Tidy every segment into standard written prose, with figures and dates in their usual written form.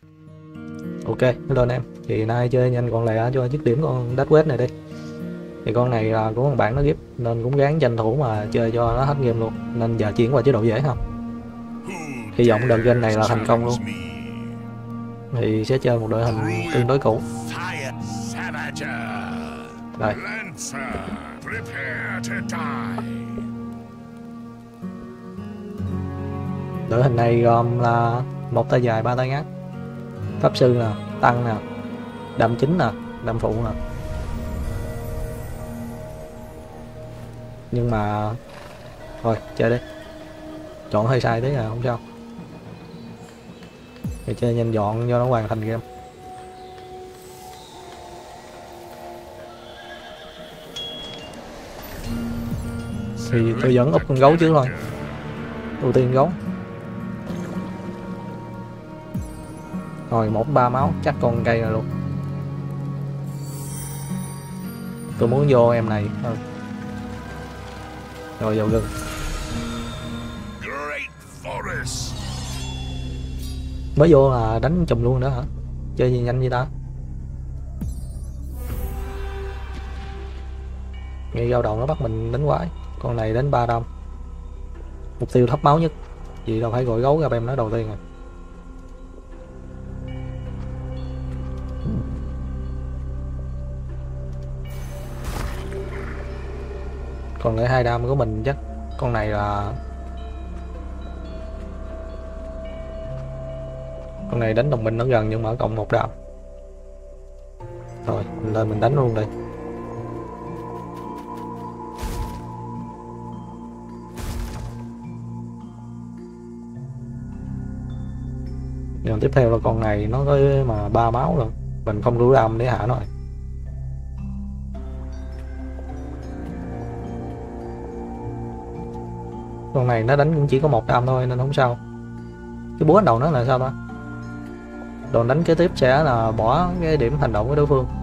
Ok, hello anh em. Thì nay chơi nhanh con lẹ cho dứt điểm con Death Quest này đi. Thì con này là của con bạn nó ghép nên cũng gắng tranh thủ mà chơi cho nó hết game luôn. Nên giờ chuyển qua chế độ dễ không? Hy vọng đợt game này là thành công luôn. Thì sẽ chơi một đội hình tương đối cũ. Đây. Đội hình này gồm là một tay dài, ba tay ngắn, pháp sư nè, tăng nè, đam chính nè, đam phụ nè. Nhưng mà thôi chơi đi, chọn hơi sai thế à, không sao. Thì chơi nhanh dọn cho nó hoàn thành game. Thì tôi vẫn úp con gấu trước thôi, ưu tiên gấu. Rồi 1-3 máu chắc con cây rồi luôn. Tôi muốn vô em này thôi. Rồi vào gừng. Mới vô là đánh chùm luôn nữa hả? Chơi gì nhanh vậy ta? Ngay giao đầu nó bắt mình đánh quái. Con này đánh 3 đâm. Mục tiêu thấp máu nhất. Vậy đâu phải gọi gấu ra em nó đầu tiên rồi. Còn lại 2 đam của mình chắc con này là con này đánh đồng minh nó gần nhưng mà cộng 1 đam. Rồi mình lên mình đánh luôn đây. Rồi tiếp theo là con này nó có mà 3 máu rồi, mình không đủ đam để hạ nó rồi. Con này nó đánh cũng chỉ có 1 đam thôi nên không sao. Cái búa đầu nó là sao ta? Đòn đánh kế tiếp sẽ là bỏ cái điểm hành động của đối phương,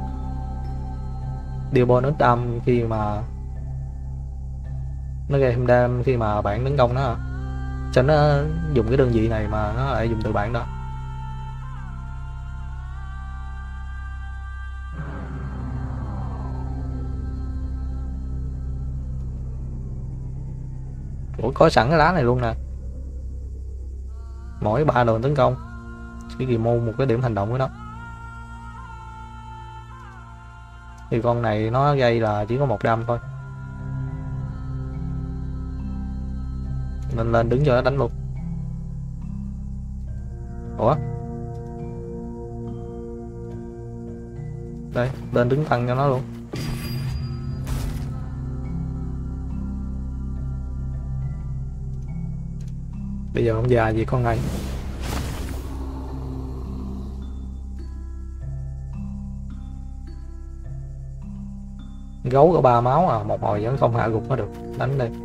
điều bonus đam khi mà nó gây thêm đam khi mà bạn tấn công nó, cho nó dùng cái đơn vị này mà nó lại dùng từ bạn đó. Ủa, có sẵn cái lá này luôn nè. Mỗi 3 đòn tấn công chỉ kỳ môn một cái điểm hành động của nó. Thì con này nó gây là chỉ có 1 đam thôi nên lên đứng cho nó đánh luôn. Ủa, đây lên đứng tăng cho nó luôn. Bây giờ ông già gì con này. Gấu có 3 máu à, một hồi vẫn không hạ gục nó được. Đánh đây.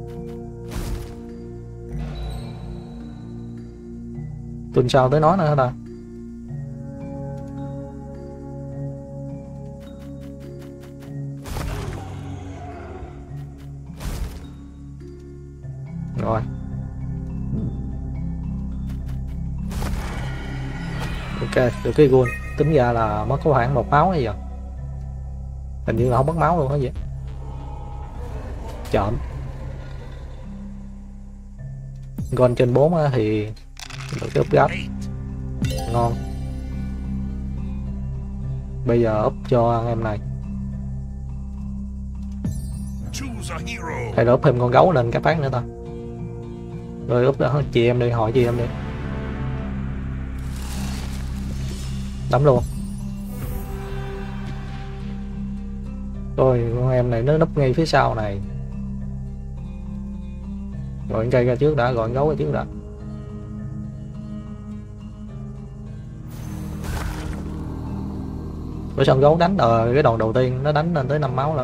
Tuần sau tới nó nữa hả ta? Rồi. Ok, được cái gun. Tính ra là mất có khoảng 1 máu hay giờ. Hình như là không mất máu luôn hả vậy? Chọn. Gun trên 4 thì được cái upgrade. Ngon. Bây giờ up cho anh em này. Hay là up thêm con gấu lên các phát nữa ta. Rồi up đó chị em đi, hỏi chị em đi. Đấm luôn. Rồi con em này nó núp ngay phía sau này. Gọi cây ra trước đã, gọi gấu ra trước đã. Bữa xong gấu đánh cái đòn đầu tiên nó đánh lên tới 5 máu lận.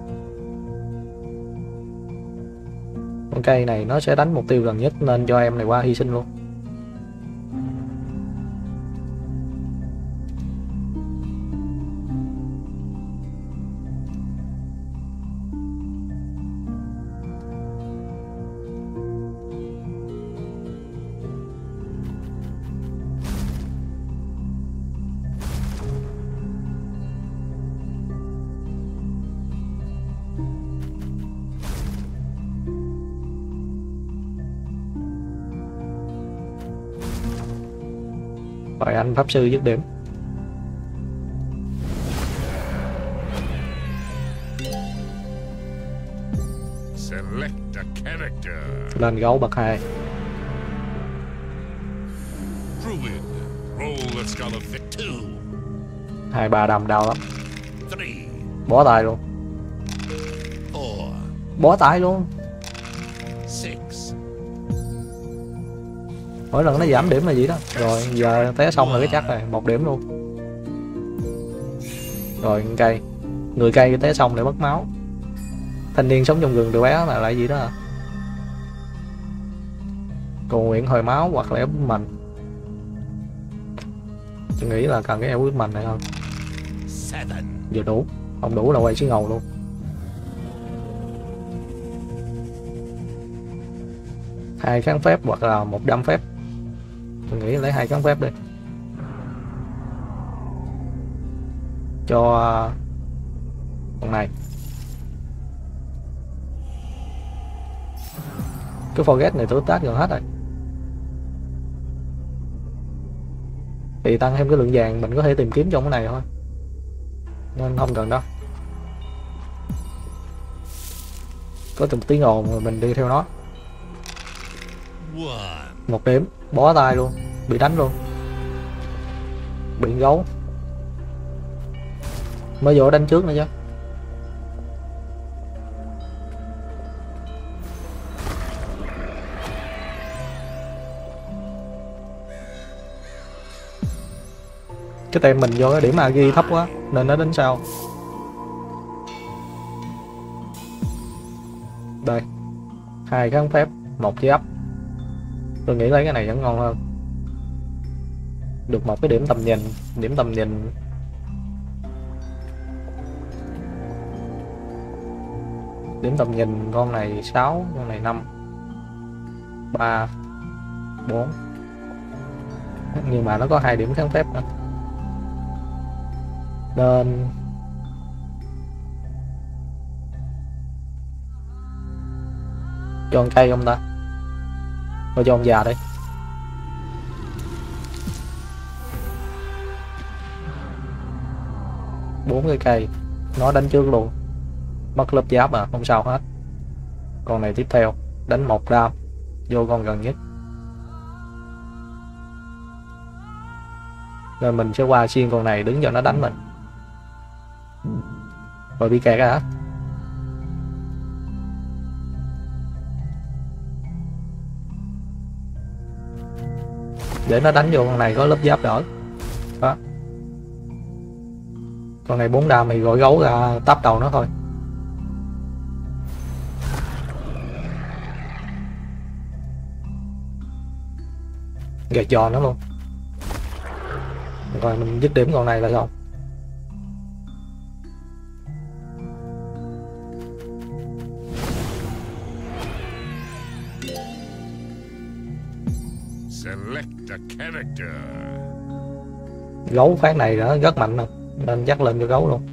Con cây này nó sẽ đánh mục tiêu gần nhất nên cho em này qua hy sinh luôn. Rồi anh pháp sư dứt điểm. Select a character. Lên gấu bậc 2. Druid. Roll a skull of fit 2. 2-3 đầm đau lắm. 3. Bó tay luôn. 4. Bó tay luôn. 6. Mỗi lần nó giảm điểm là gì đó. Rồi giờ té xong là cái chắc rồi, 1 điểm luôn. Rồi cây. Người cây té xong để mất máu. Thanh niên sống trong rừng từ bé là lại gì đó à? Cầu nguyện hồi máu hoặc là ép mình. Tôi nghĩ là cần cái eo quyết mình này hơn. 7. Vừa đủ. Không đủ là quay xí ngầu luôn. Hai kháng phép hoặc là 1 đâm phép. Tôi nghĩ lấy 2 kháng phép đi. Cho con này. Cái forget này tôi tát gần hết rồi. Thì tăng thêm cái lượng vàng mình có thể tìm kiếm trong cái này thôi, nên không cần đâu. Có từng tiếng ồn rồi mình đi theo nó. 1 điểm. Bó tay luôn. Bị đánh luôn. Bị gấu. Mới vô đánh trước nữa chứ. Cái tem mình vô cái điểm agi thấp quá nên nó đánh sau. Đây. 2 kháng phép, 1 chi ấp. Tôi nghĩ lấy cái này vẫn ngon hơn. Được 1 cái điểm tầm nhìn. Điểm tầm nhìn. Điểm tầm nhìn con này 6, con này 5. 3 4. Nhưng mà nó có 2 điểm kháng phép nữa. Nên cho con cây không ta? Thôi cho ông già đi. Bốn cái cây. Nó đánh trước luôn. Mất lớp giáp à, không sao hết. Con này tiếp theo. Đánh 1 đam. Vô con gần nhất. Nên mình sẽ qua xiên con này đứng cho nó đánh mình. Rồi bị kẹt hả? Để nó đánh vô con này có lớp giáp đỡ. Đó. Con này 4 đam thì gọi gấu ra táp đầu nó thôi. Gạt giò nó luôn. Rồi mình dứt điểm con này là xong. Select a character. Gấu phát này nó rất mạnh nè, nên dắt lên cho gấu luôn.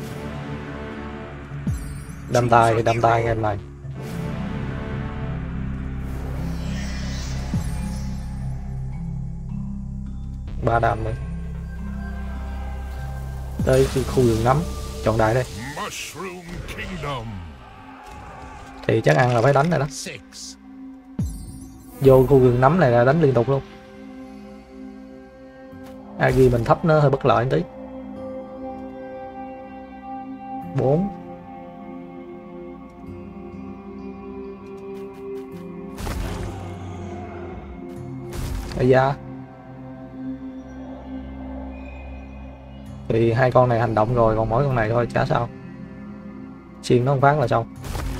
Đâm tay thì đâm tay game này. Ba đam đi. Tới khu vườn nấm. Chọn đại đây. Mushroom Kingdom. Thì chắc ăn là phải đánh rồi đó. 6. Vô khu vườn nấm này là đánh liên tục luôn. Agi mình thấp nó hơi bất lợi tí. 4. Ây da. Thì 2 con này hành động rồi, còn mỗi con này thôi chả sao. Xiên nó không phát là xong.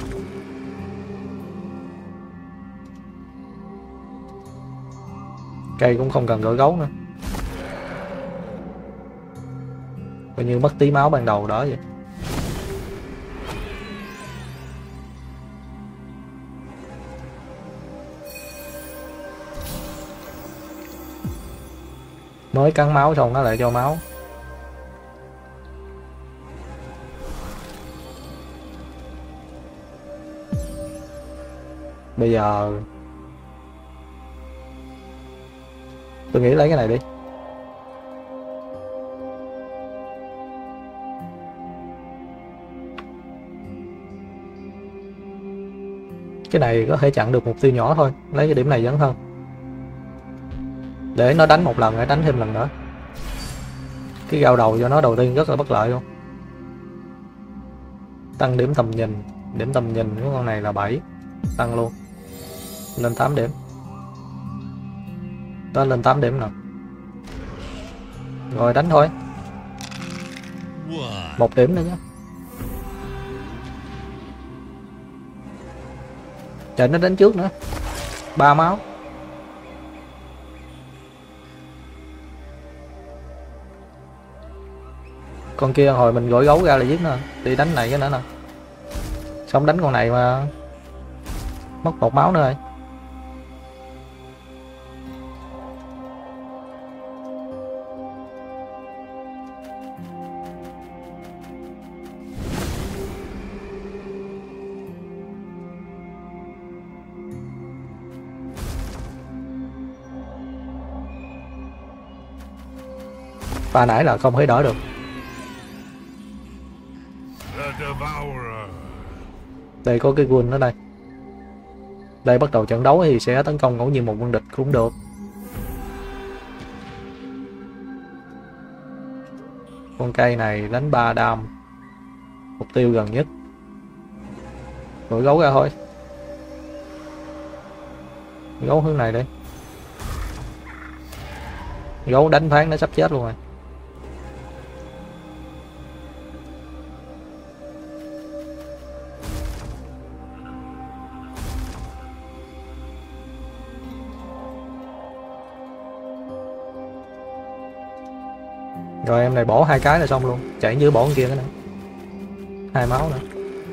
Cây cũng không cần gỡ gấu nữa. Coi như mất tí máu ban đầu đó vậy. Mới cắn máu xong nó lại cho máu. Bây giờ tôi nghĩ lấy cái này đi. Cái này có thể chặn được mục tiêu nhỏ thôi, lấy cái điểm này dẫn hơn. Để nó đánh một lần, để đánh thêm lần nữa. Cái gao đầu cho nó đầu tiên rất là bất lợi luôn. Tăng điểm tầm nhìn. Điểm tầm nhìn của con này là 7. Tăng luôn. Lên 8 điểm. Đó, lên 8 điểm nào. Rồi đánh thôi. 1 điểm nữa nhé. Trời, nó đánh trước nữa. 3 máu. Con kia hồi mình gọi gấu ra là giết nó. Đi đánh này cái nữa nè. Xong đánh con này mà mất 1 máu nữa rồi. Pha nãy là không thể đỡ được. The Devourer. Đây có cái gun ở đây. Đây bắt đầu trận đấu thì sẽ tấn công ngẫu nhiên một quân địch cũng được. Con cây này đánh 3 đam. Mục tiêu gần nhất. Gọi gấu ra thôi. Gấu hướng này đi. Gấu đánh phán nó sắp chết luôn rồi. Rồi em này bỏ 2 cái là xong luôn. Chạy như bỏ con kia cái này. 2 máu nữa.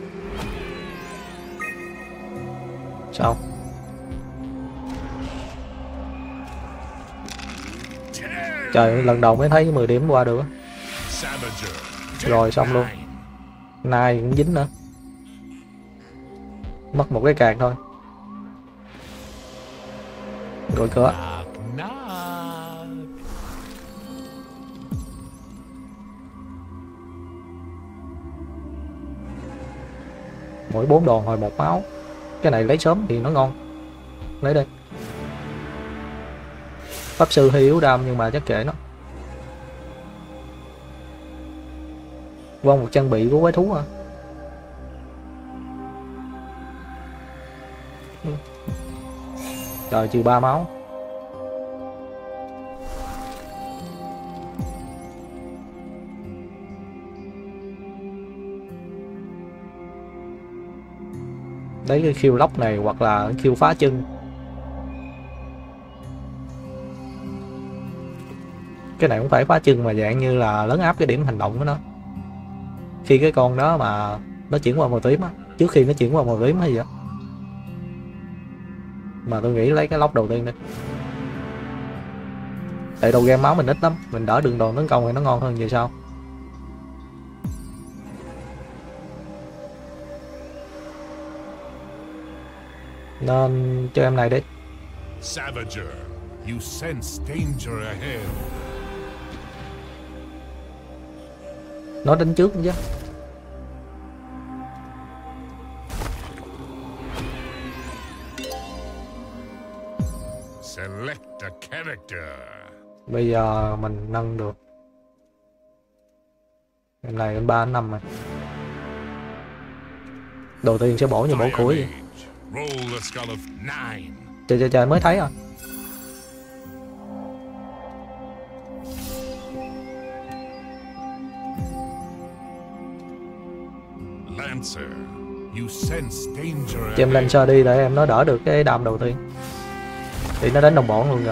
Xong. Trời, lần đầu mới thấy 10 điểm qua được. Rồi xong luôn. Nai cũng dính nữa. Mất một cái càng thôi. Rồi cửa. Mỗi 4 đòn hồi 1 máu. Cái này lấy sớm thì nó ngon. Lấy đây. Pháp sư hơi yếu đam nhưng mà chắc kệ nó. Qua một trang bị của quái thú à. Trời, trừ 3 máu. Đấy, cái khiêu lóc này hoặc là khiêu phá chân. Cái này cũng phải phá chân mà dạng như là lấn áp cái điểm hành động của nó. Khi cái con đó mà nó chuyển qua màu tím á, trước khi nó chuyển qua màu tím hay gì đó. Mà tôi nghĩ lấy cái lóc đầu tiên đi. Tại đầu game máu mình ít lắm, mình đỡ đường đòn tấn công thì nó ngon hơn vậy sao. Nên cho em này đi. Savager, you sense danger ahead. Nó đánh trước chứ. Select a character. Bây giờ mình nâng được. Em này lên 3 đến 5 rồi. Đầu tiên sẽ bổ như bổ củi vậy. Roll the skull of 9. Trời mới thấy à. Lancer, you sense danger Cho em ahead. Lancer đi để em nó đỡ được cái đam đầu tiên. Thì nó đánh đồng bọn luôn rồi.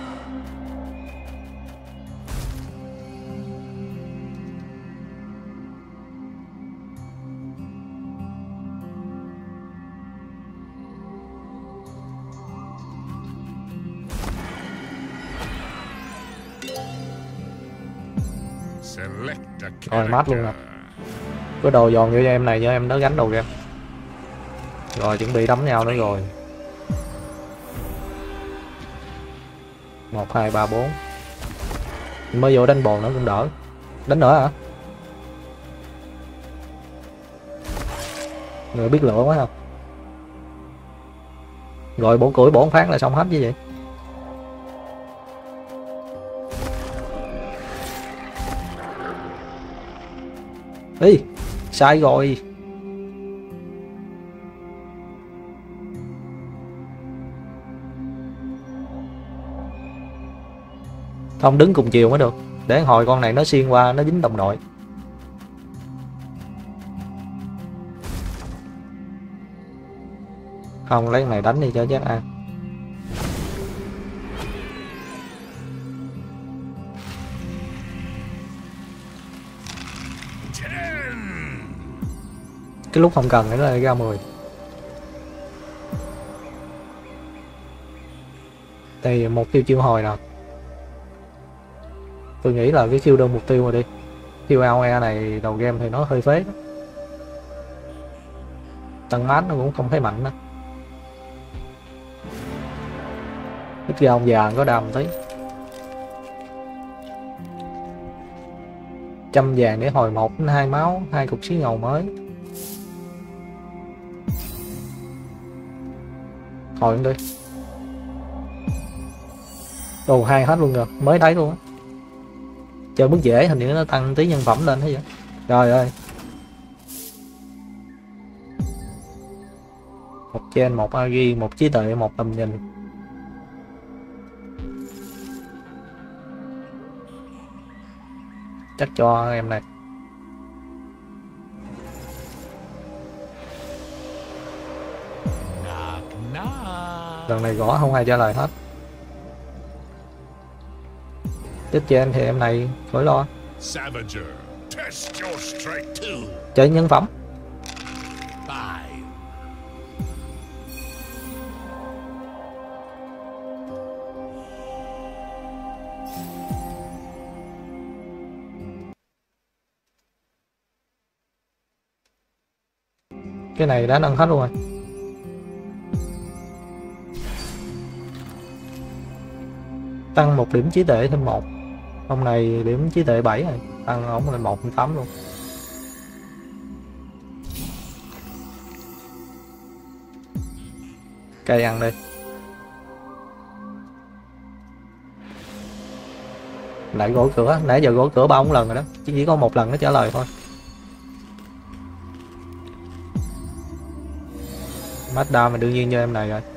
Select a Rồi mát luôn nè. character. Có đồ giòn vô cho em này cho em nó gánh đầu game. Rồi chuẩn bị đấm nhau nữa rồi. 1, 2, 3, 4. Mới vô đánh bồn nó cũng đỡ. Đánh nữa hả? Người biết lửa quá không? Rồi bổ củi bổ một phát là xong hết chứ vậy. Ý, sai rồi. Không đứng cùng chiều mới được. Để hồi con này nó xuyên qua nó dính đồng đội. Không, lấy con này đánh đi cho chắc ăn. Cái lúc không cần nó lại ra 10. Đây một kill chiêu hồi nào. Tôi nghĩ là cái kill đơn mục tiêu rồi đi. Kill AOE này đầu game thì nó hơi phế. Tăng mát nó cũng không thấy mạnh đó. Ít ra ông già có đam tí. 100 vàng để hồi 1 đến 2 máu, 2 cục xí ngầu mới. Hồi đi. Đồ 2 hết luôn rồi, mới thấy luôn á. Chơi mức dễ hình như nó tăng tí nhân phẩm lên thế vậy. Trời ơi. Một trên, một agi, một trí tuệ, một tầm nhìn. Chắc cho em này. Lần này gõ không ai trả lời hết. Tiếp trên thì em này khỏi lo. Chơi nhân phẩm. Cái này đã nâng hết luôn rồi. Tăng 1 điểm trí tuệ thêm 1. Ông này điểm trí tuệ 7 rồi, tăng ổng lên 1.8 luôn. Cây ăn đi. Lại gõ cửa, nãy giờ gõ cửa 3 lần rồi đó, chỉ có 1 lần nó trả lời thôi. Mazda mà đương nhiên cho em này rồi.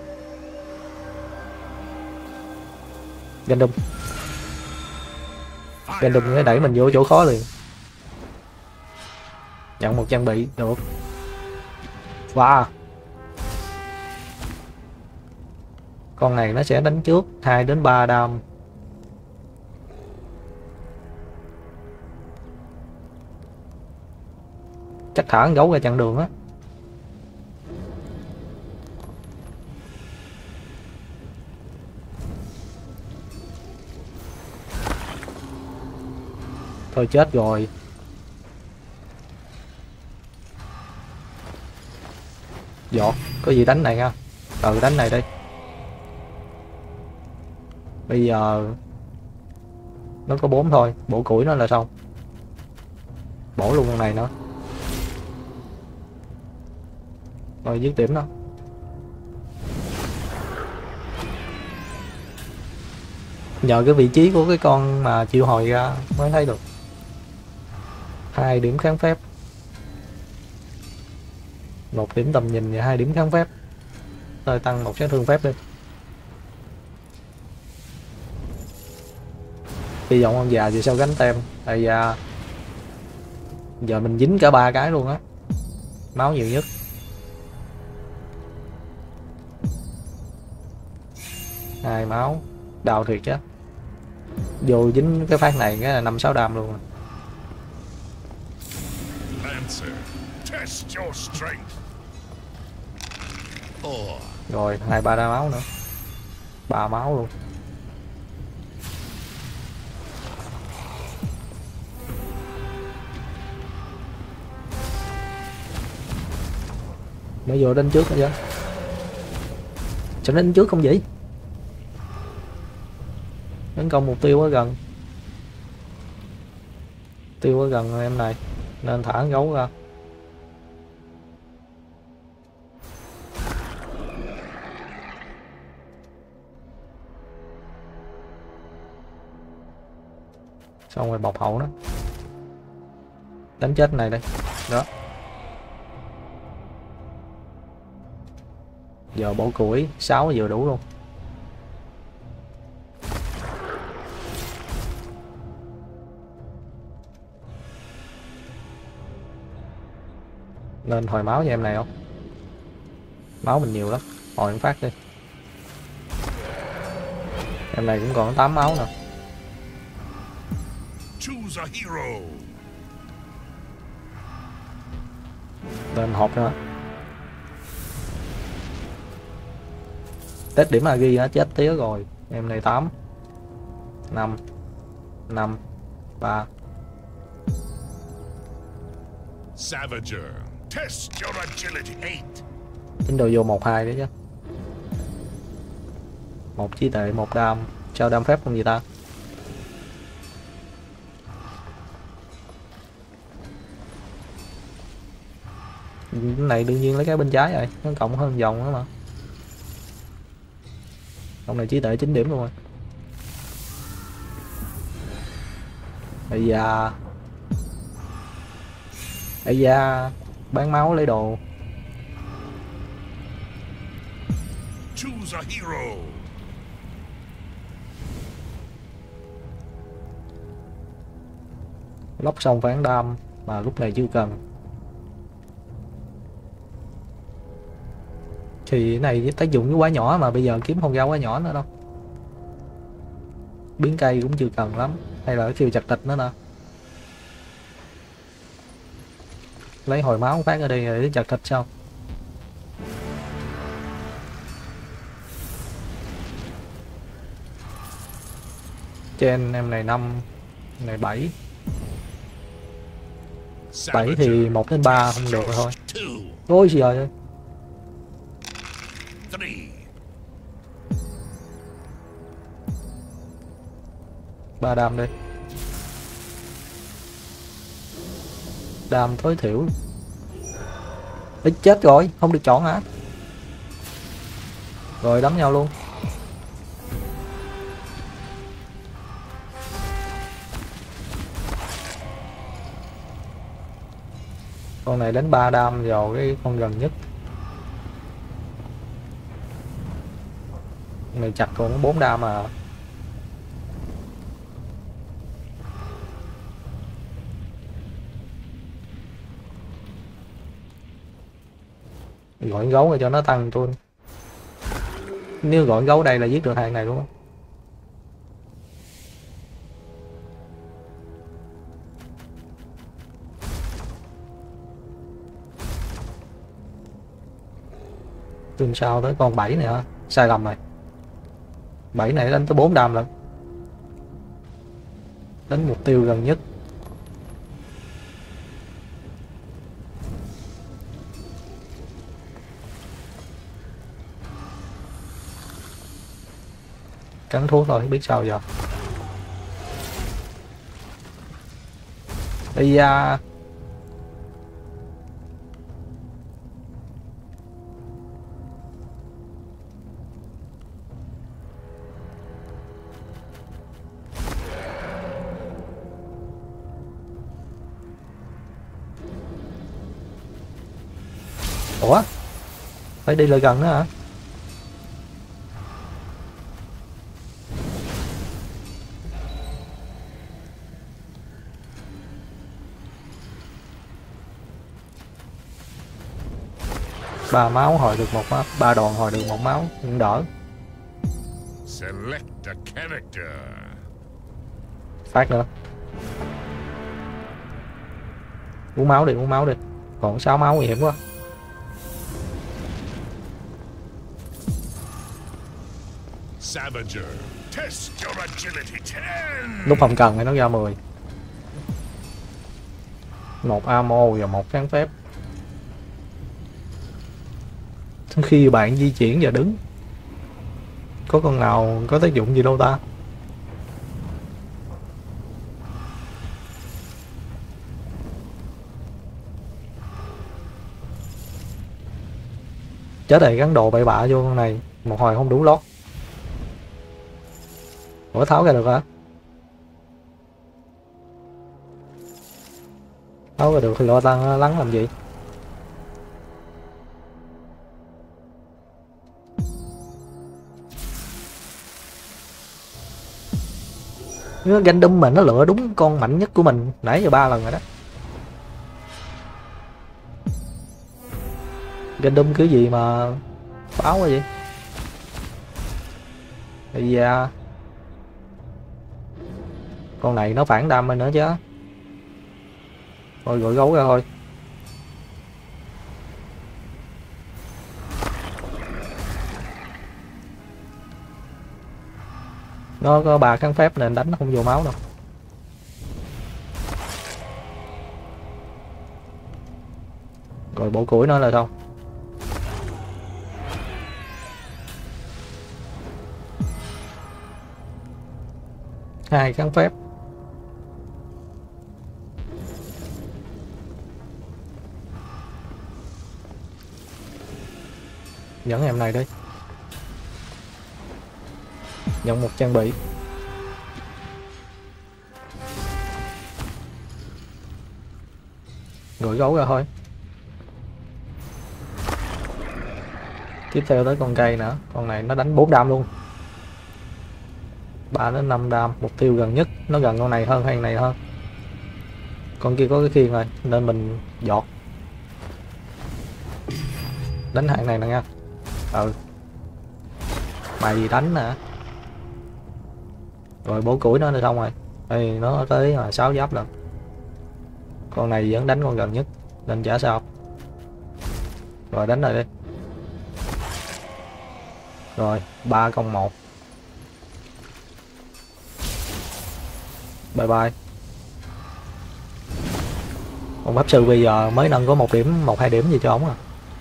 Gandum. Gandum nó đẩy mình vô chỗ khó liền. Nhận 1 trang bị được. Wow. Con này nó sẽ đánh trước 2 đến 3 đam. Chắc thả con gấu ra chặn đường á. Thôi chết rồi. Giọt, có gì đánh này nha. Đánh này đi. Bây giờ nó có 4 thôi, bổ củi nó là xong. Bổ luôn con này nữa. Rồi dứt điểm nó. Nhờ cái vị trí của cái con mà chịu hồi ra mới thấy được. 2 điểm kháng phép. 1 điểm tầm nhìn và 2 điểm kháng phép. Rồi tăng 1 sát thương phép đi. Hy vọng ông già vì sao gánh tem. Tại giờ mình dính cả 3 cái luôn á. Máu nhiều nhất. Hai máu. Đau thiệt chứ. Vô dính cái phát này cái là 5-6 đam luôn. Rồi 2-3 đam máu nữa. 3 máu luôn. Mới vô đánh trước nữa chứ. Sao đánh trước không vậy? Tấn công mục tiêu ở gần. Tiêu ở gần em này nên thả gấu ra. Xong rồi bọc hậu nó. Đánh chết này đây. Đó. Giờ bổ củi 6 vừa đủ luôn. Nên hồi máu cho em này không? Máu mình nhiều lắm. Hồi phát đi. Em này cũng còn 8 máu nè. Choose a hero. Lên hộp nữa. Tết điểm Agi á, chết tía rồi. Em này 8 5 5 3. Savager, test your agility 8. Tính đồ vô 1-2 đấy chứ. Một trí tuệ, một đam. Sao đam phép không gì ta? Cái này đương nhiên lấy cái bên trái rồi, nó cộng hơn vòng nữa mà. Ông này trí tuệ 9 điểm luôn rồi. Ây da. Ây da. Bán máu lấy đồ. Choose a hero. Lóc xong phán đam mà lúc này chưa cần. Thì cái này tác dụng cái quá nhỏ mà bây giờ kiếm không ra quá nhỏ nữa đâu. Biến cây cũng chưa cần lắm. Hay là kêu chặt thịt nữa nè. Lấy hồi máu phát ở đây rồi để chặt thịt sao? Trên em này 5, này 7. 7 thì 1 đến 3 không được rồi thôi. Ôi trời ơi. 3. 3 đam đi. Đam tối thiểu. Ít chết rồi, không được chọn hả? Rồi đấm nhau luôn. Con này đánh 3 đam vào cái con gần nhất. Con này chặt còn 4 đam mà. Gọi gấu cho nó tăng tuôn. Nếu gọi gấu đây là giết được hàng này luôn á. Tuần sau tới con 7 này hả? Sai lầm này. 7 này đánh tới 4 đam lận. Đánh mục tiêu gần nhất. Cắn thuốc thôi, biết sao giờ. Ây da. Ủa? Phải đi lại gần nữa hả? Ba máu hồi được 1 máu, 3 đòn hồi được 1 máu, cũng đỡ. Select a character. Phát nữa. Uống máu đi, uống máu đi. Còn 6 máu nguy hiểm quá. Savager, test your agility 10. Lúc không cần thì nó ra 10. 1 ammo và 1 kháng phép. Khi bạn di chuyển và đứng, có con nào có tác dụng gì đâu ta? Chết rồi, gắn đồ bậy bạ vô con này một hồi không đủ lót. Ủa tháo ra được hả? Đâu có được thì lo tăng lắng làm gì. Nó Gundam mà nó lựa đúng con mạnh nhất của mình nãy giờ 3 lần rồi đó. Gundam cái gì mà báo cái gì. Bây giờ con này nó phản đam nữa chứ. Thôi gọi gấu ra thôi. Nó có 3 kháng phép nên đánh nó không vô máu đâu. Rồi bộ củi nữa là xong. Hai kháng phép. Dẫn em này đi. Nhận một trang bị. Gọi gấu ra thôi. Tiếp theo tới con cây nữa. Con này nó đánh 4 đam luôn. 3 đến 5 đam. Mục tiêu gần nhất. Nó gần con này hơn hay này hơn. Con kia có cái khiên rồi nên mình giọt. Đánh hạng này nè nha. Ừ. Mày gì đánh nè. Rồi bổ củi nó là xong rồi. Đây nó tới 6 giáp lần. Con này vẫn đánh con gần nhất nên chả sao. Rồi đánh rồi đi. Rồi 3 công 1. Bye bye. Ông pháp sư bây giờ mới nâng có 1 điểm 1-2 điểm gì cho ổng à.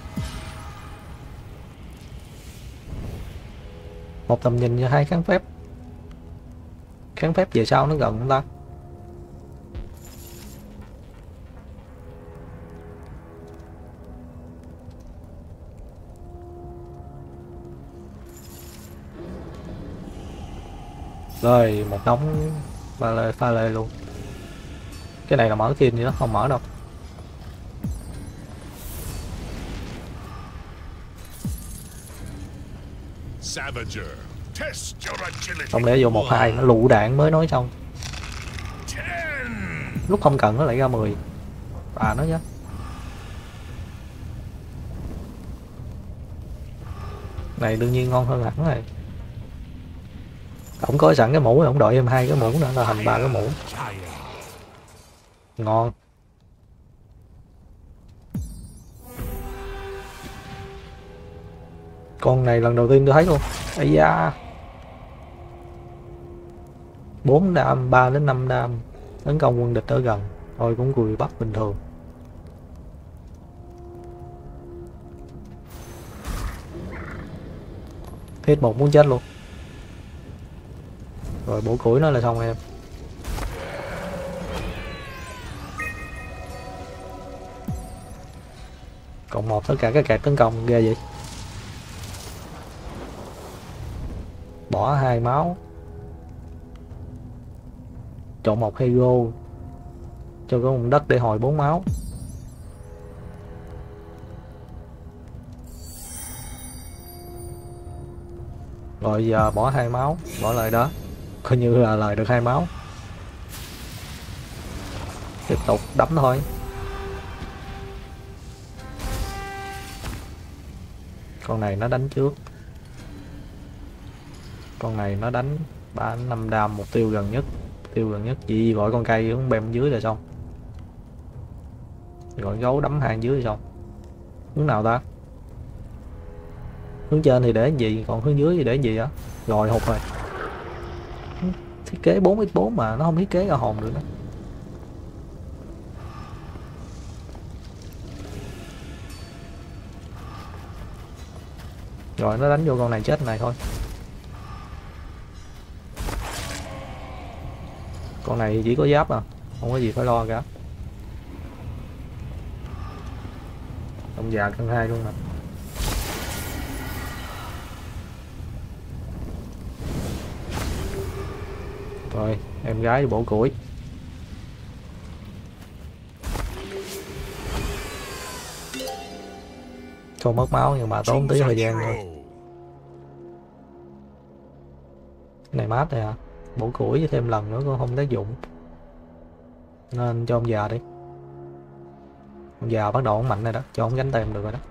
Một tầm nhìn cho 2 kháng phép. Kháng phép về sau nó gần không ta. Rồi một đống pha lê luôn. Cái này là mở kim gì đó không mở đâu. Savager, test your agility. Không để vô 1-2 nó lụ đạn mới nói xong. Lúc không cần nó lại ra 10. Nó chứ. Này đương nhiên ngon hơn hẳn rồi. Ổng có sẵn cái mũ, ổng đội em 2 cái mũ nữa là thành 3 cái mũ. Ngon. Con này lần đầu tiên tôi thấy luôn. Ây da. 4 đam, 3 đến 5 đam. Tấn công quân địch ở gần. Thôi cũng cùi bắt bình thường. Hit 1 muốn chết luôn. Rồi bổ củi nó là xong em. Cộng 1 tất cả các kẹt tấn công ghê vậy. Bỏ 2 máu. Chọn một hero. Cho có một đất để hồi 4 máu. Rồi giờ bỏ 2 máu. Bỏ lại đó. Coi như là lời được 2 máu. Tiếp tục đấm thôi. Con này nó đánh trước. Con này nó đánh 3-5 đam mục tiêu gần nhất. Mục tiêu gần nhất chỉ gọi con cây xuống bem dưới là xong. Gọi gấu đấm hàng dưới là xong. Hướng nào ta? Hướng trên thì để gì, còn hướng dưới thì để gì á? Rồi hụt rồi. Thiết kế 4x4 mà nó không thiết kế ra hồn được đó. Rồi nó đánh vô con này chết này thôi. Con này chỉ có giáp à, không có gì phải lo cả. Ông già cân 2 luôn mà. Rồi em gái bổ củi. Không mất máu nhưng mà tốn tí Choose a thời gian thôi. hero. Cái này mát này hả? Bổ củi với thêm lần nữa cũng không tác dụng. Nên cho ông già đi. Ông già bắt đầu ông mạnh này đó, cho ông gánh tem được rồi đó.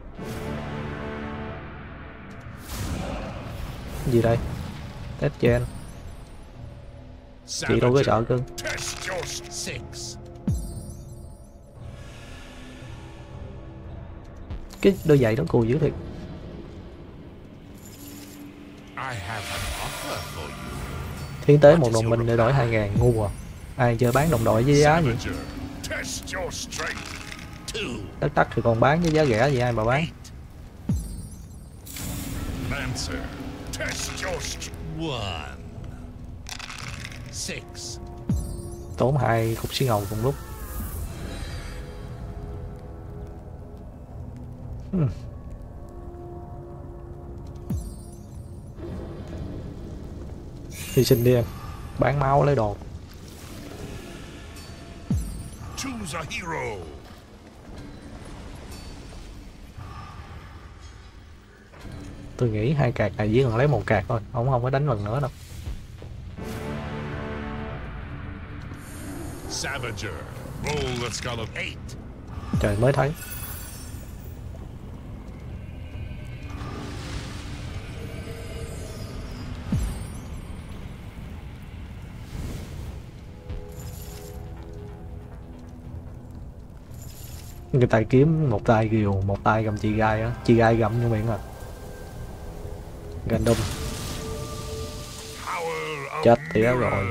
Cái gì đây? Test gen. Chị đâu có sợ cưng. Test your six. Cái đôi giày đó cùi dữ thiệt. I have an offer for you. Thiến tế một đồng minh để đổi 2.000, ngu à. Ai chơi bán đồng đội với giá gì? Savager, test your strength. Two. Tất tắc thì còn bán với giá rẻ gì ai mà bán. Lancer, test your one. Six. Tốn 2 cục xi ngầu cùng lúc. Hy sinh đi em. Bán máu lấy đồ. Choose a hero. Tôi nghĩ 2 card này chỉ cần lấy 1 card thôi, không có đánh lần nữa đâu. Savager, roll the skull of 8. Trời mới thấy. Cái tay kiếm, một tay rìu, một tay cầm chị gai á, chị gai gặm vô miệng à. Random. Power of Chết tía rồi. mirror.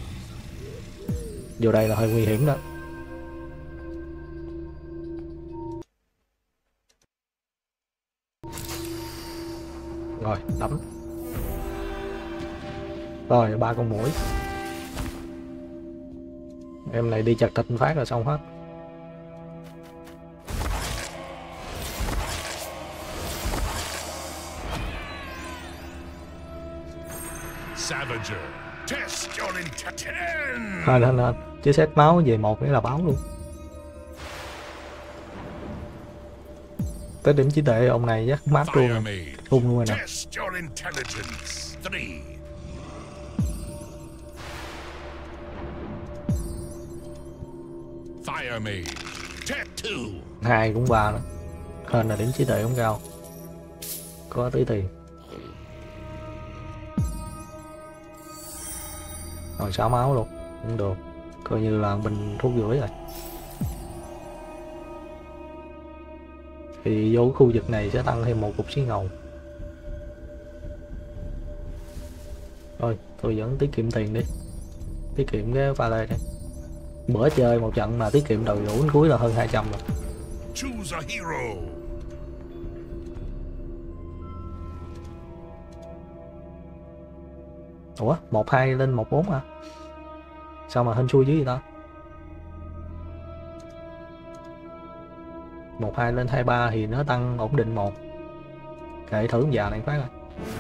Vô đây là hơi nguy hiểm đó. Rồi, đấm. Rồi, 3 con mũi. Em này đi chặt thịt phát là xong hết. Savager, test your intent. 10. Hên. Chứ xét máu về 1 nghĩa là báo luôn. Tới điểm trí tuệ ông này chắc mát luôn. Fire Mage, Hung luôn rồi nè. test your intelligence. 3. Fire Mage, test 2. 2 cũng 3 nữa. Hên là điểm trí tuệ không cao. Có tí tiền. Rồi 6 máu luôn. Cũng được. Coi như là bình thuốc rưỡi rồi. Thì vô khu vực này sẽ tăng thêm 1 cục xí ngầu. Thôi, tôi vẫn tiết kiệm tiền đi. Tiết kiệm cái pha lê đây. Bữa chơi một trận mà tiết kiệm đầu đủ đến cuối là hơn 200 rồi. Choose a hero. Ủa, 1-2 lên 1-4 hả? Sao mà hên xui dữ vậy ta? 1-2 lên 2-3 thì nó tăng ổn định 1. Kệ thử con già này phát rồi.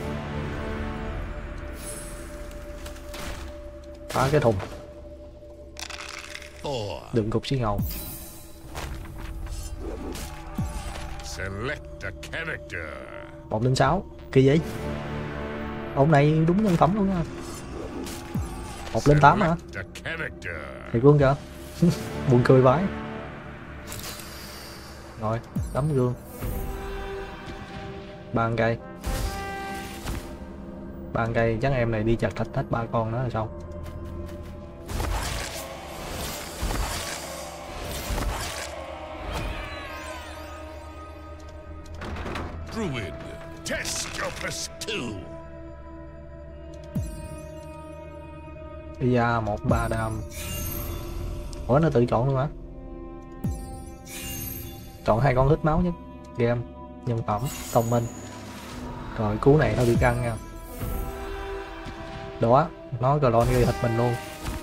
Phá cái thùng. 4. Đừng cục xí ngầu. Select a character. 1 lên 6. Kỳ vậy? Ông này đúng nhân phẩm luôn nha. 1 lên 8 hả? Select a character. Thiệt luôn kìa. Buồn cười vãi. Rồi, tấm gương. 3 cây. 3 cây chắc em này đi chặt thịt hết 3 con nữa là xong. Druid, test your pursuit. Bây giờ 1-3 đam. Ủa nó tự chọn luôn hả? Chọn 2 con hít máu nhất. Game, nhân phẩm, thông minh. Rồi cú này hơi bị căng nha. Đó, nó clone gây thịt mình luôn.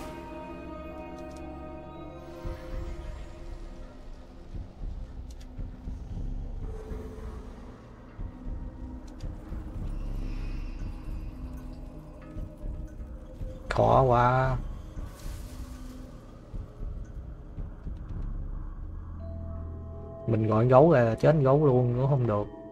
Khó quá. Mình gọi gấu ra là chết gấu luôn cũng không được.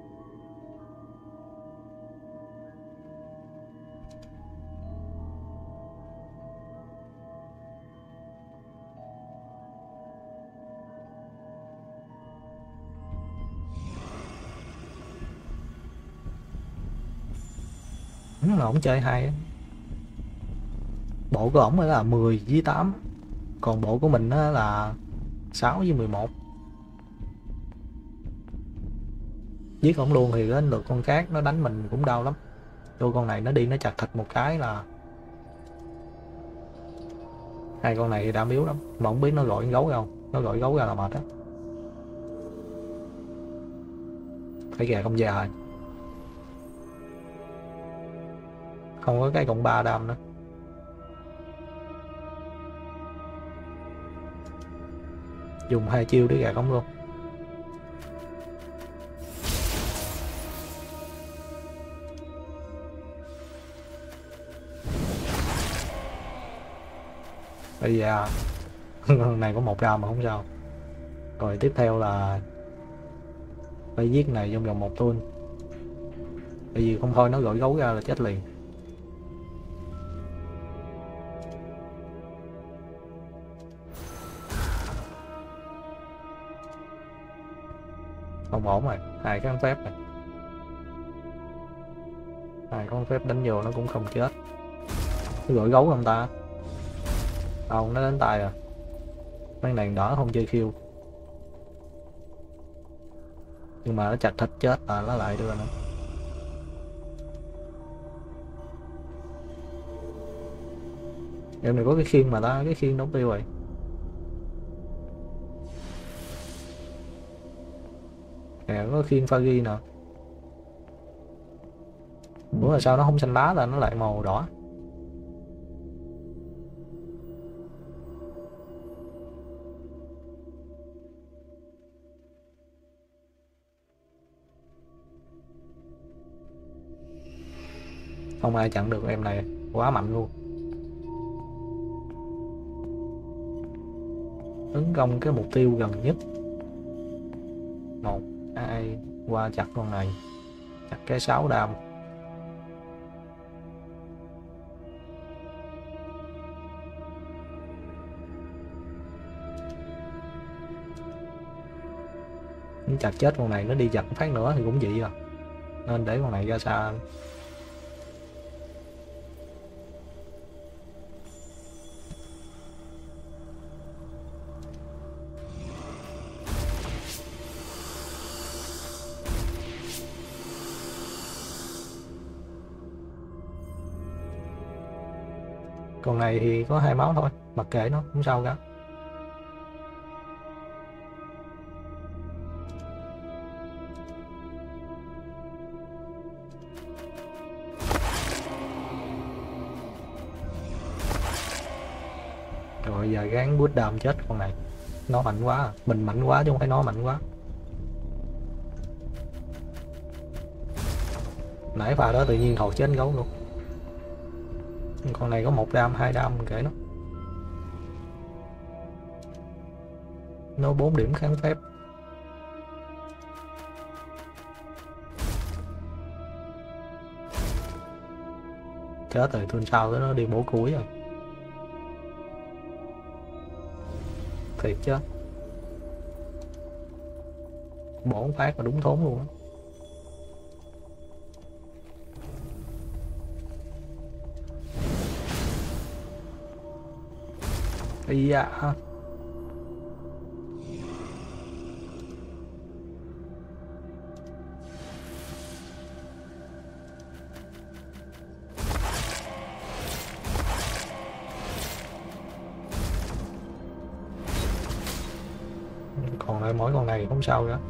mà ổng chơi hay á. Bộ của ổng là 10 với 8, còn bộ của mình á là 6 với 11. Giết ổng luôn thì đến lượt con khác nó đánh mình cũng đau lắm. Cho con này nó đi nó chặt thịt một cái là hai con này thì đam yếu lắm, mà không biết nó gọi gấu ra không. Nó gọi gấu ra là mệt á. Phải gà không già rồi, không có cái cộng 3 đam nữa. Dùng 2 chiêu để gà cống luôn. Bây giờ con này có 1 đam mà không sao. Rồi tiếp theo là phải giết này trong vòng 1 tuần, tại vì không thôi nó gọi gấu ra là chết liền. Không ổn rồi, 2 cái phép này, 2 con phép đánh vô nó cũng không chết. Nó gọi gấu không ta? Không, nó đến tay rồi. Mấy này đỏ không chơi khiêu, nhưng mà nó chặt thịt chết là nó lại đưa nữa. Em này có cái khiên mà ta, cái khiên đóng tiêu rồi. Nè có khiên pha ghi nè. Ủa là sao nó không xanh lá là nó lại màu đỏ? Không ai chặn được em này, quá mạnh luôn. Tấn công cái mục tiêu gần nhất. 1, 2, qua chặt con này, chặt cái 6 đam. Chặt chết con này, nó đi chặt phát nữa thì cũng vậy à, nên để con này ra xa. Con này thì có 2 máu thôi, mặc kệ nó không sao cả. Rồi giờ gán bút đam chết con này, nó mạnh quá à. Mình mạnh quá chứ không phải nó mạnh quá. Nãy pha đó tự nhiên thọt chết gấu luôn. Con này có 1 đam 2 đam kệ nó. Nó 4 điểm kháng phép. Chết rồi, tuần sau nó đi bổ củi rồi. Thiệt chứ, bổ phát là đúng thốn luôn á. Ây da. Còn lại mỗi con này không sao cả.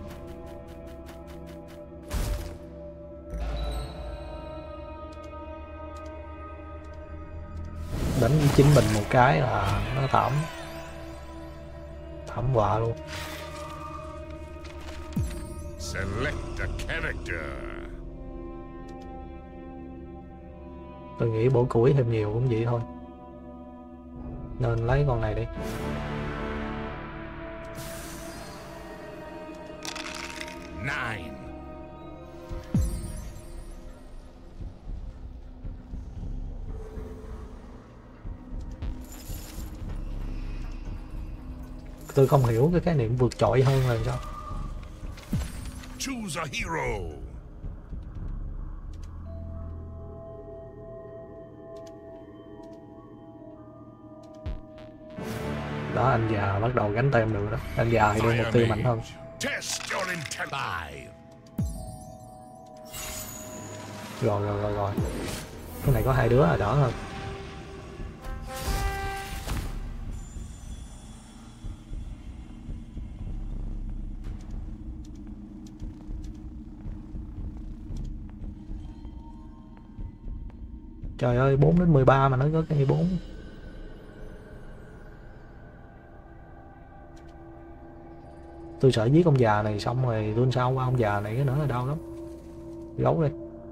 Đánh chính mình một cái là nó thảm họa luôn. Select a character. Tôi nghĩ bổ củi thêm nhiều cũng vậy thôi, nên lấy con này đi. Nine. Tôi không hiểu cái khái niệm vượt trội hơn là sao. Choose a hero. Đó, anh già bắt đầu gánh tem được đó. Anh già thì đưa mục tiêu mạnh hơn. Test your intelligence. Rồi. Cái này có 2 đứa là đỡ hơn. Trời ơi, 4 đến 13 mà nó có cái 4. Tôi sợ giết ông già này xong rồi tuần sau qua ông già này cái nữa là đau lắm. Gấu đi.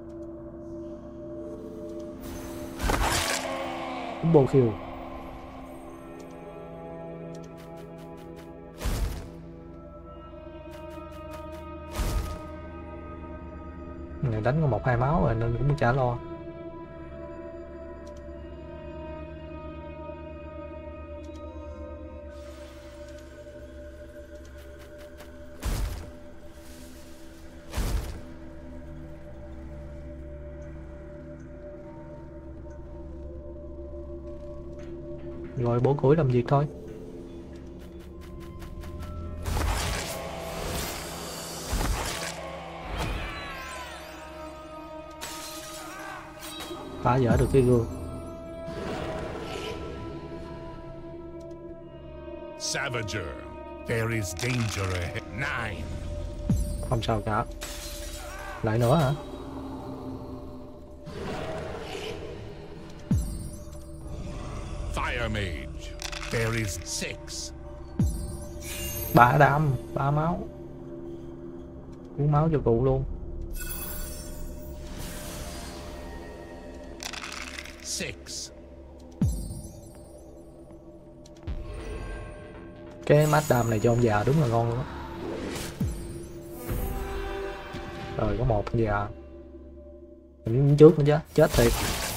Combo kill. Này đánh có 1-2 máu rồi nên cũng chả lo. Rồi bổ củi làm việc thôi. Phá vỡ được cái gương. Savager, there is danger ahead. 9. Không sao cả. Lại nữa hả? Fire Mage, there is 6. 3 đam, 3 máu. Uống máu cho cụ luôn. 6. Cái mát đam này cho ông già đúng là ngon luôn á. Rồi có 1 già. Mình trước nữa chứ, chết thiệt.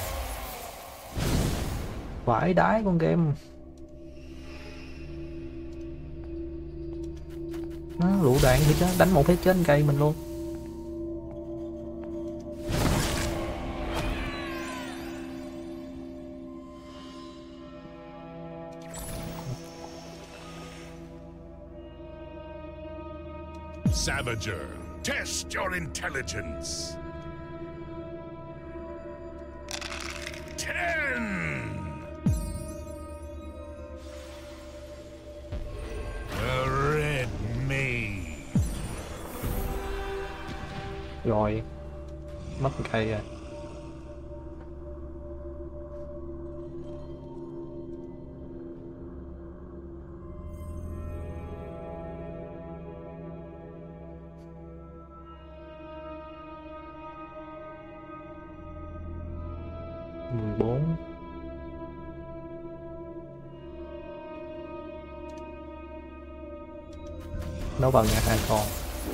Vãi đái con game. Nó lũ đạn thì chứ, đánh một hết trên cây mình luôn. Savager, test your intelligence. 10. A red maid. Rồi mất cây rồi. Nó vào nhà 2 con.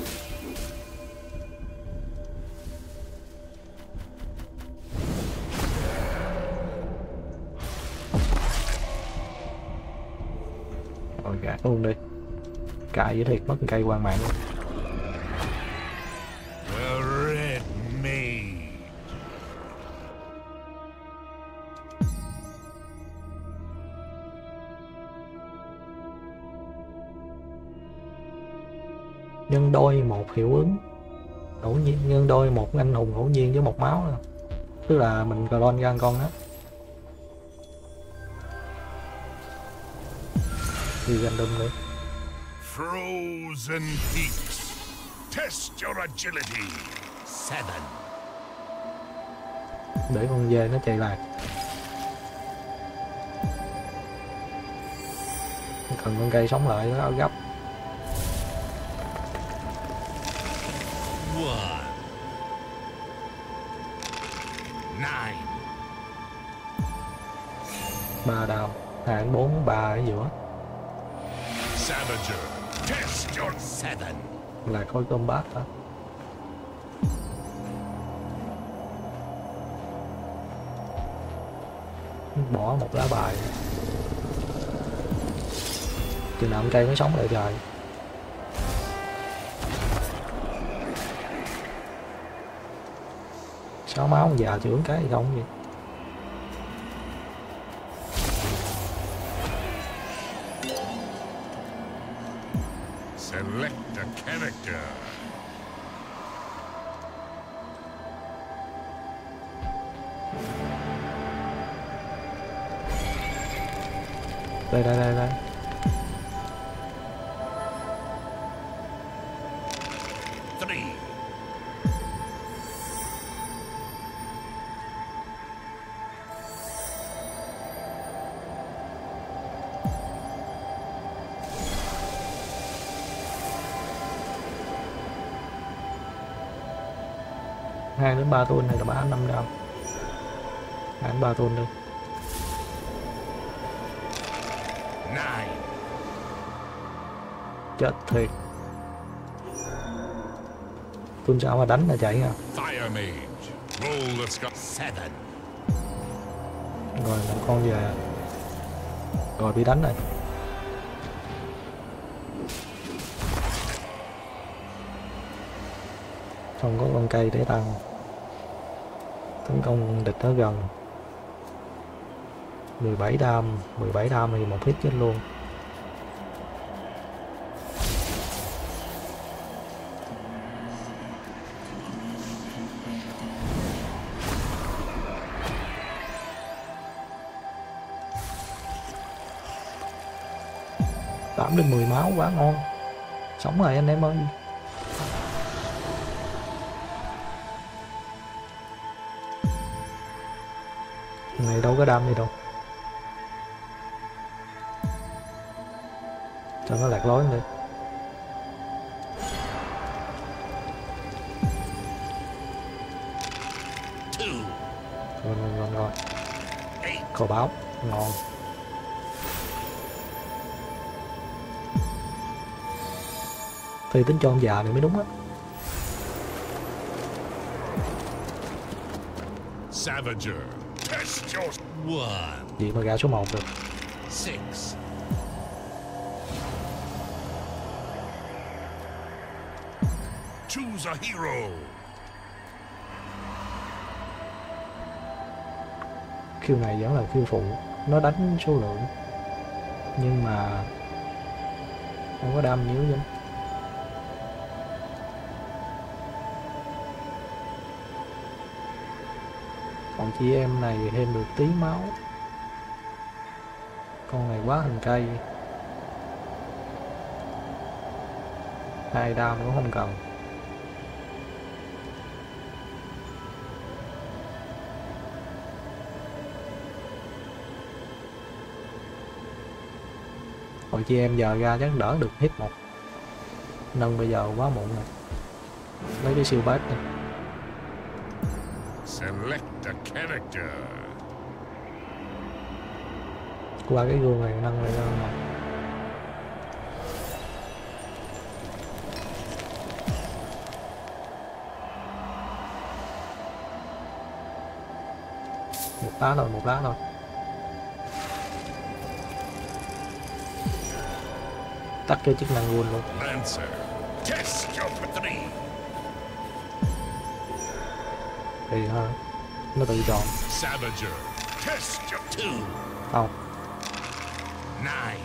Rồi gạt luôn đi. Cãi với thiệt mất cây quan mạng luôn. Nhân đôi 1 hiệu ứng ngẫu nhiên, nhân đôi 1 anh hùng ngẫu nhiên với 1 máu nữa. Tức là mình clone ra con đó. Đi random đi. Frozen Peaks. Test your agility. 7. Để con dê nó chạy lại. Cần con cây sống lại nó gấp. 1. 9. 3 đào, 2, 4, 3 ở giữa. Savager, test your 7. Là khối combat hả? Bỏ 1 lá bài. Chừng nào con cây mới sống lại trời. Sáu máu con già trưởng cái gì không vậy? Select a character. Đây. 3. 2 đến 3 tuần hay là 3 5 đâu. 2 đến 3 tuần đi. 9. Chết thiệt. Tuần sao mà đánh là chạy à. Fire Mage. Roll the skull. 7. Rồi một con về. Rồi bị đánh rồi. Không có con cây để tăng tấn công địch ở gần. 17 đam thì một hit chết luôn. Tám đến 10 máu quá ngon. Sống rồi anh em ơi. Này đâu có đam gì đâu. Cho nó lạc lối đi. Rồi. Kho báo ngon. Thì tính cho ông già này mới đúng á. Savager. Test your 1. Gì mà ra số 1 được. 6. Choose a hero. Khiêu này vẫn là khiêu phụ. Nó đánh số lượng. Nhưng mà không có đam nhiều vậy. Còn chị em này thêm được tí máu. Con này quá hình cây. 2 đam cũng không cần. Còn chị em giờ ra chắc đỡ được hit 1. Nâng bây giờ quá muộn rồi. Lấy cái siêu bát đi. Select a character. Qua cái gương này nâng lên nè. Một lá thôi. Tắt cái chức năng luôn. Lancer. Test your 3. Thì ha, nó tự chọn. Savager. Test your 2. Không. 9.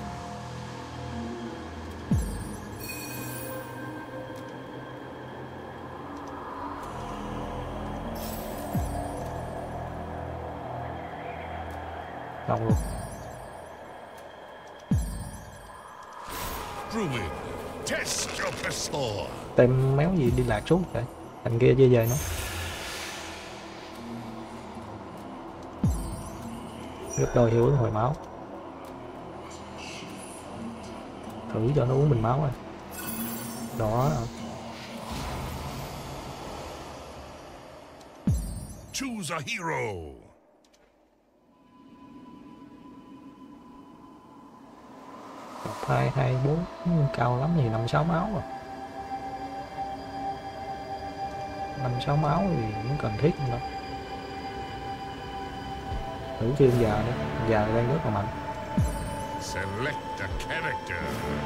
Không luôn. Druid. Test your pistol. Tem méo gì đi lạc xuống vậy? Thành kia chưa về nó. Gấp đôi hiệu ứng hồi máu. Thử cho nó uống bình máu rồi. Đó. Choose a hero. Một, 2, 2, 4. Cao lắm thì 5, 6 máu rồi. 5, 6 máu thì cũng cần thiết không đâu. Thử kêu già đi. Già đang rất là mạnh. Select a character.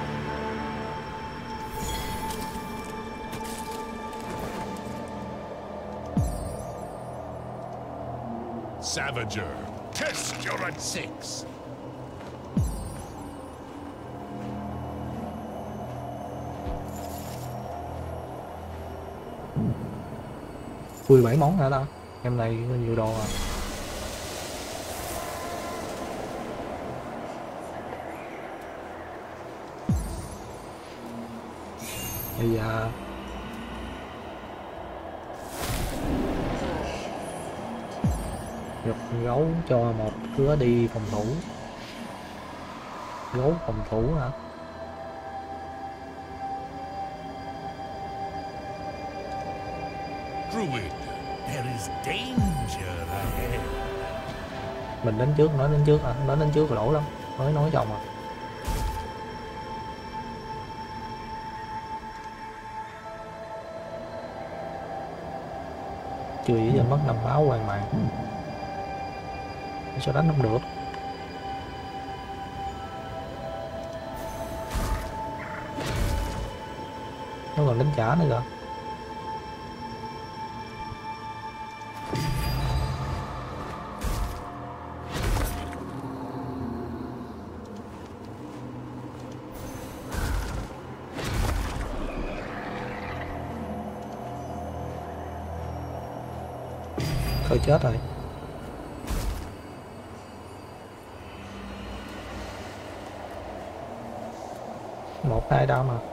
Savager. Test your at 6. 17 món hả ta? Em này nhiều đồ à. Bây giờ nhập gấu cho một đứa đi phòng thủ. Gấu phòng thủ hả? Druid, there is danger ahead. Mình đến trước, nói đến trước à? Nói đến trước là lỗ lắm, nói chồng à. Chưa ý giờ mất 5 máu hoàng mạng. Sao đánh không được? Nó còn đánh trả nữa kìa. Thôi chết rồi. Một hai đau mà.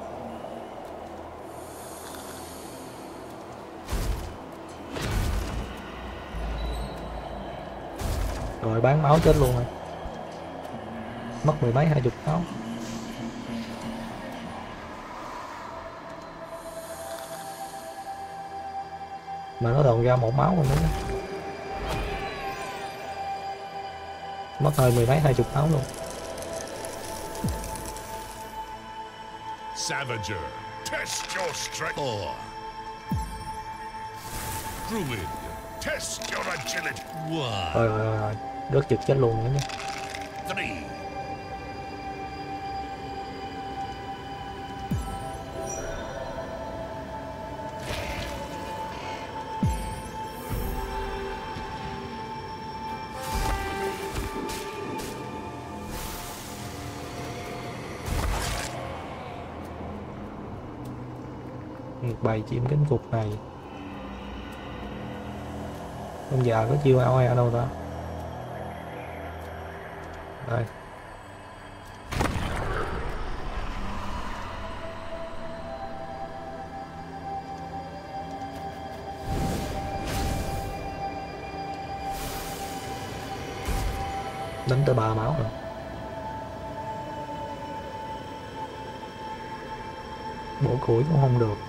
Rồi bán máu chết luôn rồi. Mất mười mấy 20 máu. Mà nó đòn ra một máu rồi nữa. Mất hơi mười mấy 20 máu luôn. Savager, test your strength. 4. Druid, test your agility. 1. Rồi, đứt trực chết luôn nữa nhé. 3. Một bầy chim cánh cụt này. Ông già có chiêu ao ở đâu ta? Đây. Đánh tới 3 máu rồi. Bổ củi cũng không được.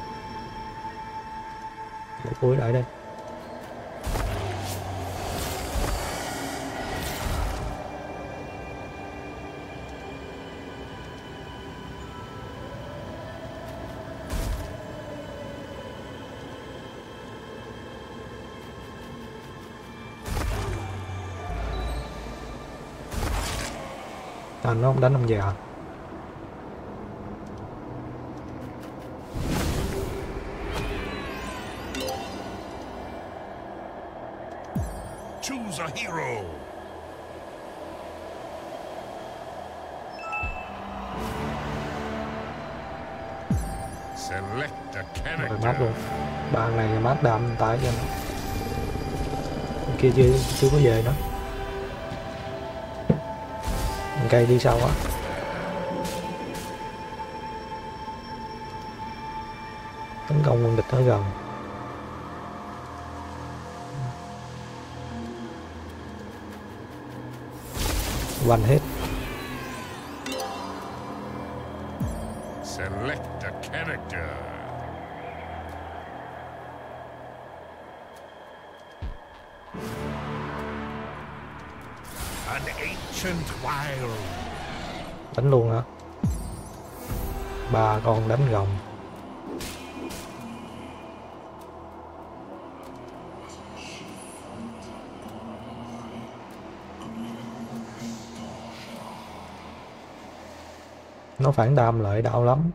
Bổ củi lại đây. Nó không đánh ông già. Choose a hero. Select a Rồi mát character. luôn. Bạn này mát đam tải cho nó. Bên kia chưa có về nữa. Cây đi sau á. Tấn công quân địch ở gần. One hit. Select a character. An ancient wild. Đánh luôn hả? 3 con đánh gồng. Nó phản đam lại đau lắm.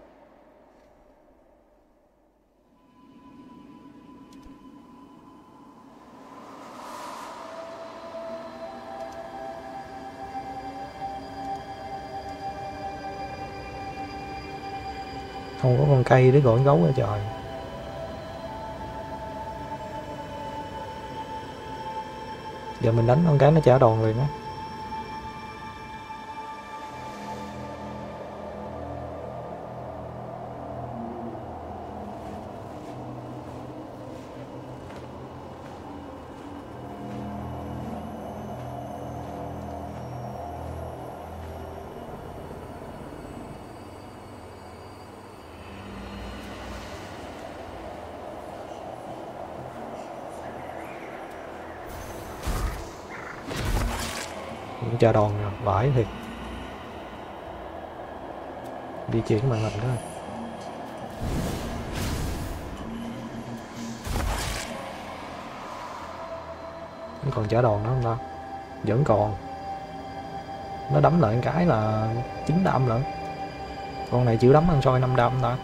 Không có con cây để gọi gấu ở trời. Giờ mình đánh con cái nó trả đòn liền á. Trả đòn rồi, vãi thiệt. Di chuyển màn hình đó. Vẫn còn trả đòn nữa không ta? Vẫn còn. Nó đấm lại cái là 9 đam lận. Con này chịu đấm ăn soi 5 đam ta.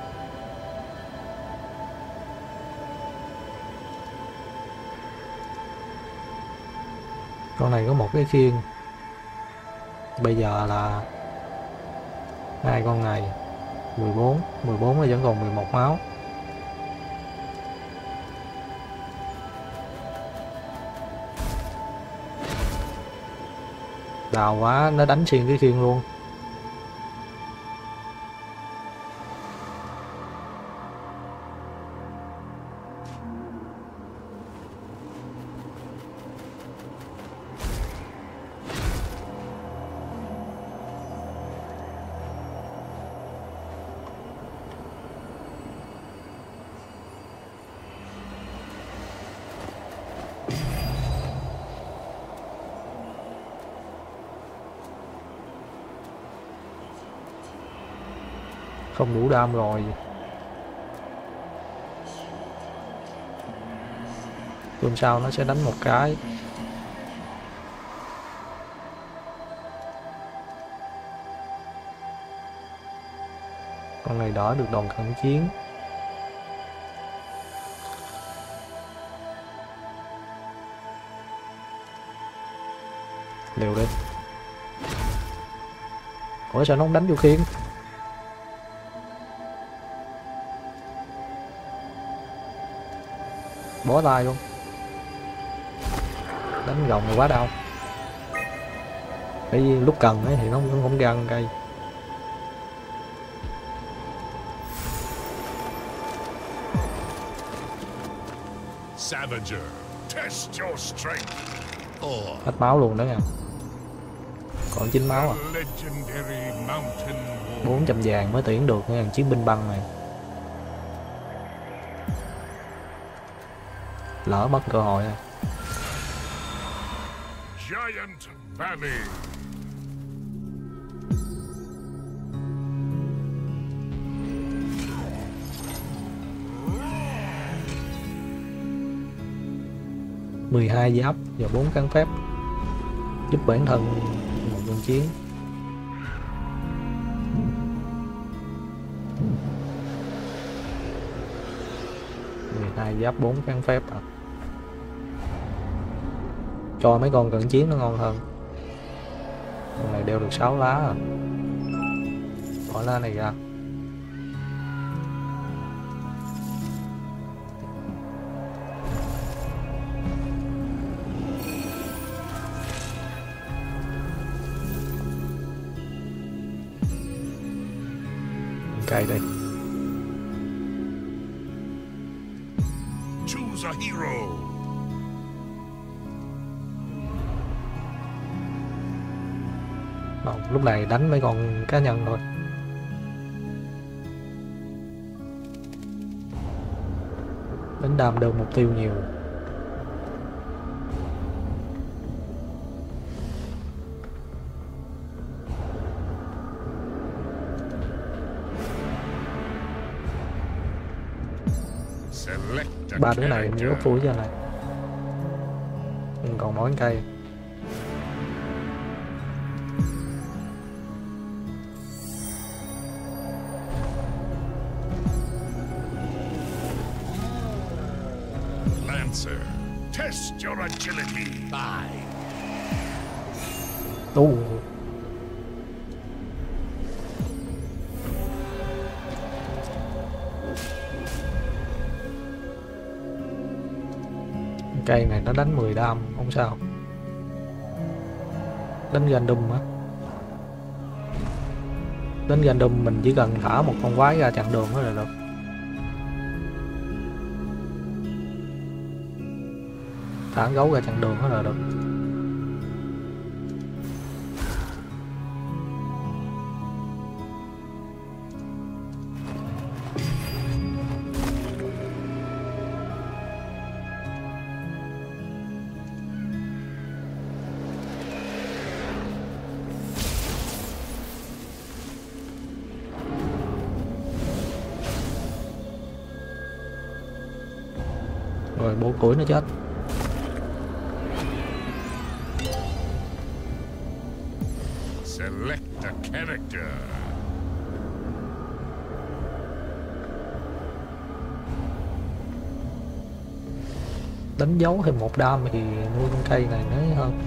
Con này có một cái khiên. Bây giờ là hai con này 14 là vẫn còn 11 máu. Đào quá, nó đánh xuyên cái khiên luôn. Không đủ đam rồi. Tuần sau nó sẽ đánh một cái. Con này đỡ được đòn cận chiến. Liều đi. Ủa sao nó không đánh vô khiên? Bó tay luôn. Đánh gồng thì quá đau. Bởi vì lúc cần ấy thì nó không ra con cây. Savager, test your strength. Hết máu luôn đó nha. Còn 9 máu à. 400 vàng mới tuyển được nha, chiến binh băng này. Lỡ mất cơ hội rồi. Giant Valley. .12 giáp và 4 kháng phép giúp bản thân một trận chiến. Hai giáp 4 kháng phép à. Cho mấy con cận chiến nó ngon hơn. Con này đeo được 6 lá à. Bỏ lá này ra. Cây đây. Choose a hero. Lúc này đánh mấy con cá nhân thôi. Đánh đam đơn mục tiêu nhiều. Ba đứa này nhớ phủi cho này. Còn món cây. Lancer, test your agility. Bye. Tu. Cây này nó đánh 10 đam không sao. Đánh random á. Đánh random mình chỉ cần thả một con quái ra chặn đường đó là được. Thả gấu ra chặn đường đó là được. Rồi bổ củi nó chết. Select a character. Đánh dấu thêm một đam thì nuôi con cây này nó hơn.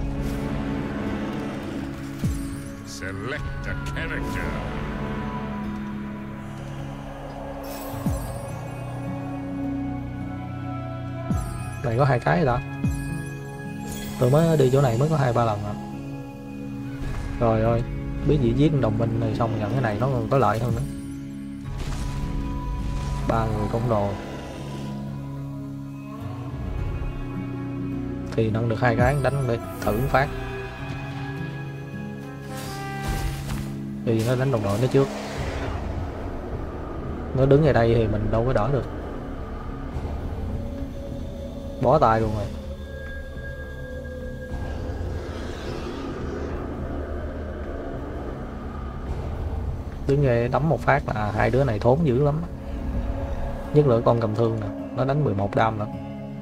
Select a character. Này có 2 cái rồi đó. Tôi mới đi chỗ này mới có 2-3 lần rồi. Rồi ơi, biết gì giết đồng minh này xong nhận cái này nó còn có lợi hơn nữa. 3 người công đồ. Thì nâng được 2 cái đánh đi, thử phát. Thì nó đánh đồng đội nó trước. Nó đứng ở đây thì mình đâu có đỡ được. Bó tay luôn rồi. Đứng nghe đấm một phát là hai đứa này thốn dữ lắm. Nhất là con cầm thương nè, nó đánh 11 đam nữa.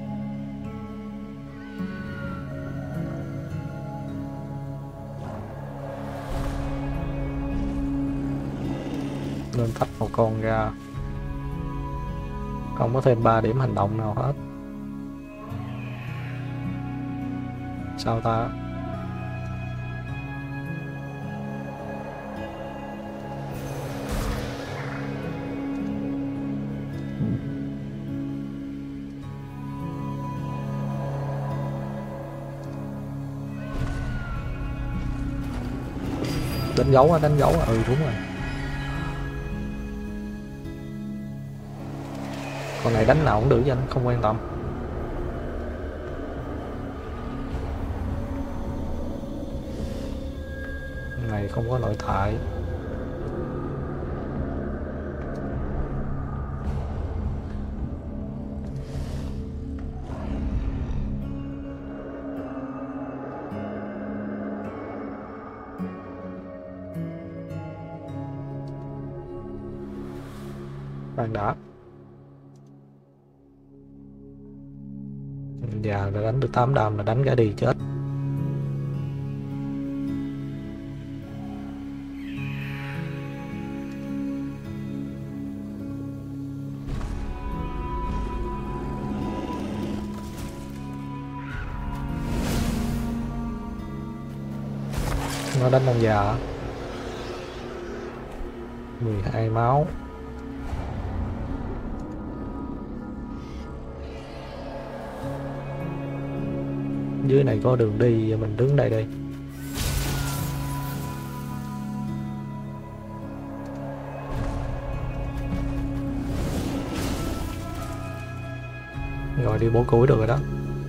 Nên tách một con ra. Không có thêm 3 điểm hành động nào hết. Sao ta? Đánh gấu á, đánh gấu á. Ừ đúng rồi. Con này đánh nào cũng được chứ anh, không quan tâm. Này không có nội tại. Khoan đã. Dạ là đánh được 8 đam là đánh cả đi chết. Nó đánh ông già 12 máu. Dưới này có đường đi, mình đứng đây đi. Rồi đi bổ củi được rồi đó.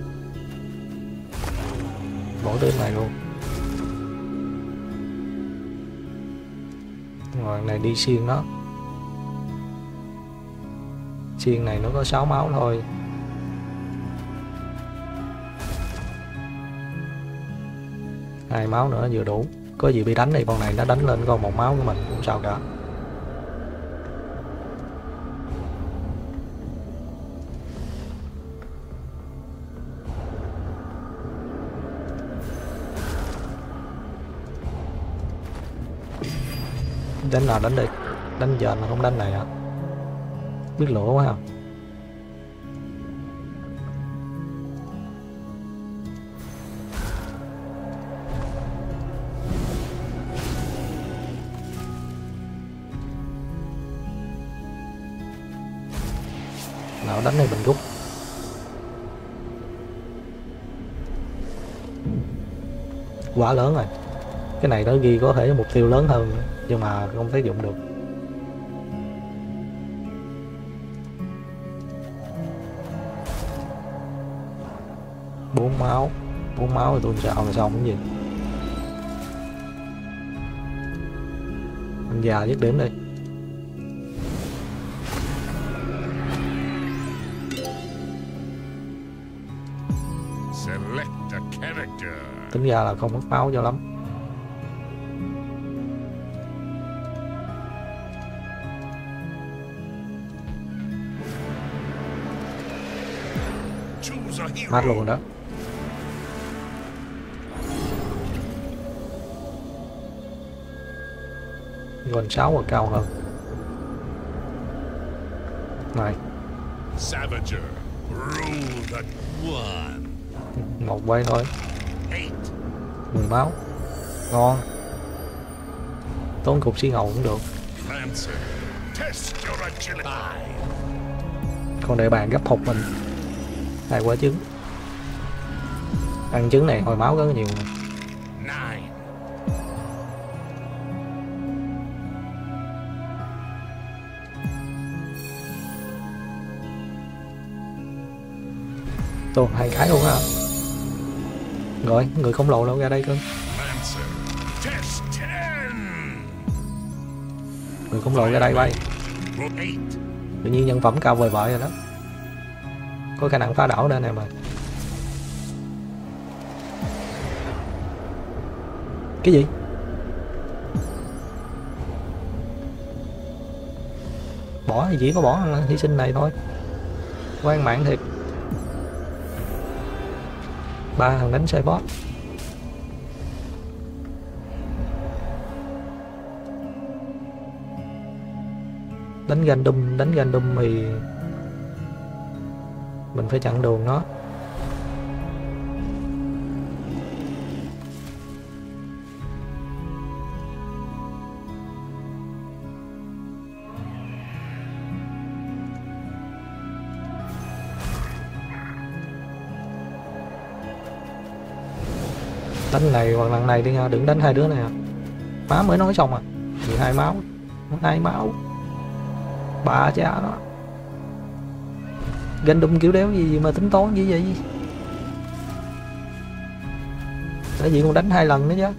Bổ tới này luôn. Rồi này đi xiên nó. Xiên này nó có 6 máu thôi. Hai máu nữa vừa đủ. Có gì bị đánh thì con này nó đánh lên con 1 máu của mình cũng sao cả. Đánh nào đánh đi. Đánh giờ mà không đánh này hả? Biết lửa quá hả? Nào đánh này mình rút. Quá lớn rồi. Cái này nó ghi có thể mục tiêu lớn hơn nhưng mà không thể dụng được. Bốn máu thì tôi sao là xong cái gì. Anh già dứt điểm đi. Select a character. Tính ra là không mất máu cho lắm. Choose a Mát hero. luôn đó. Gần 6 và cao hơn. Này, Savager. Rule the one. một quay thôi. 8. 10 máu. Ngon. Tốn cục xí ngầu cũng được. Lancer. Test your agility. 5. Còn để bàn gấp hụt mình. 2 quả trứng. Ăn trứng này hồi máu rất nhiều. 9. Tôi 2 cái luôn á. Rồi, người khổng lồ đâu ra đây cơ. Lancer. Test 10. Người khổng lồ ra đây bay. 8. Tự nhiên nhân phẩm cao vời vợi rồi đó. Có khả năng phá đảo đây nè mà. Cái gì? Bỏ thì chỉ có bỏ hy sinh này thôi. Quan mạng thiệt. 3 thằng đánh xe boss. Đánh random thì mình phải chặn đường nó. Đánh này hoặc lần này đi nha, đừng đánh hai đứa này à. Má mới nói xong à. 12 máu. 2 máu. Bà cha nó. Random kiểu đéo gì mà tính toán gì vậy. Tại vì còn đánh 2 lần nữa chứ.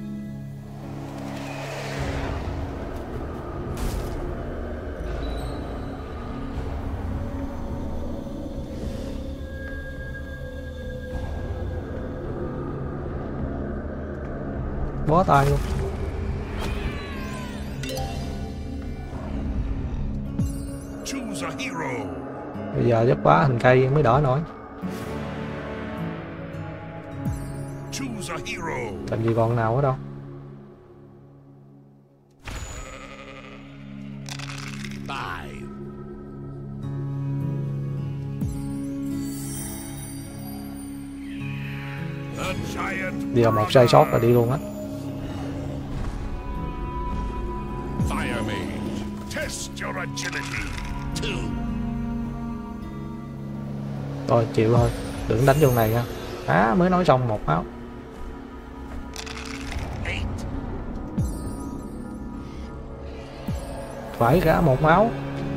Bó tay luôn. Choose a hero. Bây giờ dấp quá hình cây mới đỡ nổi. Choose a hero. Làm gì còn nào ở đâu. Five. The giant. Bây giờ một sai sót là đi luôn á. Fire mage. Test your agility. 2. Thôi chịu thôi. Đừng đánh trong này nha. Mới nói xong 1 máu. 8. Phải cả 1 máu.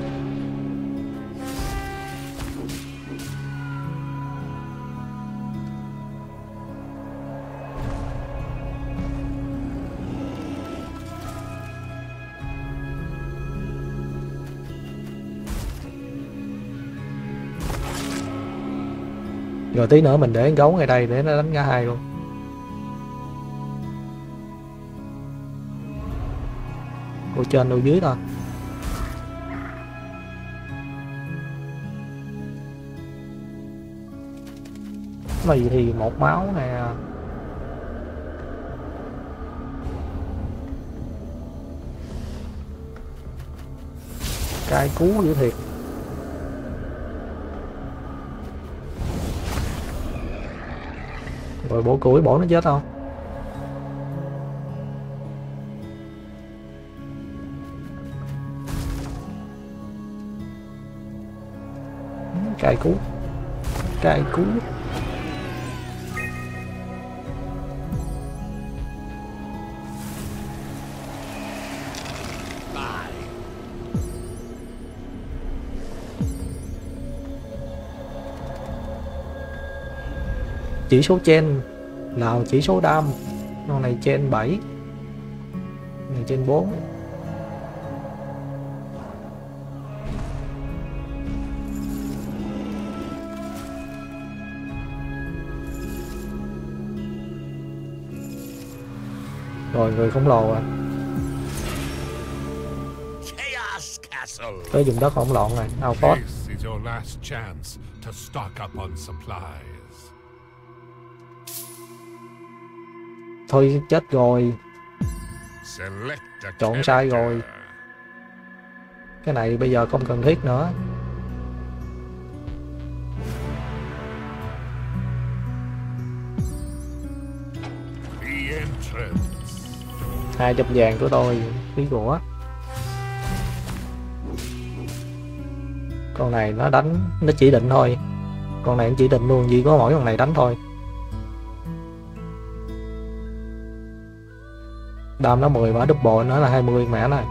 Rồi tí nữa mình để con gấu ngay đây để nó đánh cả hai luôn. Cô trên đâu dưới thôi. Này thì 1 máu nè. Cay cú dữ thiệt. Rồi bổ củi bổ nó chết không? Cay cú. Cay cú. Rồi, 5. chỉ số chen là chỉ số đam. Con này chen 7, này chen 4. Rồi người khổng lồ à. Chaos Castle. Tới dùng đất hỗn loạn này. Outpost. This is your last chance to stock up on supplies. Thôi chết rồi. Select a Chọn sai rồi. character. Cái này bây giờ không cần thiết nữa. The entrance. 200 vàng của tôi. Phí của. Con này nó đánh, nó chỉ định thôi. Con này cũng chỉ định luôn, chỉ có mỗi con này đánh thôi. Đam nó 10 mà double nó là 20 mẹ này.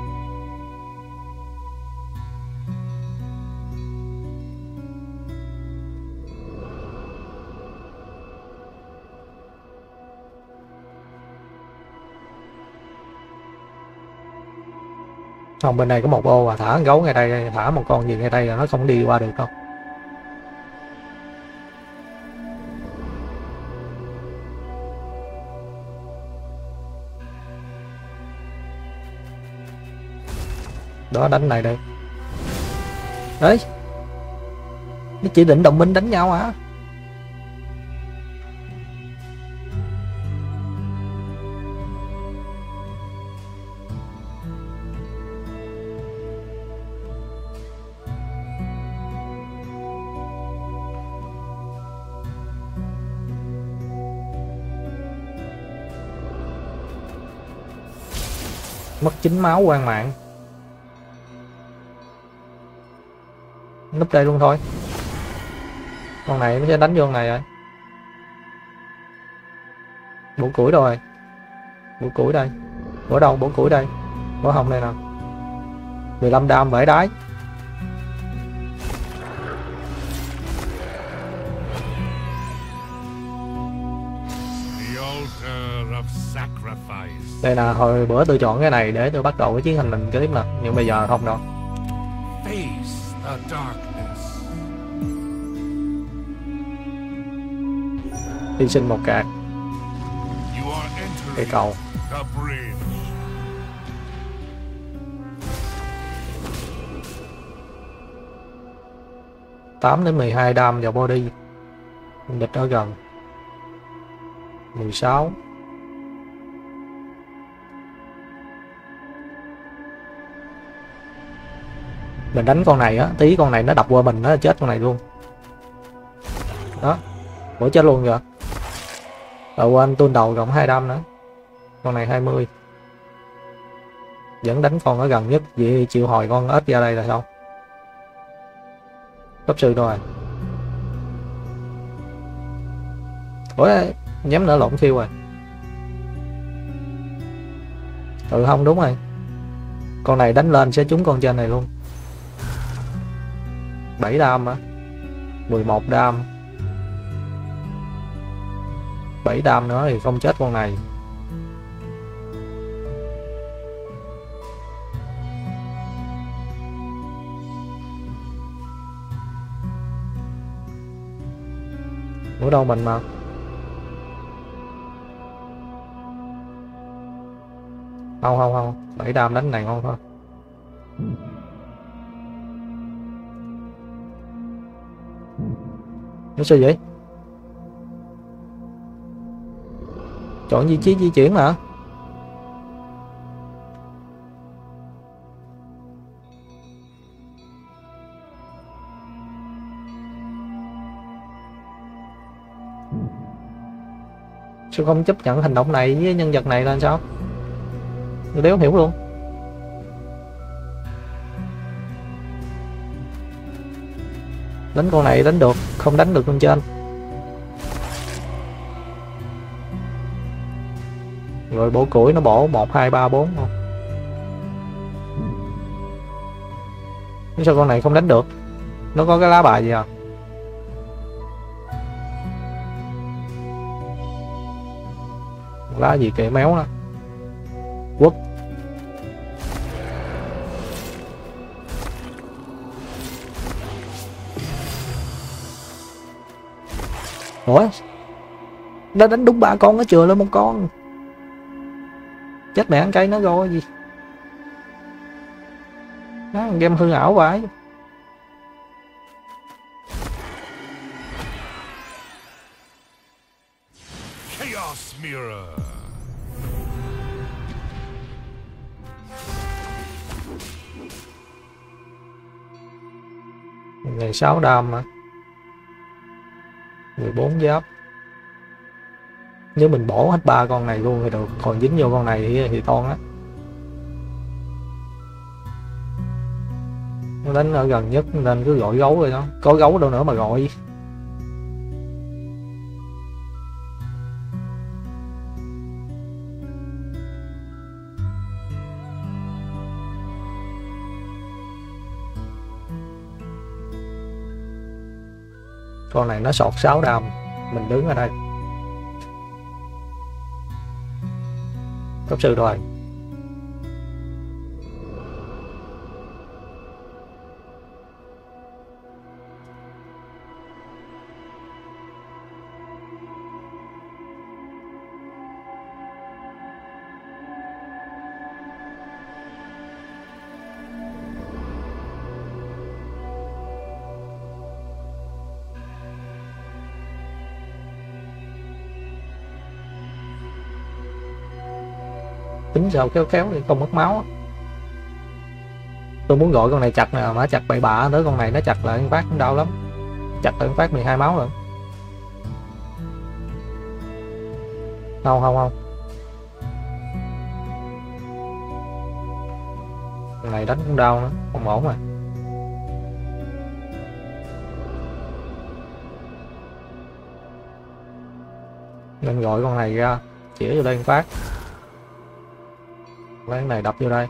Không, bên này có một ô à, thả con gấu ngay đây, thả một con gì ngay đây là nó không đi qua được đâu. Đó, đánh này đây. Đấy, nó chỉ định đồng minh đánh nhau hả? Mất 9 máu quan mạng. Núp đây luôn thôi. Con này nó sẽ đánh vô con này rồi. Bổ củi rồi. Bổ củi đây. Bổ đâu? Bổ củi đây. Bổ hồng đây nè. 15 đam vẽ đái. The altar of sacrifice. Đây là hồi bữa tôi chọn cái này để tôi bắt đầu cái chiến hành mình kế tiếp nè. Nhưng bây giờ không đâu. Face the darkness. Hy sinh một card. You are Cây entering cầu. the bridge. Tám đến 12 đam vào body. Địch ở gần. 16. Mình đánh con này á, tí con này nó đập qua mình nó chết con này luôn. Đó. Bổ chết luôn rồi. Rồi quên tuôn đầu cộng 2 đam nữa. Con này 20. Vẫn đánh con ở gần nhất, vậy chịu hồi con ếch ra đây là xong. Cấp sư rồi. Ủa, nhắm nữa lộn phiêu rồi. Ừ không, đúng rồi. Con này đánh lên sẽ trúng con trên này luôn. 7 đam á. 11 đam. 7 đam nữa thì không chết con này. Ở đâu mình mà. Không. 7 đam đánh này ngon thôi. Nó sao vậy? Chọn vị trí di chuyển hả? Sao không chấp nhận hành động này với nhân vật này là sao? Tôi đéo hiểu luôn. Đánh con này đánh được, không đánh được con trên. Rồi bổ củi nó bổ 1, 2, 3, 4 không? Sao con này không đánh được? Nó có cái lá bài gì à? lá gì kệ méo đó. Quất. Ủa, nó đánh đúng 3 con, nó chừa lên 1 con. Chết mẹ ăn cây nó rồi gì đó, game hư ảo vậy. Chaos Mirror. Ngày 6 đam mà 14 giáp. Nếu mình bỏ hết 3 con này luôn thì được, còn dính vô con này thì toan á. Nó đánh ở gần nhất nên cứ gọi gấu rồi đó, có gấu đâu nữa mà gọi. Con này nó sọt 6 đam, mình đứng ở đây. Cấp sư rồi. Tính sao khéo khéo thì không mất máu. Tôi muốn gọi con này chặt nè, mà chặt bậy bạ tới con này nó chặt lại phát cũng đau lắm. Chặt lại phát 12 máu rồi. Không không không. Con này đánh cũng đau nữa, không ổn rồi. Nên gọi con này ra, chĩa vô đây một phát. Cái này đập vô đây.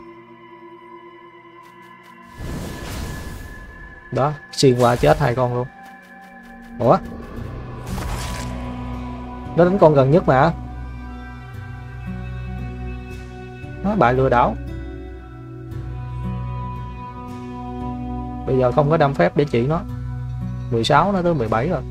Đó, xuyên qua chết 2 con luôn. Ủa? Nó đánh con gần nhất mà. Nó bại lừa đảo. Bây giờ không có đâm phép để trị nó. 16 nó tới 17 rồi.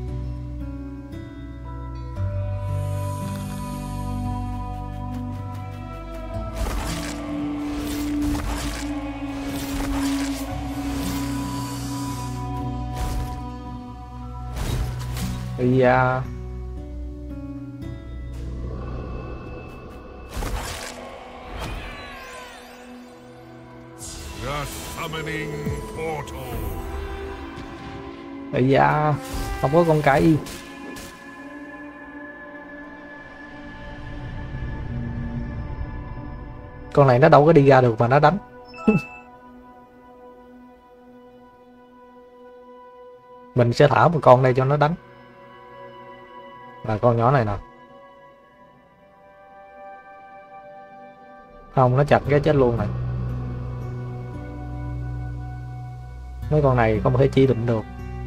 Bây giờ The summoning portal. bây giờ không có con cây. Con này nó đâu có đi ra được mà nó đánh. Mình sẽ thả một con đây cho nó đánh. Là con nhỏ này nè. Không, nó chặt cái chết luôn này. Mấy con này không thể chỉ định được.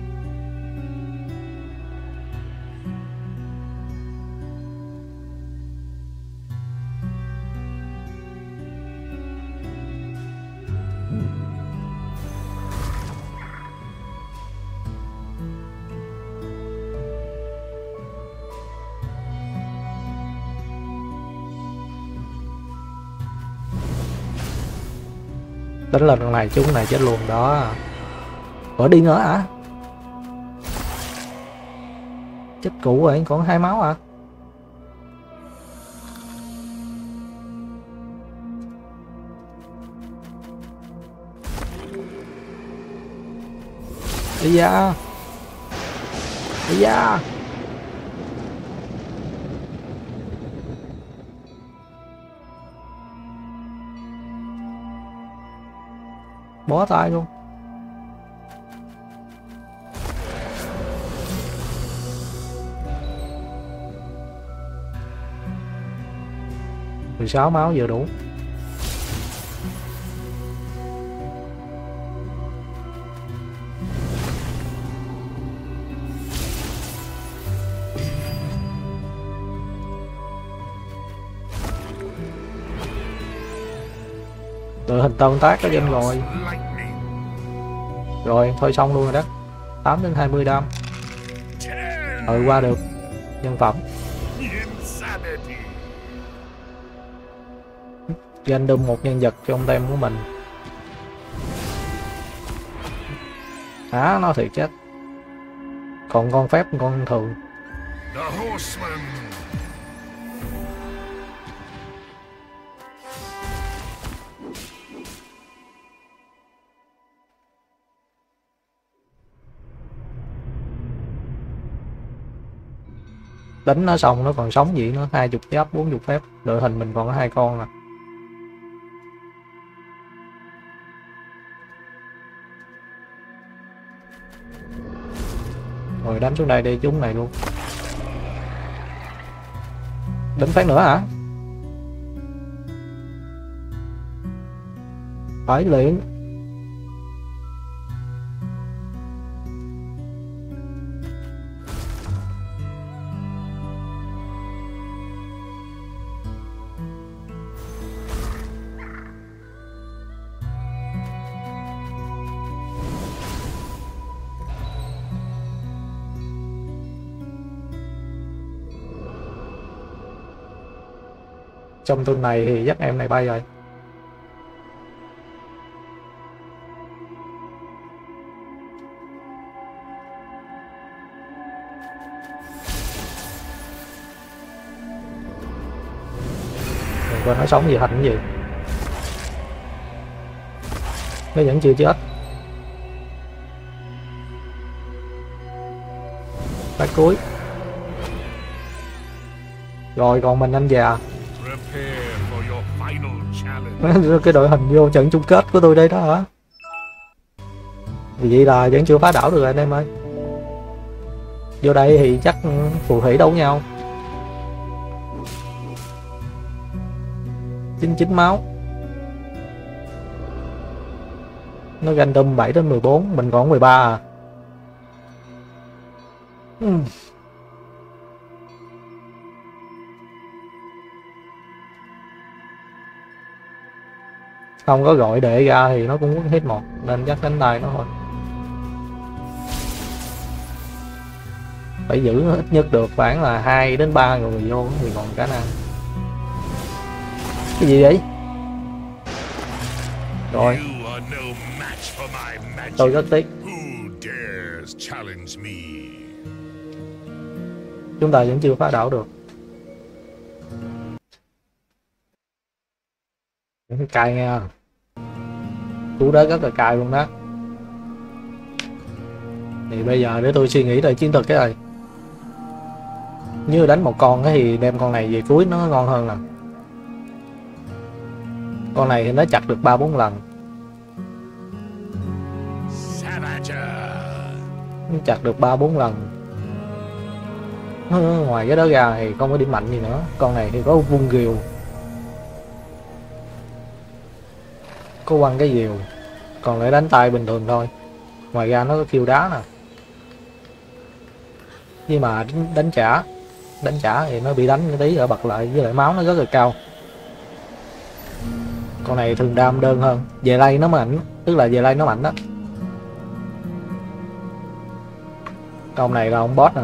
Đánh lên con này chúng này chết luôn đó. Ủa đi nữa hả? Chết cũ rồi, còn 2 máu à? Đi ra. Đi ra. Bó tay luôn. Mười 16 máu vừa đủ. Đội hình tân tác ở trên rồi. Lightning. Rồi thôi xong luôn rồi đó. 8 đến 20 đam. Qua được. Nhân phẩm. Insanity. Random một nhân vật trong tem của mình. Nó thiệt chết. Còn con phép con thường. The horseman. Đánh nó xong nó còn sống gì nữa, 20 giáp 40 phép. Đội hình mình còn có 2 con nè. Rồi đánh xuống đây đi chúng này luôn. Đánh phát nữa hả? Phải liền. Trong tuần này thì dắt em này bay rồi. Mình coi nó sống gì thành cái gì. Nó vẫn chưa chết. Phát cuối. Rồi còn mình anh già. Prepare for your final challenge. Cái đội hình vô trận chung kết của tôi đây đó hả? Vì vậy là vẫn chưa phá đảo được anh em ơi. Vô đây thì chắc phù thủy đấu nhau. 99 máu. Nó random 7 đến 14, mình còn 13 à. Không có gọi đệ ra thì nó cũng hit một, nên chắc đánh tay nó thôi. Phải giữ ít nhất được khoảng là 2 đến 3 người vô thì còn khả năng. Cái gì vậy? Rồi. Tôi rất tiếc. Chúng ta vẫn chưa phá đảo được. Cay nha. Cú đó rất là cay luôn đó. Thì bây giờ để tôi suy nghĩ lại chiến thuật cái này. Như đánh một con thì đem con này về cuối nó ngon hơn nè. Con này thì nó chặt được 3-4 lần. Nó chặt được 3-4 lần. Ngoài cái đó ra thì không có điểm mạnh gì nữa. Con này thì có vung rìu, có quăng cái diều, còn lại đánh tay bình thường thôi. Ngoài ra nó có khiêu đá nè. Nhưng mà đánh trả thì nó bị đánh cái tí rồi bật lại, với lại máu nó rất là cao. Con này thường đam đơn hơn. Về lay nó mạnh, tức là về lay nó mạnh đó. Con này là ông boss nè.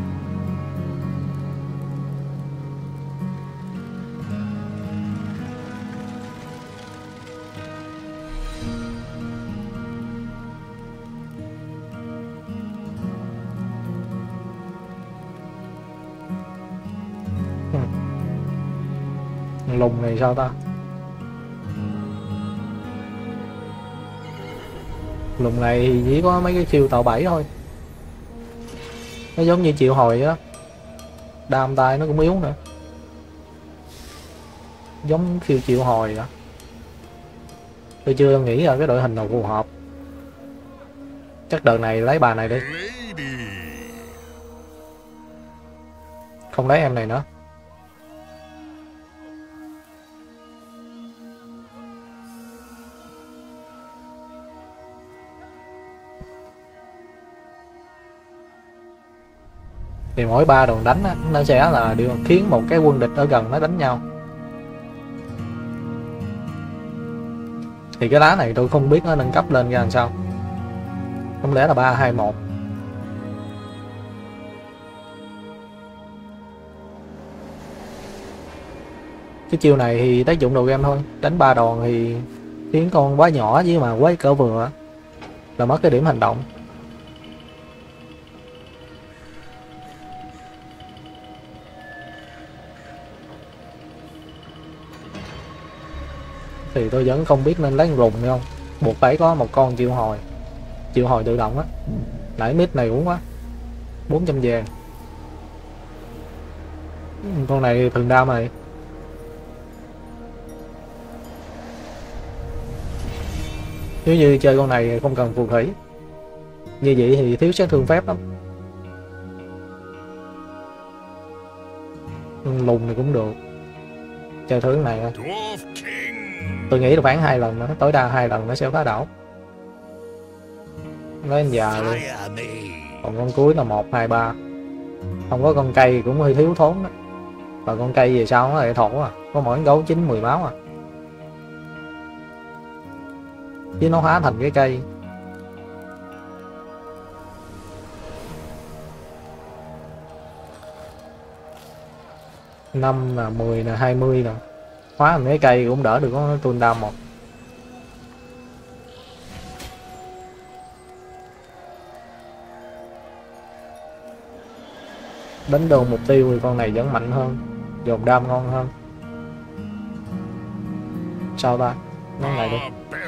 Lùng này sao ta? Lùng này thì chỉ có mấy cái chiêu tạo bẫy thôi. Nó giống như triệu hồi á. Đam tay nó cũng yếu nữa. Giống khiêu triệu hồi đó. Tôi chưa nghĩ ra cái đội hình nào phù hợp. Chắc đợt này lấy bà này đi. Không lấy em này nữa. Thì mỗi 3 đòn đánh á, nó sẽ là điều khiến một cái quân địch ở gần nó đánh nhau. Thì cái lá này tôi không biết nó nâng cấp lên ra làm sao. Không lẽ là 3-2-1. Cái chiêu này thì tác dụng đầu game thôi. Đánh 3 đòn thì khiến con quá nhỏ chứ mà quá cỡ vừa là mất cái điểm hành động. Thì tôi vẫn không biết nên lấy rùng không. Buộc phải có một con triệu hồi tự động á. Nãy mid này uống quá 400 vàng. Con này thường đam này. Nếu như chơi con này không cần phù thủy, như vậy thì thiếu sát thương phép lắm. Lùn này cũng được. Chơi thứ này tôi nghĩ là khoảng 2 lần nữa, tối đa 2 lần nó sẽ phá đảo. Lấy anh già luôn. Còn con cuối là 1, 2, 3. Không có con cây cũng hơi thiếu thốn đó. Và con cây về sau nó lại thổ à. Có mỗi gấu 9-10 máu à. Chứ nó hóa thành cái cây. Năm là 10 là 20 nè. Hóa thành cái cây cũng đỡ được có tuôn đam một. Đánh đường mục tiêu thì con này vẫn mạnh hơn, dồn đam ngon hơn. Sao ta? Nó này đi.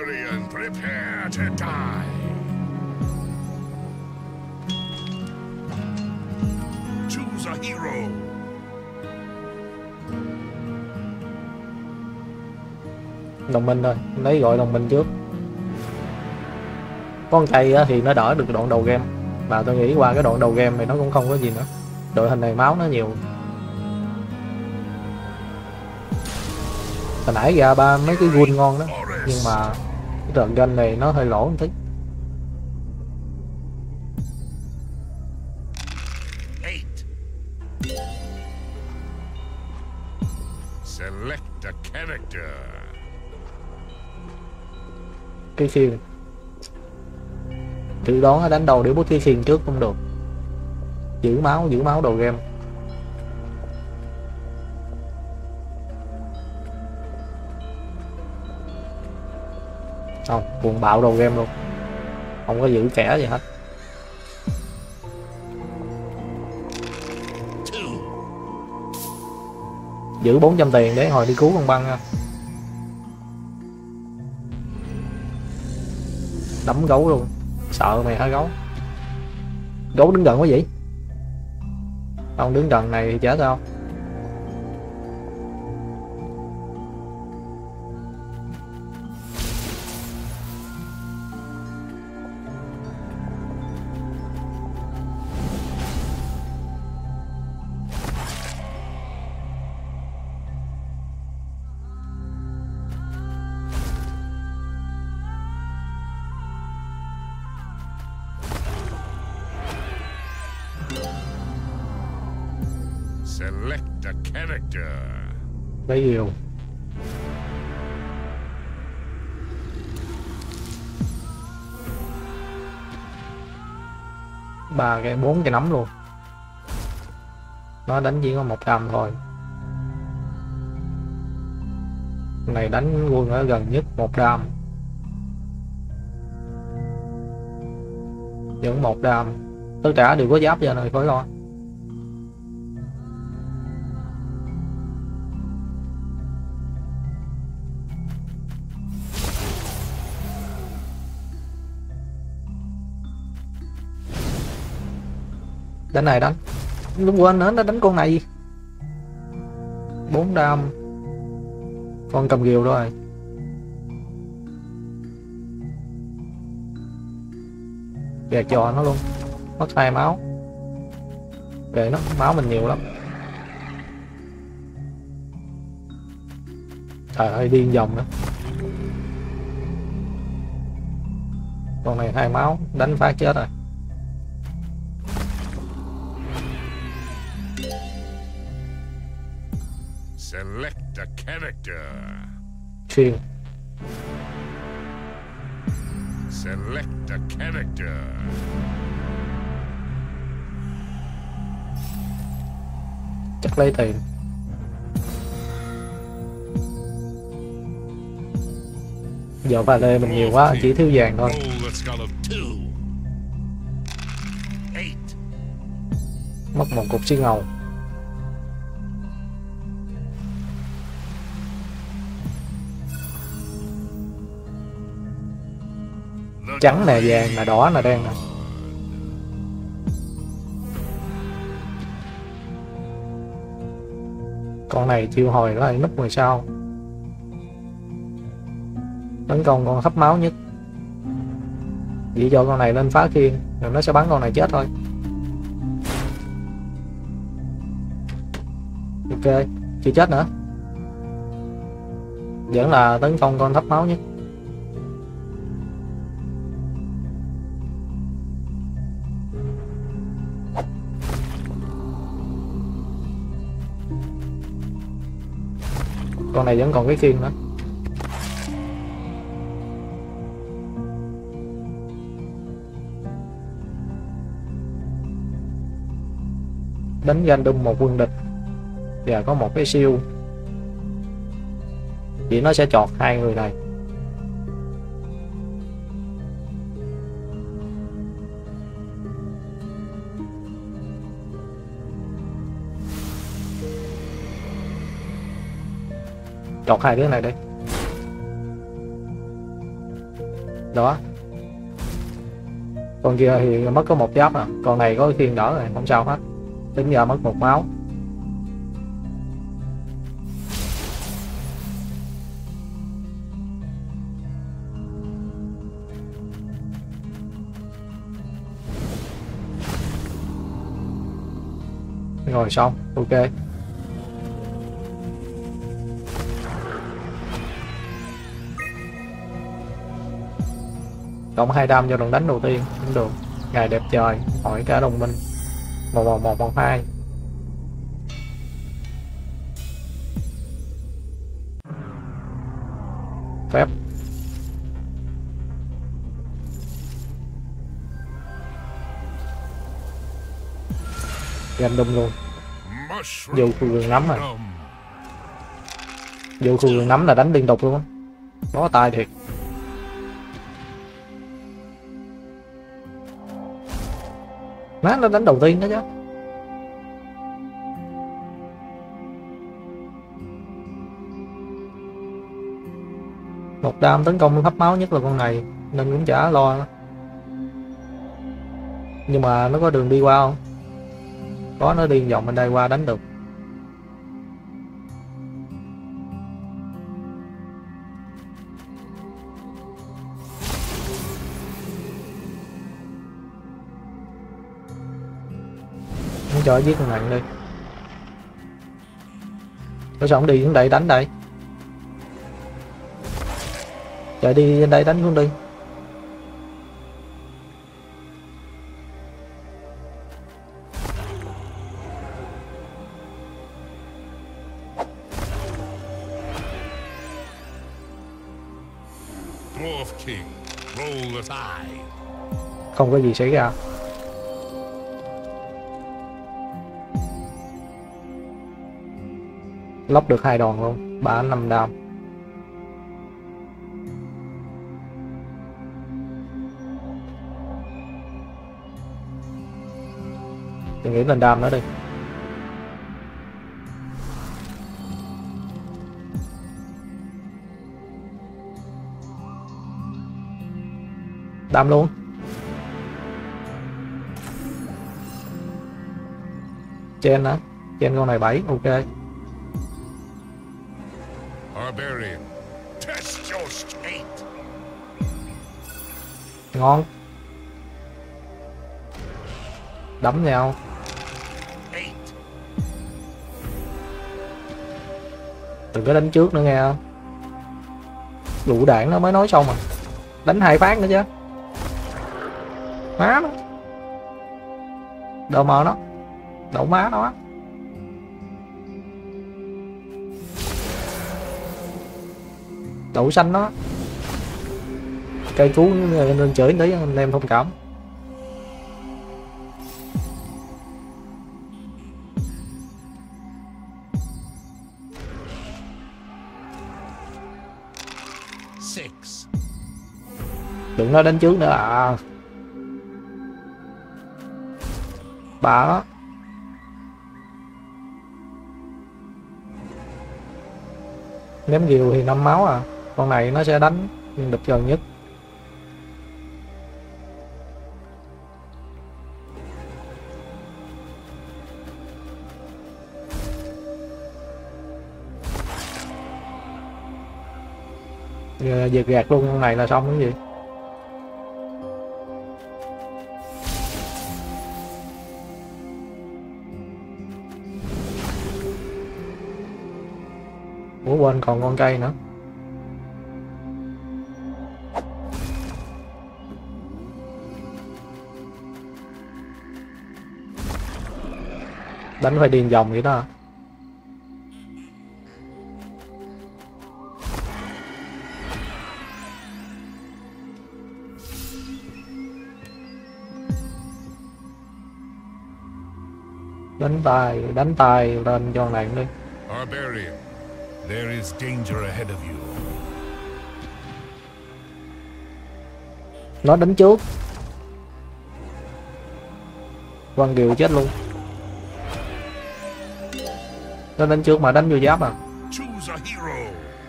Đồng minh thôi, lấy gọi đồng minh trước. Con cây thì nó đỡ được đoạn đầu game. Mà tôi nghĩ qua cái đoạn đầu game thì nó cũng không có gì nữa. Đội hình này máu nó nhiều. Hồi nãy ra mấy cái gun ngon đó. Nhưng mà cái trận ganh này nó hơi lỗ một tí. Cái khiên tự đoán đánh đầu để bút cái khiên trước cũng được. Giữ máu đầu game. Không, cuồng bạo đầu game luôn. Không có giữ kẻ gì hết. Giữ 400 tiền để hồi đi cứu con băng nha. Đấm gấu luôn. Sợ mày hả gấu? Gấu đứng gần quá vậy? Không đứng gần này thì chết sao? Select a character. Lấy nhiều. bốn cái nắm luôn. Nó đánh chỉ có 100 thôi. Này đánh quân ở gần nhất 1 đam. Vẫn 1 đam. Tất cả đều có giáp giờ này khỏi lo. Đánh này đánh. Lúc quên nữa nó đánh con này. 4 đam. Con cầm ghiều rồi. Gạt cho nó luôn. Mất 2 máu. Kệ nó, máu mình nhiều lắm. Trời ơi điên vòng nữa. Con này 2 máu, đánh phát chết rồi. Select a character. Xuyên. Select a character. Chắc lấy tiền. Giờ và lê mình nhiều quá, chỉ thiếu vàng thôi. Roll a skull of 2. 8. Mất một cục xi ngầu. Trắng nè, vàng nè, đỏ nè, đen nè. Con này chiêu hồi nó lại núp ngoài sau. Tấn công con thấp máu nhất. Chỉ cho con này lên phá khiên, rồi nó sẽ bắn con này chết thôi. Ok, chưa chết nữa. Vẫn là tấn công con thấp máu nhất. Con này vẫn còn cái khiên nữa. Đánh random một quân địch và có một cái siêu, chỉ nó sẽ chọt hai người này. Chọt hai đứa này đi. Đó. Con kia thì mất có một giáp à, con này có khiên đỡ rồi, không sao hết. Tính giờ mất một máu. Rồi xong, ok. Cộng 2 đam cho lần đánh đầu tiên cũng được. Ngày đẹp trời, hỏi cả đồng minh. 11112. Phép. Random luôn. Vô khu rừng nắm rồi. Vô khu rừng nắm là đánh liên tục luôn á. Bó tay thiệt. Má nó đánh đầu tiên đó chứ. Một đam tấn công thấp máu nhất là con này nên cũng chả lo. Nhưng mà nó có đường đi qua không? Có, nó đi vòng bên đây qua đánh được. Muốn cho giết con này đi. Sao không đi đến đây đánh đây? Chạy đi lên đây đánh luôn đi. Không có gì xảy ra. Lóc được 2 đòn luôn, 3-5 đam. Tôi nghĩ lên đam nữa đi. Đam luôn. Chen á, chen con này 7, ok. Barbarian, test your state. Ngon. Đấm nhau. 8. Đừng có đánh trước nữa nghe. Lũ đạn nó mới nói xong mà. Đánh 2 phát nữa chứ. Má nó. Đờ mờ nó. Đậu má nó. Đậu xanh nó. Cây cú nên chửi tí anh em thông cảm. Đừng nói đánh trước nữa à. Bà đó. Ném diều thì 5 máu à. Con này nó sẽ đánh địch gần nhất. Giờ diệt gạt luôn con này là xong cái gì. Ủa quên còn con cây nữa. Đánh phải điền vòng vậy đó. Đánh tay lên cho này đi. Barbarian, there is danger ahead of you. Nó đánh trước. Văn Kiều chết luôn. Nó đánh trước mà đánh vô giáp à. Choose a hero.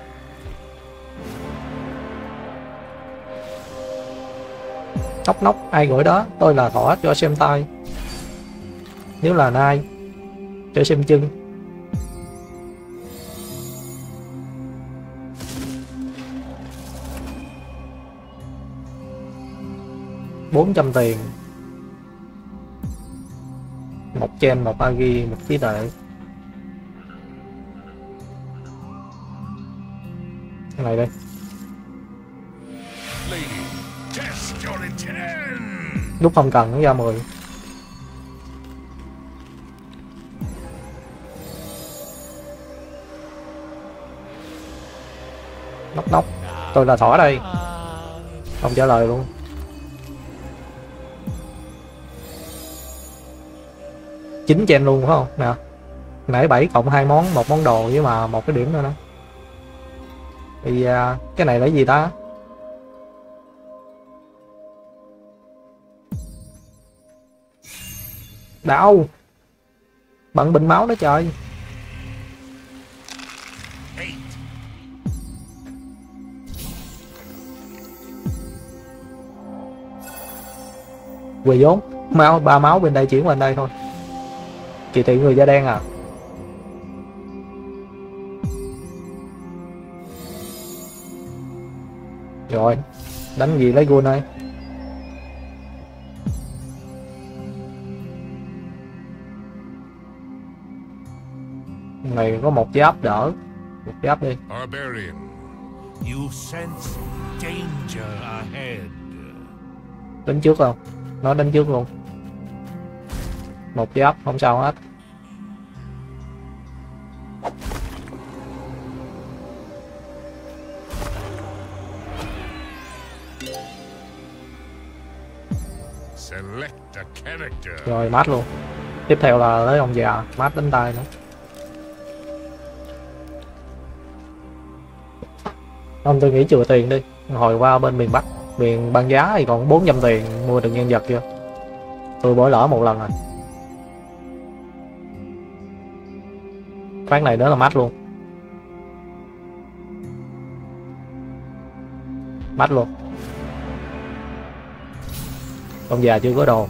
Nóc nóc ai gọi đó, tôi là Thỏ cho xem tay. Nếu là Nai cho xem chân. $400 tiền. Một chen, một agi, một trí tuệ. Cái này đây. Lady, test your intent. Lúc không cần nó ra 10. Nóc nóc, tôi là Thỏ đây. Không trả lời luôn. Chín chen luôn phải không nè. Nãy 7 cộng 2 món, một món đồ với mà một cái điểm nữa đó. Thì cái này là gì ta? Đau. Bận bình máu đó trời. Quỳ vốn máu 3 máu bên đây chuyển bên đây thôi. Kỳ thị người da đen à. Rồi đánh gì lấy gun ơi. Này có một giáp đỡ. Một giáp đi. Barbarian, you sense danger ahead. Đánh trước không? Nó đánh trước luôn. Một giáp không sao hết. Select a character. Rồi mát luôn. Tiếp theo là lấy ông già, mát đánh tay nữa. Ông tôi nghĩ chừa tiền đi. Hồi qua bên miền Bắc, miền băng giá thì còn 400 tiền mua được nhân vật chưa. Tôi bỏ lỡ một lần rồi. Phát này nữa là mát luôn. Mát luôn. Ông già chưa có đồ.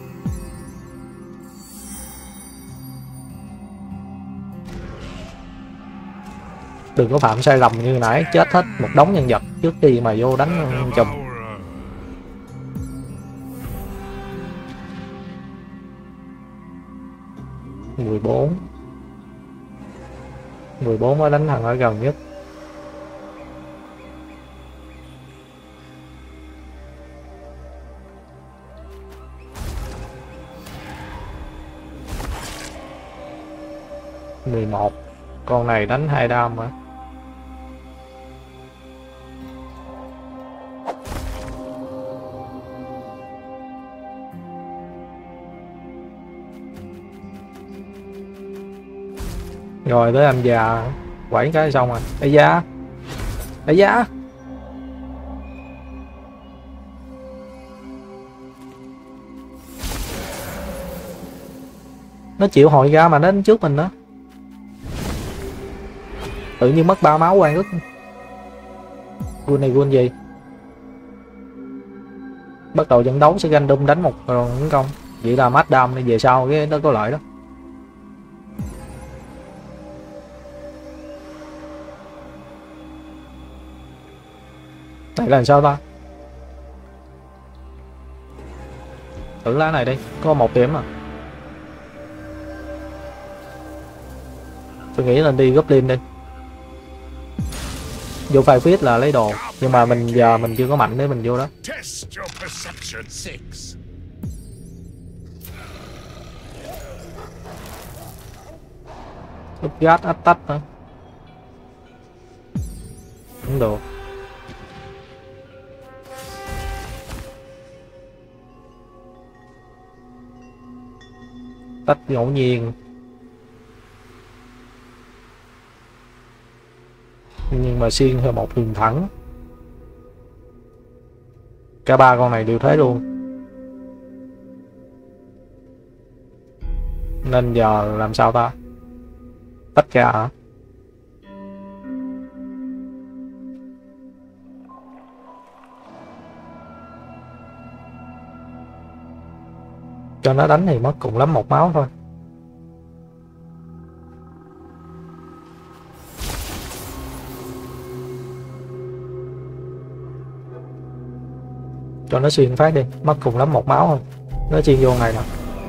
Đừng có phạm sai lầm như nãy chết hết một đống nhân vật trước khi mà vô đánh chùm. 14 mới đánh thằng ở gần nhất. -11. Con này đánh 2 đam hả? Rồi tới anh già quẩy cái xong rồi. Ây da, ây da, nó chịu hồi ra mà nó đến trước mình đó, tự nhiên mất 3 máu quan ức. Quân này quân gì, bắt đầu trận đấu sẽ random đánh một đòn tấn công, vậy là mát đam đi về sau cái nó có lợi đó. Này là sao ta, thử lá này đi, có 1 điểm mà. Tôi nghĩ là đi Goblin đi, vô 5 feet là lấy đồ, nhưng mà mình giờ mình chưa có mạnh để mình vô đó. Test your perception. 6. Lúc gát ách tách hả, cũng được. Tách ngẫu nhiên, nhưng mà xuyên theo một đường thẳng. Cả 3 con này đều thế luôn, nên giờ làm sao ta, tách ra hả? Cho nó đánh thì mất cùng lắm 1 máu thôi. Cho nó xuyên phát đi, mất cùng lắm 1 máu thôi, nó xuyên vô này nè.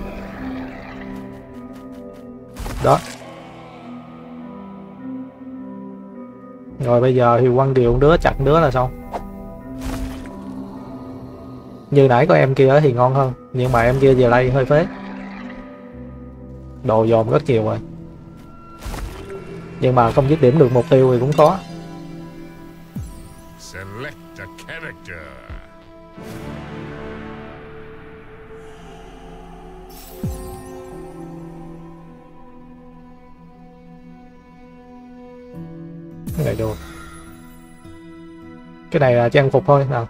Đó. Rồi bây giờ thì quăng điều đứa chặt đứa là xong. Như nãy có em kia thì ngon hơn, nhưng mà em kia về đây hơi phế, đồ dồn rất nhiều rồi, nhưng mà không dứt điểm được mục tiêu thì cũng khó. Select a character. Cái này được, cái này là trang phục thôi nào.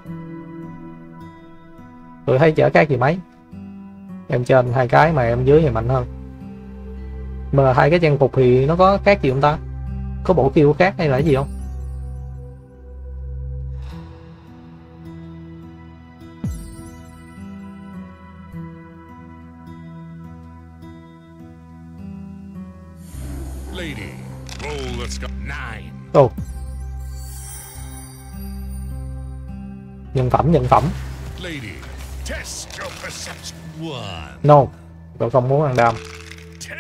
Tôi thấy chả khác gì mấy, em trên 2 cái mà em dưới thì mạnh hơn. Mà 2 cái trang phục thì nó có khác gì không ta, có bộ kill khác hay là cái gì không? Lady, roll the sky. 9. Ồ, nhân phẩm. Lady, test your perception. 1. No, tôi không muốn ăn đam. 10.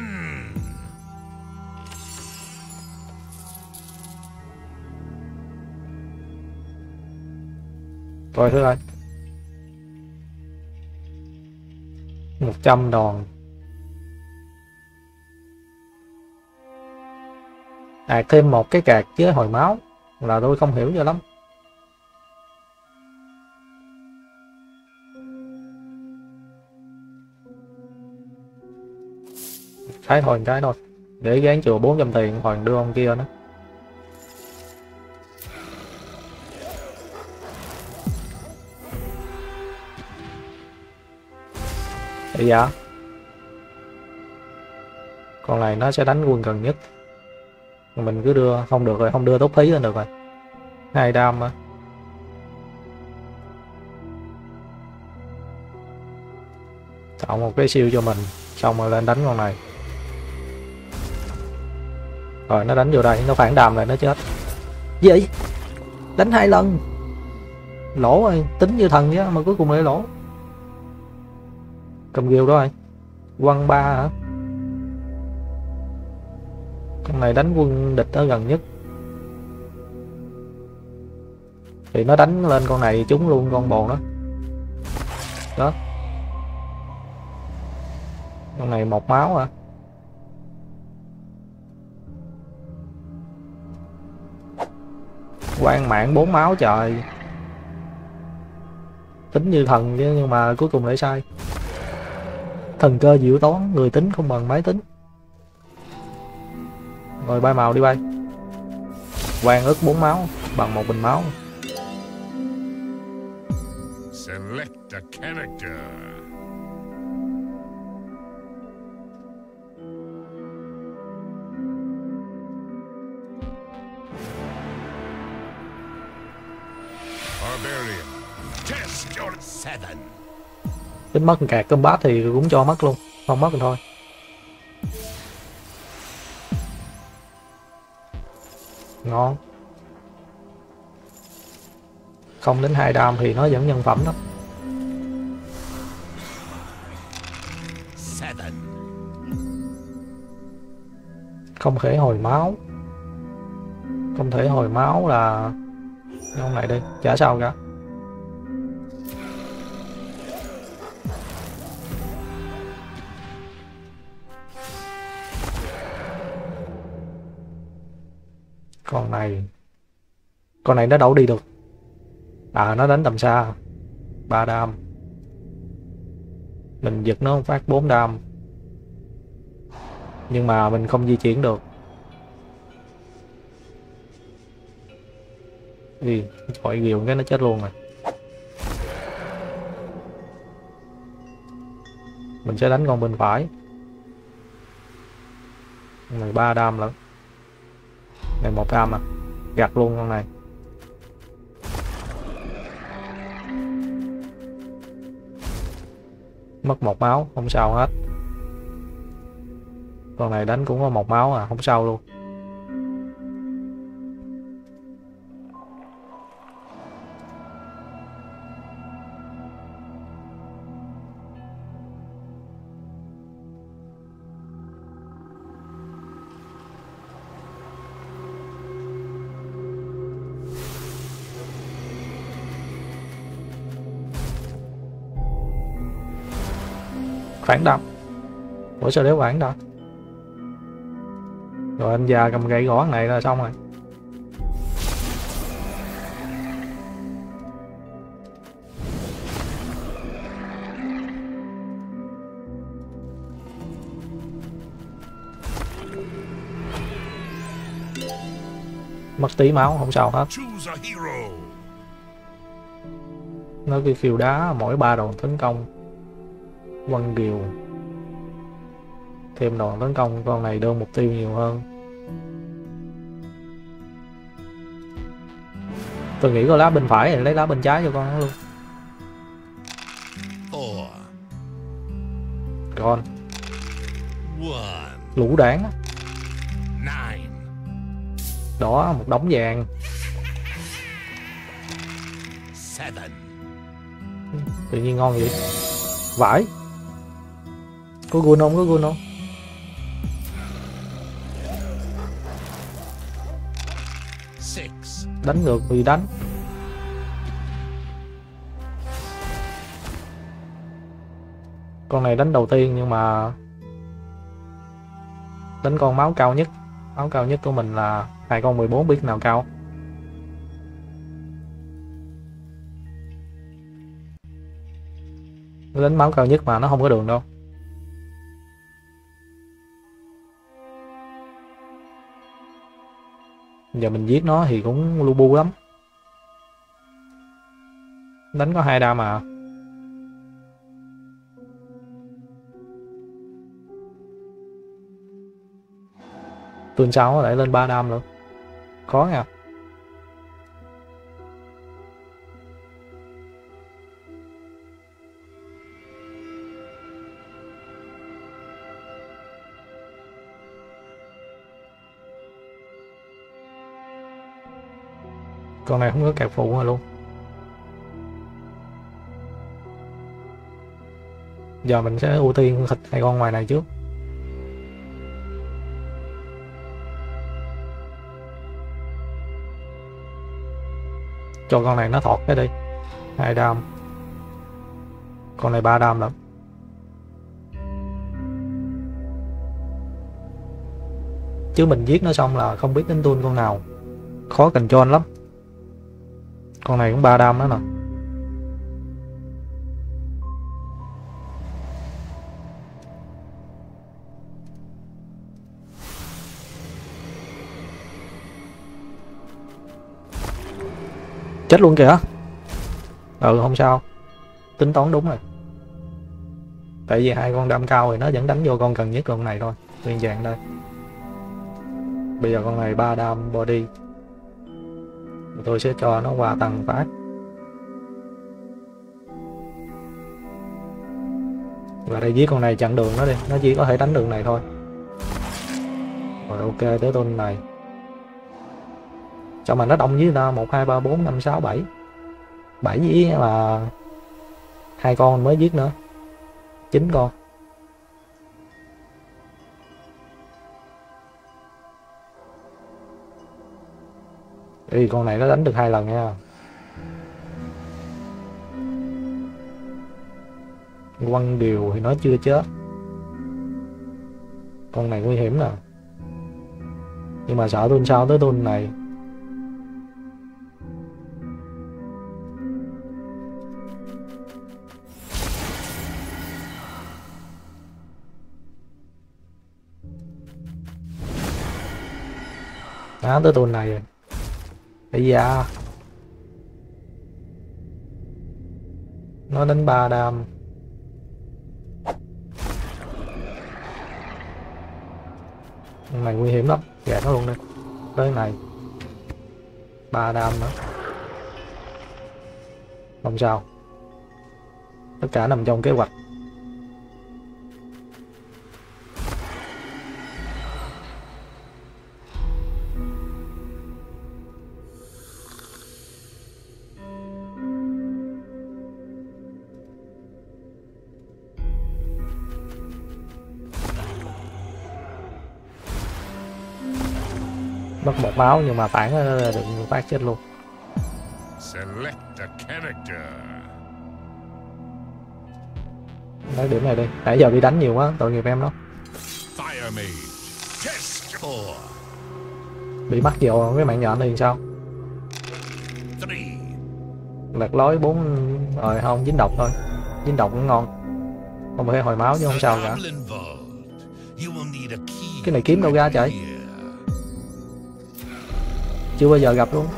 Coi thử coi. 100 đòn. Thêm một cái card với hồi máu là tôi không hiểu cho lắm. Cái thôi, cái thôi, để gán chùa 400 tiền hồi đưa ông kia nữa. Bây giờ con này nó sẽ đánh quân gần nhất, mình cứ đưa, không được rồi, không đưa tốc phí lên được rồi. 2 đam mà. Chọn một cái siêu cho mình, xong rồi lên đánh con này. Rồi nó đánh vô đây, nó phản đam lại nó chết. Gì? Đánh 2 lần. Lỗ rồi, tính như thần chứ mà cuối cùng lại lỗ. Cầm ghiêu đó rồi. Quăng 3 hả? Con này đánh quân địch ở gần nhất thì nó đánh lên con này trúng luôn con bồ đó. Đó. Con này 1 máu hả? Quan mạng 4 máu trời. Tính như thần chứ nhưng mà cuối cùng lại sai. Thần cơ diệu toán, người tính không bằng máy tính. Rồi bay màu đi bay. Quang ức 4 máu bằng 1 bình máu. Select a character. Barbarian. Test your 7. Tính mất cạc combat thì cũng cho mất luôn, không mất thì thôi. Ngon. 0 đến 2 đam thì nó vẫn nhân phẩm đó. 7. Không thể hồi máu. Không thể hồi máu là con này đi, chả sao cả. Con này nó đâu đi được. À, nó đánh tầm xa. 3 đam. Mình giật nó phát 4 đam. Nhưng mà mình không di chuyển được. Đi, chọi ghiều cái nó chết luôn rồi. Mình sẽ đánh con bên phải. Con này 3 đam lận. Này 1 đam à. Gạt luôn con này. Mất 1 máu, không sao hết. Con này đánh cũng có 1 máu à, không sao luôn. Phản đâm. Ủa sao đéo phản đâu. Rồi anh già cầm gậy gõ này là xong rồi. Mất tí máu không sao hết. Choose a hero. Nó cái khiêu đá mỗi 3 đòn tấn công. Quăng kiều. Thêm đòn tấn công, con này đơn mục tiêu nhiều hơn. Tôi nghĩ có lá bên phải thì lấy lá bên trái cho con nó luôn. 4. Con 1. lũ đảng á. 9. Đó, một đống vàng. 7. Tự nhiên ngon vậy. Vải. Có gun không? Có gun không? 6. Đánh ngược thì đánh. Con này đánh đầu tiên nhưng mà đánh con máu cao nhất. Máu cao nhất của mình là 2 con 14, biết nào cao. Nó đánh máu cao nhất mà nó không có đường đâu. Giờ mình giết nó thì cũng lu bu lắm. Đánh có 2 đam mà. Tuần sau nó lại lên 3 đam nữa. Khó nha. Con này không có kẹp phụ mà luôn. Giờ mình sẽ ưu tiên thịt 2 con ngoài này trước. Cho con này nó thọt cái đi. 2 đam. Con này 3 đam lắm. Chứ mình giết nó xong là không biết đánh tuôn con nào. Khó control lắm. Con này cũng 3 đam đó nè. Chết luôn kìa. Ừ không sao, tính toán đúng rồi. Tại vì hai con đam cao thì nó vẫn đánh vô con cần nhất con này thôi. Nguyên dạng đây. Bây giờ con này 3 đam body. Tôi sẽ cho nó qua tăng phát. Và đây giết con này chặn đường nó đi, nó chỉ có thể đánh đường này thôi. Rồi ok, tới tuần này. Cho mà nó đông với ta 1 2 3 4 5 6 7. 7 với là 2 con mới giết nữa. 9 con. Thì con này nó đánh được 2 lần nha. Quăng điều thì nó chưa chết. Con này nguy hiểm nè. Nhưng mà sợ tuần sau tới tuần này. Đó, tới tuần này rồi. Bây giờ nó đánh 3 đam. Con này nguy hiểm lắm, gạt nó luôn đi. Tới này 3 đam nữa. Không sao, tất cả nằm trong kế hoạch. Mất 1 máu nhưng mà phản đừng phát chết luôn. Select a character. Lấy điểm này đi, nãy giờ bị đánh nhiều quá, tội nghiệp em đó. Fire Mage. Test your. Bị mắc vào cái mạng nhện thì sao? 3. Lật lối 4 rồi không, dính độc thôi. Dính độc cũng ngon. Không phải hồi máu chứ không sao cả. Cái này kiếm đâu ra trời? Chưa bao giờ gặp luôn.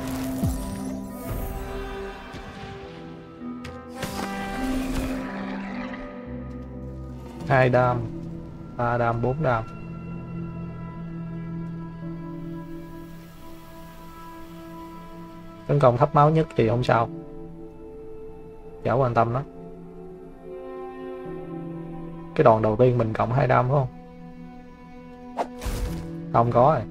Hai đam, 3 đam, 4 đam. Tấn công thấp máu nhất thì không sao, chả quan tâm đó. Cái đòn đầu tiên mình cộng 2 đam phải không? Không có rồi.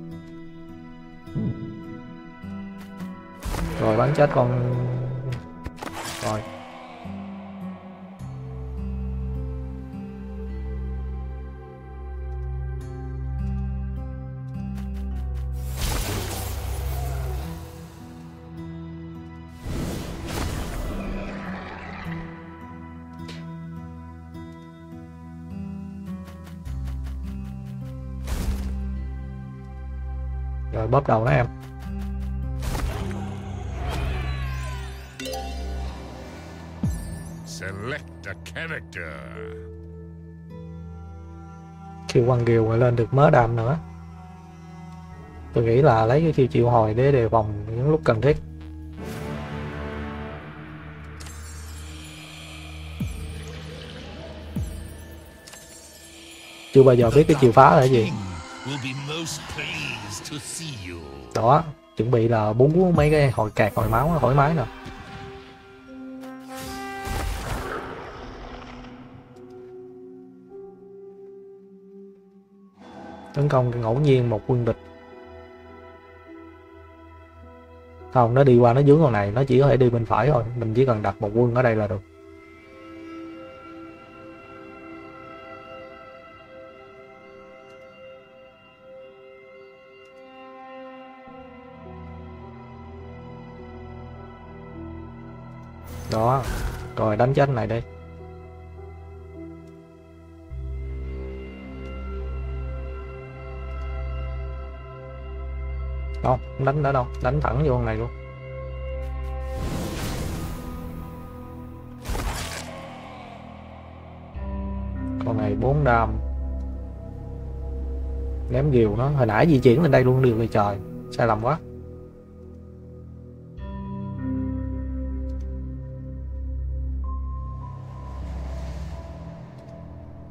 Rồi bắn chết con. Rồi rồi bóp đầu nó em. Select a character. Chiêu quăng kiều rồi lên được mớ đam nữa. Tôi nghĩ là lấy cái chiêu triệu hồi để đề phòng những lúc cần thiết. Chưa bao giờ biết cái chiêu phá là cái gì. Đó, chuẩn bị là búng mấy cái hồi cạc hồi máu thoải mái nè. Tấn công ngẫu nhiên một quân địch. Không, nó đi qua nó dướng con này, nó chỉ có thể đi bên phải thôi. Mình chỉ cần đặt một quân ở đây là được. Đó, rồi đánh chết này đi. Không đánh đã đâu, đánh thẳng vô con này luôn. Con này 4 đam. Ném diều nó, hồi nãy di chuyển lên đây luôn điều về trời, sai lầm quá.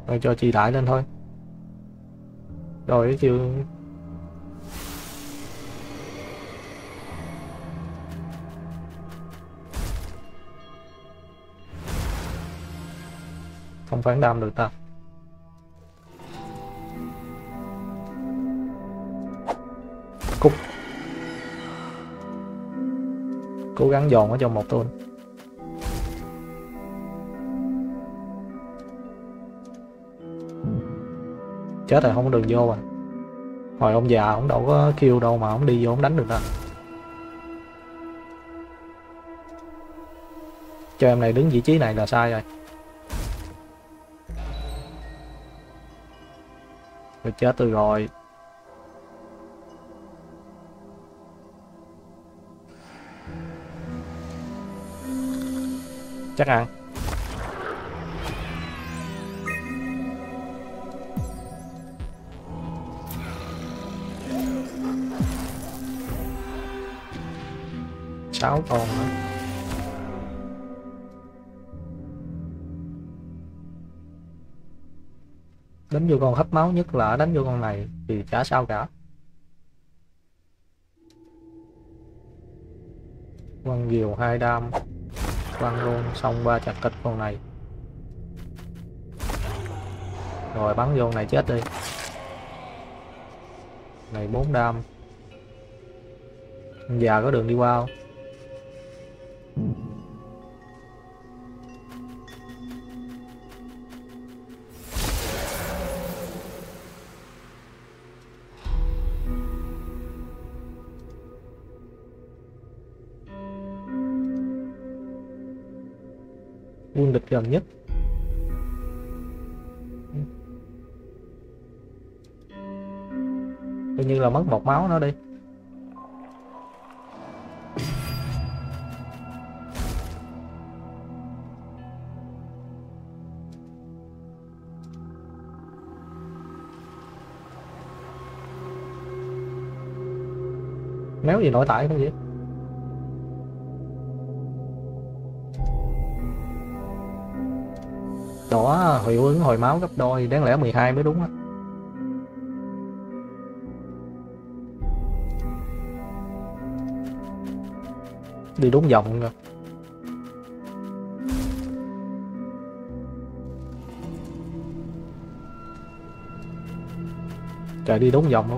Rồi cho chi đại lên thôi. Rồi chưa. Không phán đam được ta. Cút. Cố gắng dồn ở trong một tuần. Chết rồi, không có đường vô à. Hồi ông già ông đâu có kêu đâu mà ông đi vô ông đánh được đâu. Cho em này đứng vị trí này là sai rồi. Rồi chết tôi rồi. Chắc ăn. Sáu con nữa. Đánh vô con hấp máu nhất là đánh vô con này thì chả sao cả. Quăng diều 2 đam. Quăng luôn xong 3 chặt kịch con này. Rồi bắn vô con này chết đi. Này 4 đam. Ông già có đường đi qua không? Quân địch gần nhất. Coi như là mất một máu nó đi. Méo gì nội tại không vậy? Đó, hiệu ứng hồi máu gấp đôi, đáng lẽ 12 mới đúng á. Đi đúng vòng rồi. Trời, đi đúng vòng luôn.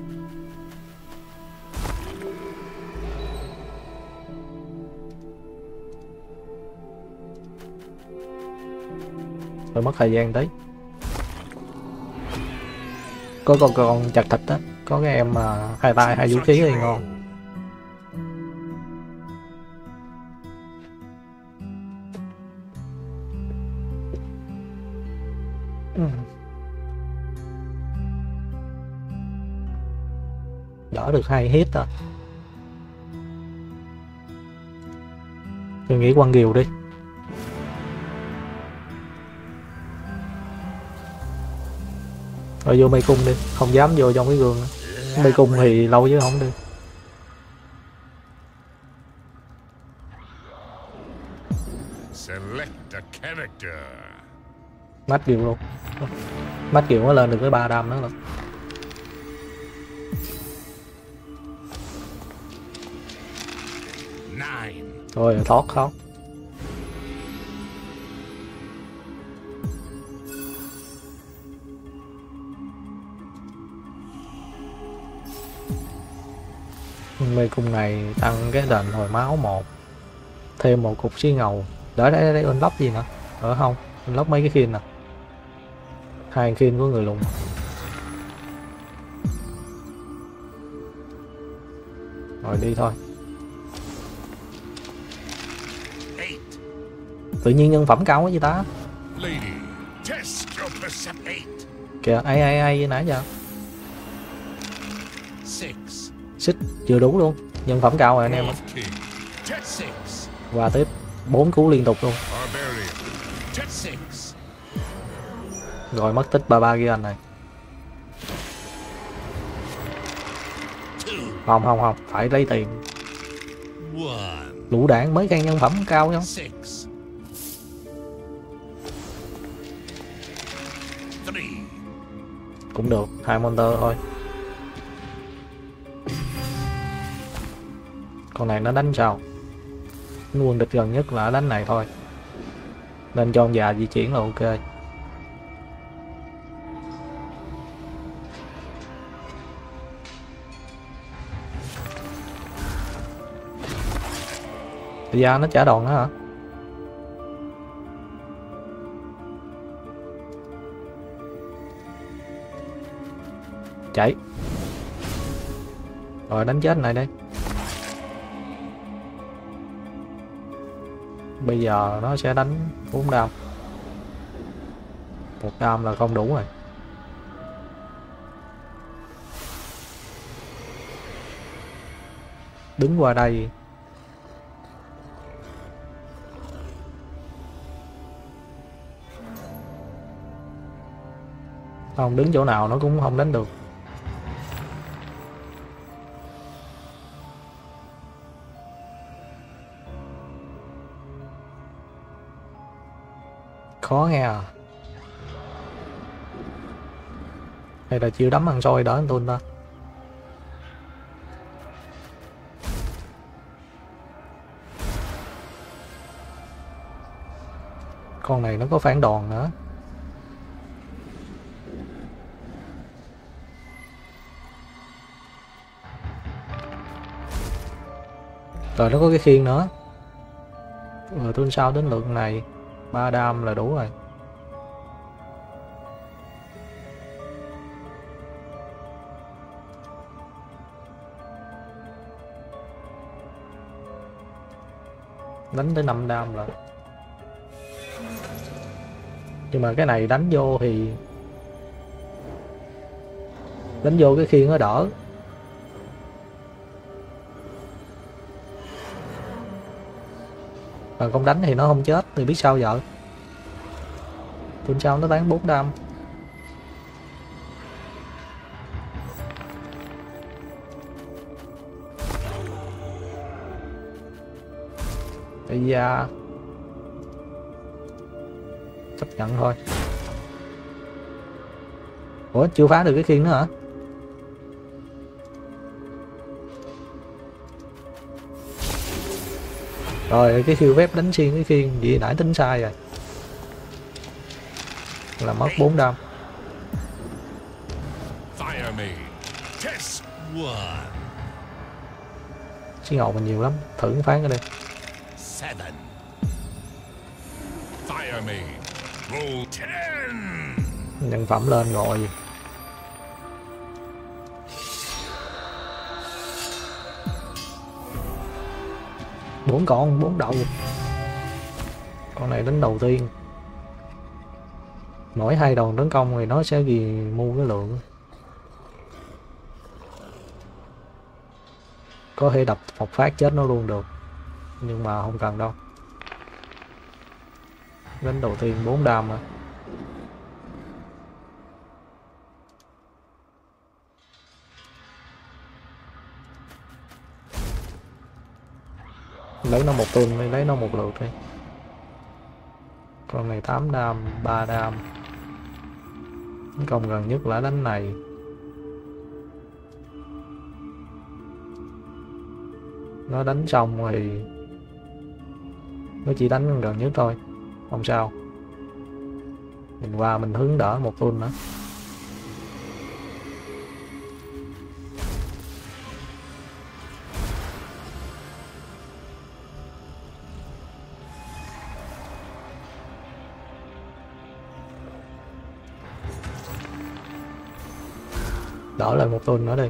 Phải mất thời gian tí. Có con chặt thịt á, có cái em mà hai tay hai vũ khí thì ngon. Đỡ được 2 hit à. Tôi nghĩ quăng diều đi. Rồi vô mê cung đi, không dám vô trong cái gương nữa. Mê cung thì lâu chứ không đi. Select a character. Mắt kiều luôn. Mắt kiều nó lên được tới 3 đam nữa rồi. Rồi thoát không. Mê cung này tăng cái đền hồi máu 1. Thêm một cục xí ngầu. Đỡ đây unlock gì nữa? Ở không? Unlock mấy cái khiên nè. 2 khiên của người lùn. Rồi đi thôi. Tự nhiên nhân phẩm cao quá vậy ta. Kìa, ai nãy giờ. Xích chưa đủ luôn. Nhân phẩm cao rồi anh em. Qua tiếp 4 cú liên tục luôn. Rồi mất tích 33 ghi anh này. Không, phải lấy tiền. Lũ đạn mới khen nhân phẩm cao không? Cũng được, 2 monster thôi. Con này nó đánh sao? Quân địch gần nhất là đánh này thôi, nên cho ông già di chuyển là ok. Thì ra nó trả đòn đó hả? Chạy. Rồi đánh chết này đây. Bây giờ nó sẽ đánh 4 đam. 1 đam là không đủ rồi. Đứng qua đây. Không, đứng chỗ nào nó cũng không đánh được. Khó nghe à. Hay là chịu đấm ăn xôi đỡ anh Tuân ta. Con này nó có phản đòn nữa. Rồi nó có cái khiên nữa. Rồi tuần sau đến lượng này 3 đam là đủ rồi. Đánh tới 5 đam rồi. Nhưng mà cái này đánh vô thì đánh vô cái khiên nó đỡ. Mà không đánh thì nó không chết thì biết sao giờ. Tuần sau nó tán 4 đam. Bây giờ chấp nhận thôi. Ủa chưa phá được cái khiên nữa hả? Rồi cái khiêu phép đánh xuyên cái khiên vậy nãy tính sai rồi. Là mất 4 đam. Xí ngầu mình nhiều lắm, thử phán cái đây. Nhân phẩm lên rồi. Bốn con, 4 đầu. Con này đánh đầu tiên. Mỗi 2 đòn tấn công thì nó sẽ ghi mua cái lượng. Có thể đập một phát chết nó luôn được. Nhưng mà không cần đâu. Đánh đầu tiên 4 đam mà. Lấy nó một tuần đi, lấy nó một lượt đi. Con này 8 đam, 3 đam. Công gần nhất là đánh này. Nó đánh xong thì nó chỉ đánh gần nhất thôi, không sao. Mình qua mình hướng đỡ một tuần nữa. Đỡ lại một tuần nữa đi.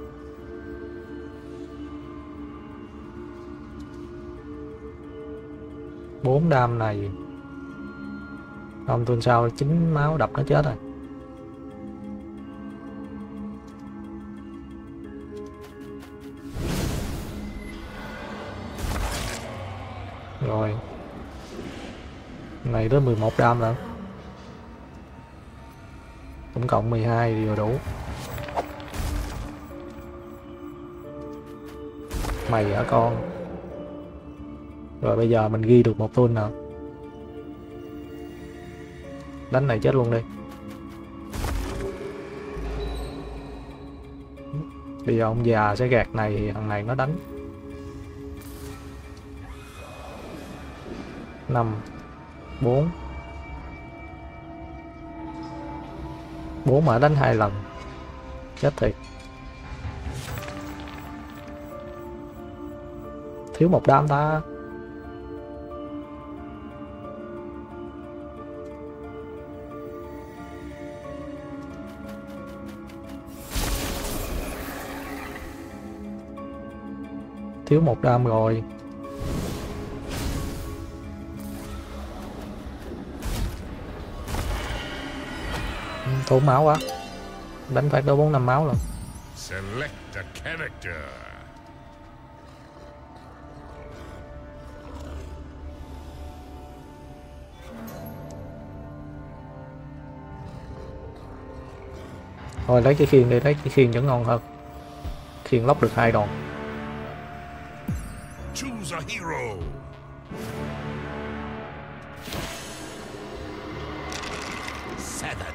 Bốn đam này không, tuần sau 9 máu đập nó chết rồi. Rồi này tới 11 đam rồi. Tổng cộng 12 thì vừa đủ. Mày hả con? Rồi bây giờ mình ghi được một tuần nào. Đánh này chết luôn đi. Bây giờ ông già sẽ gạt này thì thằng này nó đánh. 5 4 4 mà đánh 2 lần. Chết thiệt. Thiếu một đám ta. Thiếu một đam rồi. Tốn máu quá. Đánh phát đâu 4-5 máu rồi. Select a character. Thôi lấy cái khiên đi, lấy cái khiên vẫn ngon hơn. Khiên lóc được 2 đòn. Choose a hero. Seven.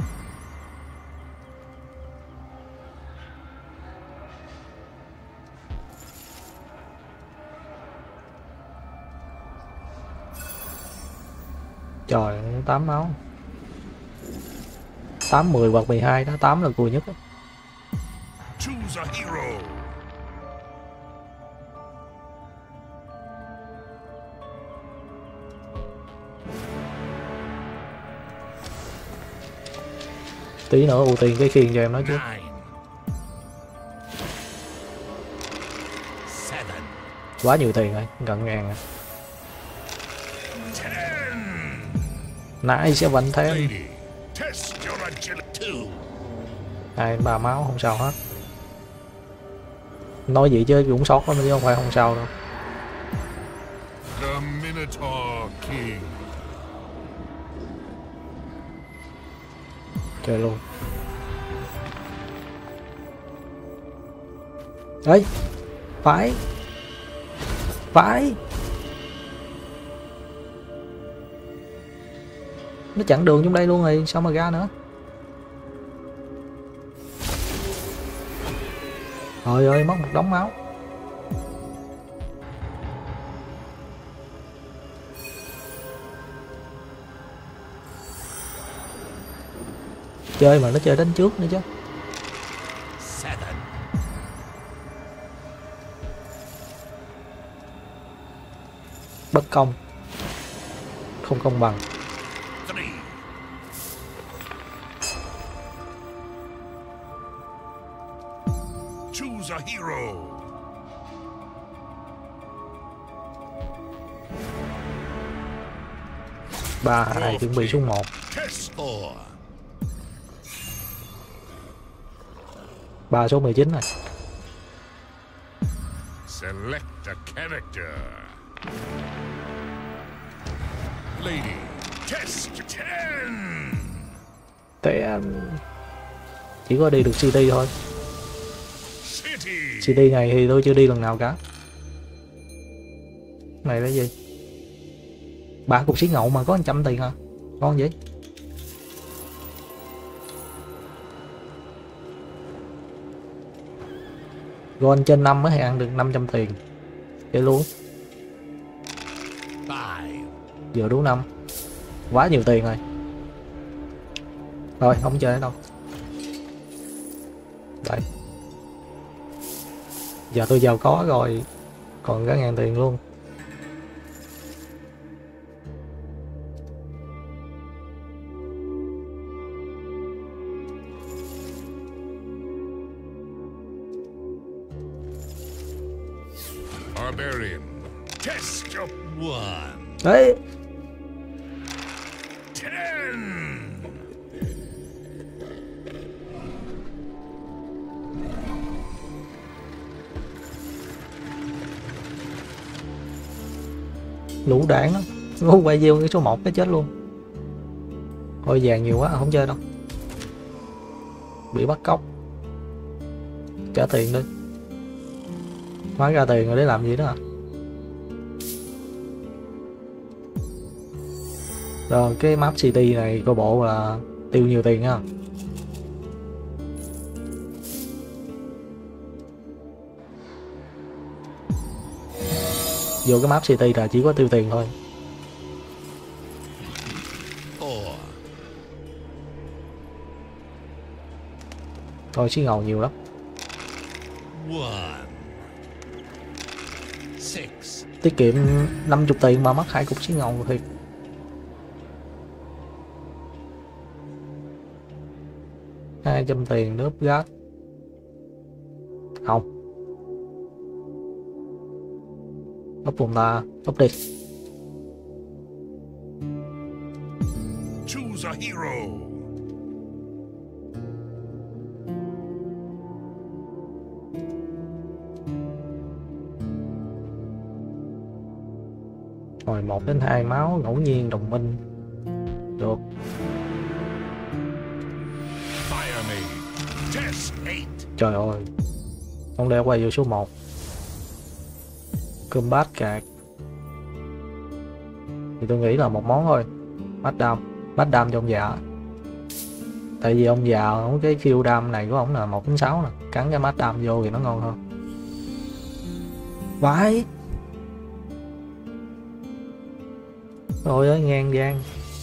Trời, 8 máu. 8, 10 hoặc 12 đó, 8 là cùi nhất đó. Choose a hero. Tí nữa ưu tiên cái khiên cho em nói trước. 9. 7. Quá nhiều tiền rồi, gần ngàn rồi. 10. Nãy sẽ vẫn thêm. Lady, test your agility. 2-3 máu không sao hết. Nói vậy chứ cũng sót lắm chứ không phải không sao đâu. The Minotaur King. Chơi luôn. Đấy. Phải. Nó chặn đường trong đây luôn rồi, sao mà ra nữa. Trời ơi, mất một đống máu. Chơi mà nó chơi đánh trước nữa chứ. 7. Bất công. Không công bằng. 3. Choose a hero. 3-2 chuẩn bị xuống 1. Test score. 3 số 19 rồi. Select a character. Lady, test 10. Té chỉ có đi được city thôi. City. City này thì tôi chưa đi lần nào cả. Này là gì? 3 cục xí ngậu mà có 100 tiền hả? Ngon vậy? Gold trên 5 mới ăn được 500 tiền. Chơi luôn. 5. Giờ đủ 5. Quá nhiều tiền rồi. Rồi không chơi nữa đâu. Đây. Giờ tôi giàu có rồi. Còn cả 1000 tiền luôn. Barbarian, test your 1. Đấy. 10. Lũ đảng đó. Nó quay gieo cái số 1 cái chết luôn. Thôi vàng nhiều quá không chơi đâu. Bị bắt cóc. Trả tiền đi. Hóa ra tiền rồi để làm gì đó à? Rồi cái map city này coi bộ là tiêu nhiều tiền ha. vô cái map city là chỉ có tiêu tiền thôi. Thôi xí ngầu nhiều lắm. 6. Tiết kiệm 50 tiền mà mất 2 cục xí ngầu thiệt. $200 tiền đớp gác. Không. Úp vùng ta, úp đi. Choose a hero. Rồi 1 đến 2 máu ngẫu nhiên đồng minh. Được. Fire me. Test 8. Trời ơi. Không leo quay vô số 1. Combat card. Thì tôi nghĩ là một món thôi. Mát đam cho ông già. Tại vì ông già cái khiêu đam này của ông là 1/6 nè. Cắn cái mát đam vô thì nó ngon hơn. Vãi. Rồi ơi ngang gian.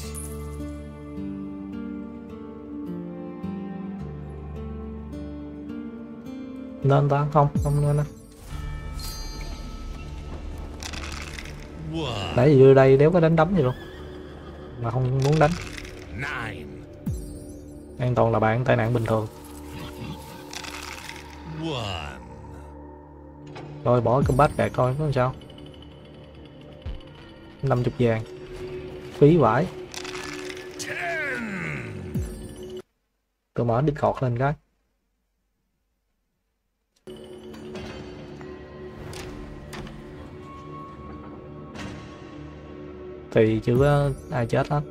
Nên ta không nên á. Nãy giờ vô đây đéo có đánh đấm gì luôn. Mà không muốn đánh. 9. An toàn là bạn tai nạn bình thường. 1. Rồi bỏ combat card coi có sao. 50 vàng. Phí vãi. 10. Tôi mở Discord lên cái. Thì chưa có ai chết hết.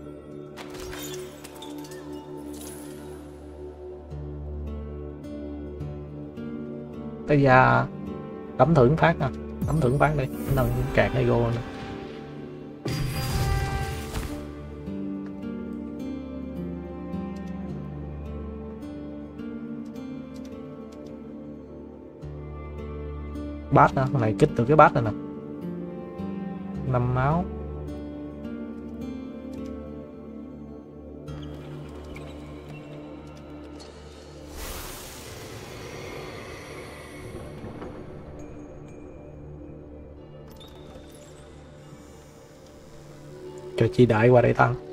Cái da tấm thưởng phát nè, tấm thưởng phát đi, nâng card ego nè. Bát nè, con này kích từ cái bát này nè. 5 máu. Cho chi đại qua đây tăng.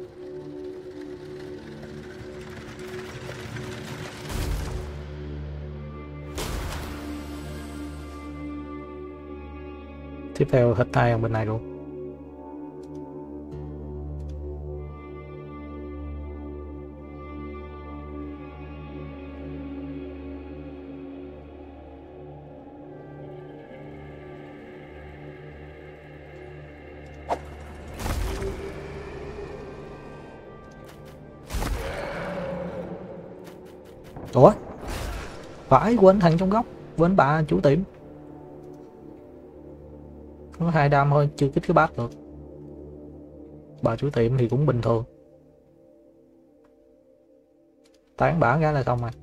Tiếp theo hit 2 ở bên này luôn. Ủa? Phải quên thằng trong góc, quên bà chủ tiệm. Có 2 đam thôi, chưa kích cái bát được. Bà chủ tiệm thì cũng bình thường. Tán bả cái là xong rồi.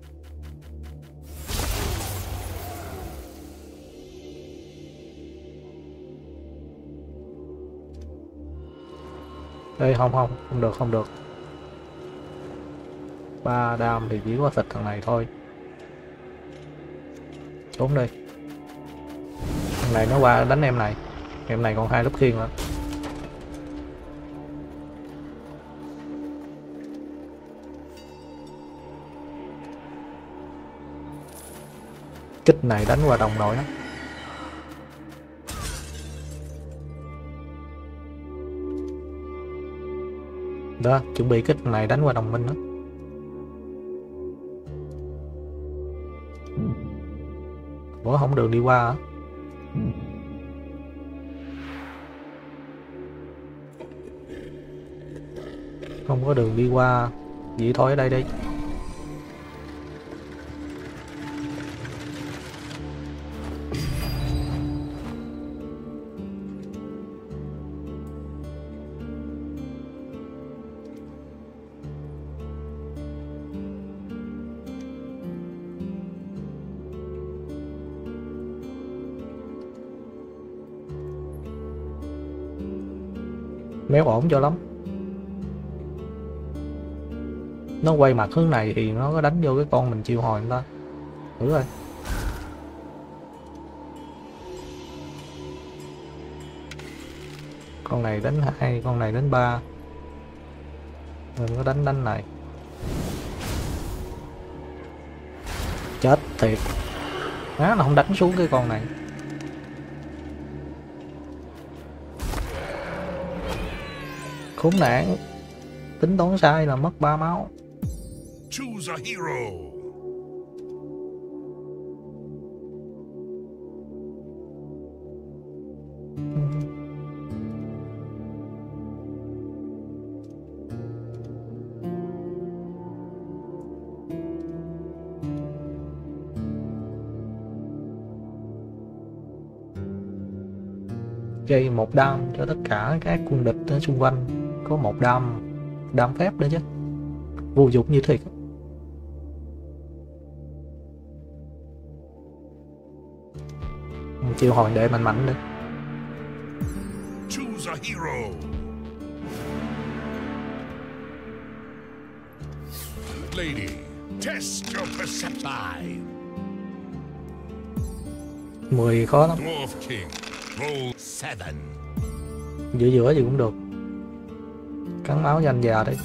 Ê không được. 3 đam thì chỉ có thịt thằng này thôi. Trốn đi. Thằng này nó qua đánh em này. Em này còn 2 lớp khiên nữa. Kích này đánh qua đồng đội đó. Đó, chuẩn bị kích này đánh qua đồng minh đó. Ủa không được đi qua hả? Không có đường đi qua. Vậy thôi ở đây đi. méo ổn cho lắm. Nó quay mặt hướng này thì nó có đánh vô cái con mình chiêu hồi không ta? Thử coi. Con này đánh 2, con này đánh 3. Mình có đánh này. Chết thiệt. Nó không đánh xuống cái con này. Khốn nạn. Tính toán sai là mất 3 máu. Choose a hero. Gây 1 đam cho tất cả các quân địch ở xung quanh. Có 1 đam phép nữa chứ. Vô dụng như thiệt. Chiêu hồi để mạnh mạnh đi. Choose a hero. Lady, test your perception. 10 khó lắm. Dwarf King, roll 7. Giữa giữa gì cũng được. Cắn máu cho anh già đi.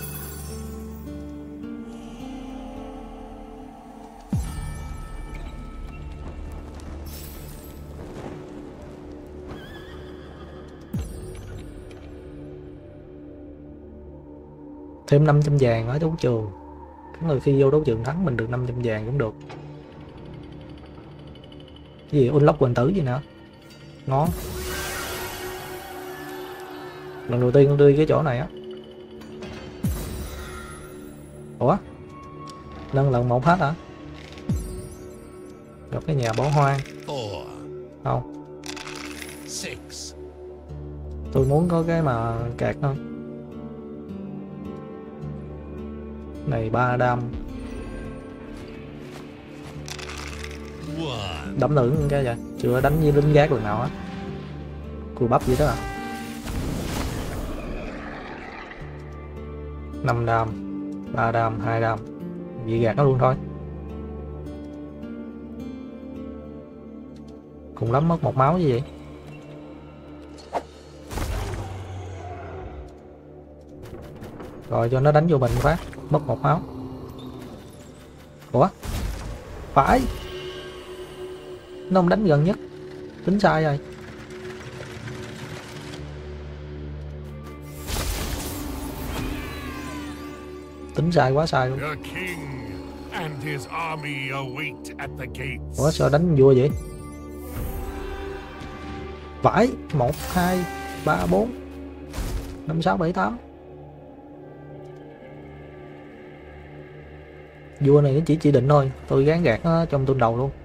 Thêm 500 vàng ở đấu trường. Cái người khi vô đấu trường thắng mình được 500 vàng cũng được. Cái gì unlock quần tử gì nữa. Ngon. Lần đầu tiên con đi cái chỗ này á. Ủa? Lần 1 hết hả? Gặp cái nhà bỏ hoang. 4. Không. 6. Tôi muốn có cái mà cạc hơn. Này 3 đam. 1. Đấm nữ cái vậy. Chưa đánh với lính gác lần nào á. Cùi bắp vậy đó à. 5 đam, 3 đam, 2 đam. Vậy gạt nó luôn thôi. Cùng lắm mất 1 máu như vậy. Rồi cho nó đánh vô mình phát. Mất 1 máu. Ủa? Phải. Nó không đánh gần nhất. Tính sai rồi. Tính sai quá sai luôn. The king and his army await at the gates. Ủa sao đánh vua vậy? Vãi. 1, 2, 3, 4 5, 6, 7, 8. Vua này nó chỉ định thôi. Tôi gán gạt nó trong tuần đầu luôn.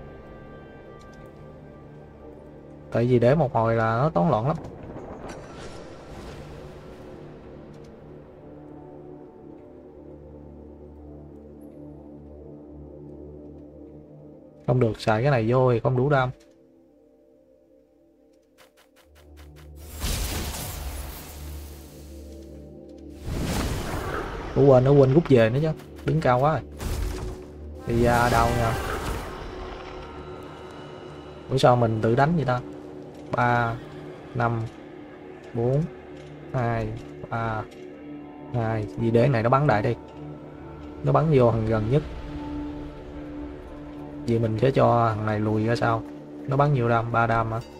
Tại vì để một hồi là nó toán loạn lắm. Không được, xài cái này vô thì không đủ đam. Ủa nó quên rút về nữa chứ. Đứng cao quá rồi. Thì da đau nha. Ủa sao mình tự đánh vậy ta? 3, 5, 4, 2, 3, 2. Vì để này nó bắn đại đi. Nó bắn vô thằng gần nhất. Vì mình sẽ cho thằng này lùi ra sau. Nó bắn nhiều đam, 3 đam hả?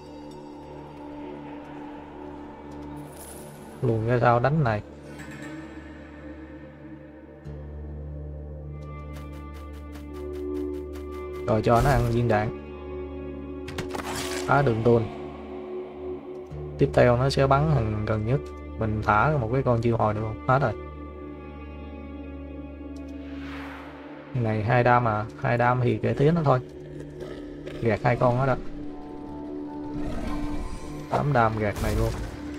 Lùi ra sau đánh này. Rồi cho nó ăn viên đạn. Phá đường tuôn. Tiếp theo nó sẽ bắn thằng gần nhất. Mình thả một cái con chiêu hồi được không? Hết rồi. Này 2 đam à. 2 đam thì kệ tiếng nó thôi. Gạt 2 con đó đó. 8 đam gạt này luôn.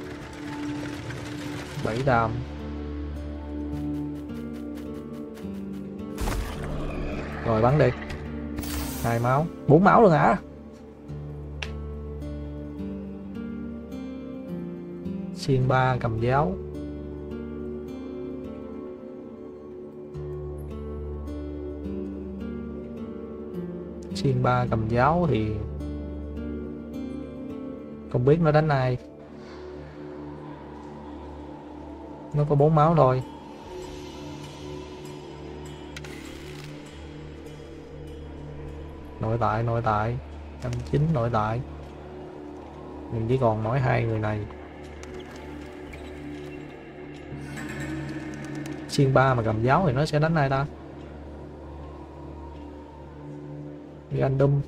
7 đam. Rồi bắn đi. 2 máu. 4 máu luôn hả? Xiên 3 cầm giáo. Xiên 3 cầm giáo thì không biết nó đánh ai. Nó có 4 máu thôi. Nội tại 109 nội tại. Mình chỉ còn mỗi 2 người này. Xiên 3 mà cầm giáo thì nó sẽ đánh ai ta? Random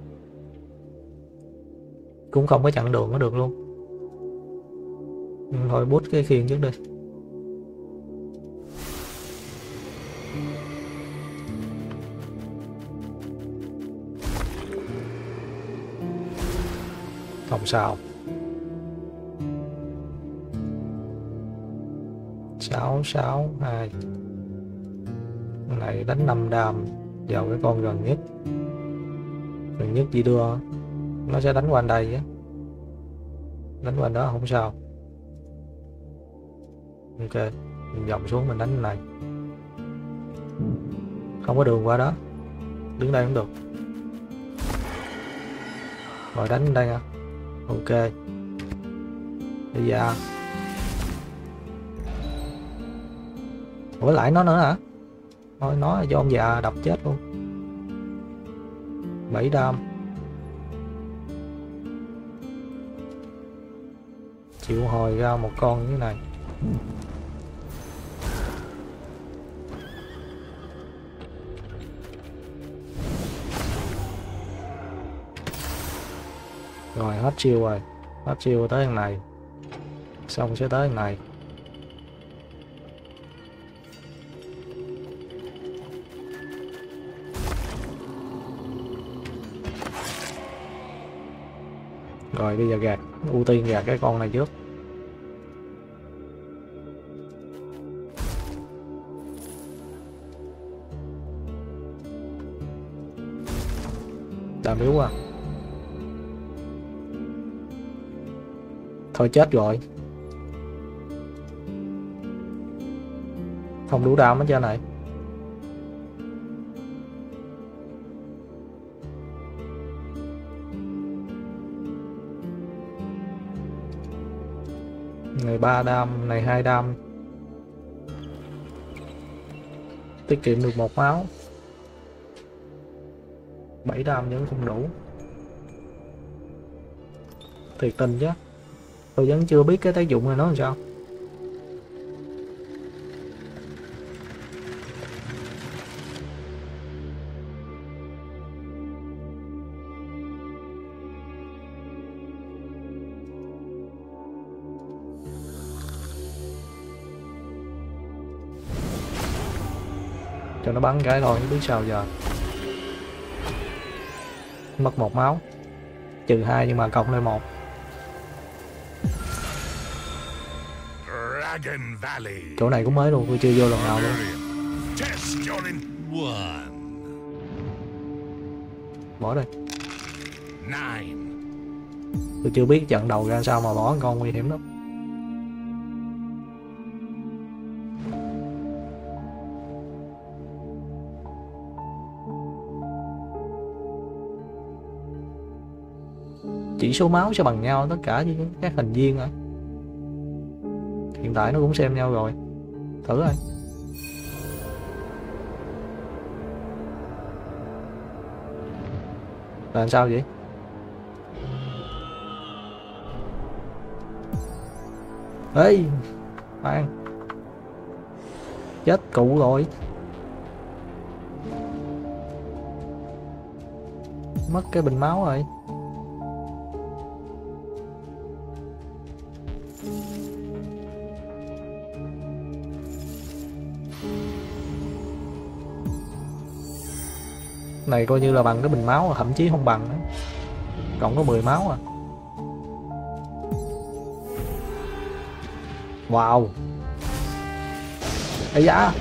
cũng không có chặn đường nó được luôn. Thôi bút cái khiên trước đi. Không sao. 662. Con này đánh 5 đam vào cái con gần nhất. Gần nhất chỉ đưa nó sẽ đánh qua anh đây á. Đánh qua anh đó không sao. Ok, mình vòng xuống mình đánh cái này. Không có đường qua đó. Đứng đây cũng được. Rồi đánh đây nha. Ok. Đi ra. Ủa lại nó nữa hả? Thôi nó cho ông già đập chết luôn. 7 đam. Chịu hồi ra một con như thế này. Rồi hết chiêu rồi. Hết chiêu tới thằng này. Xong sẽ tới thằng này. Rồi bây giờ gạt. Ưu tiên gạt cái con này trước. Đam yếu à. Thôi chết rồi. Không đủ đam hết trơn này. Này 3 đam, này 2 đam. Tiết kiệm được 1 máu. 7 đam vẫn không đủ. Thiệt tình chứ. Tôi vẫn chưa biết cái tác dụng này nó làm sao. Cho nó bắn cái thôi, không biết sao giờ. Mất 1 máu. Trừ 2 nhưng mà cộng lên 1. Chỗ này cũng mới luôn, tôi chưa vô lần nào luôn. Bỏ đây. Tôi chưa biết trận đầu ra sao mà bỏ con nguy hiểm lắm. Chỉ số máu sẽ bằng nhau tất cả với các thành viên hả? Hiện tại nó cũng xem nhau rồi. Thử coi. Là sao vậy? Ê, khoan. Chết cụ rồi. Mất cái bình máu rồi. Này coi như là bằng cái bình máu, thậm chí không bằng nữa. Cộng có 10 máu à. Wow. Ây da.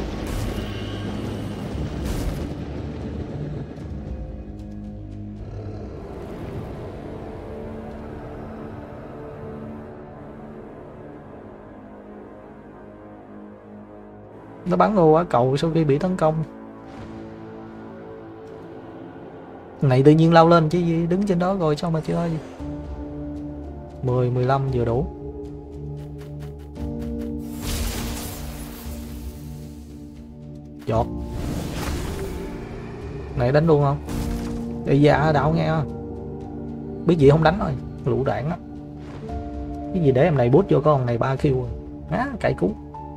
Nó bắn vô quả cầu sau khi bị tấn công. Này tự nhiên lao lên chứ gì, đứng trên đó rồi sao mà chơi. 10, 15 vừa đủ. Chọt. Này đánh luôn không? Ây da, đạo nghe. Biết gì không đánh thôi, lũ đạn á. Cái gì để em này bút vô con này 3 kill. Á, cay cú.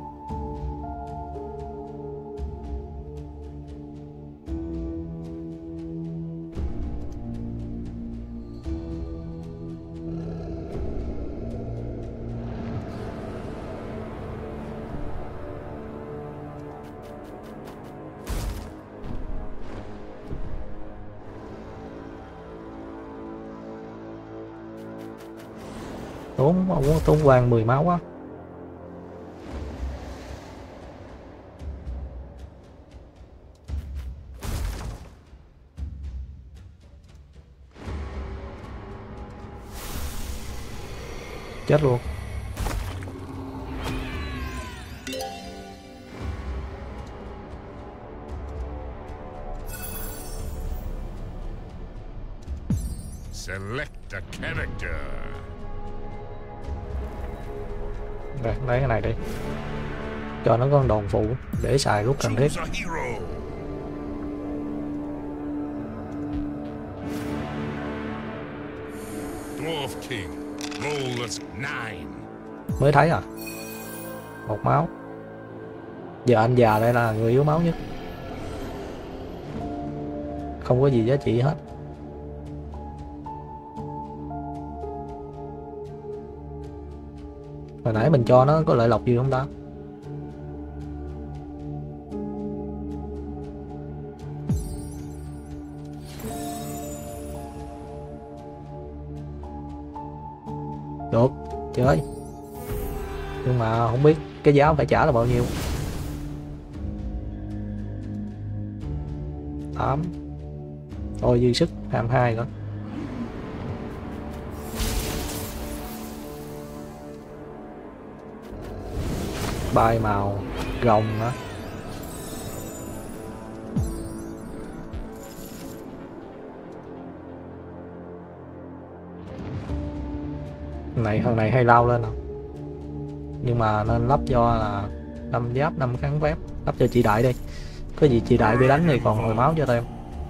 Tốn quang 10 máu quá. Chết luôn. Select a character. Đây, lấy cái này đi. Cho nó con đòn phụ để xài lúc cần thiết. Choose a hero. Dwarf King. Roll as 9. Mới thấy à? 1 máu. Giờ anh già đây là người yếu máu nhất. Không có gì giá trị hết. Hồi nãy mình cho nó có lợi lộc gì không ta? Được, chơi. Nhưng mà không biết cái giá phải trả là bao nhiêu. 8. Thôi dư sức 22 nữa. Bài màu gồng nữa. Thằng này hay lao lên không? Nhưng mà nên lắp cho là 5 giáp 5 kháng phép. Lắp cho chị Đại đi. Có gì chị Đại bị đánh thì còn hồi máu cho thêm.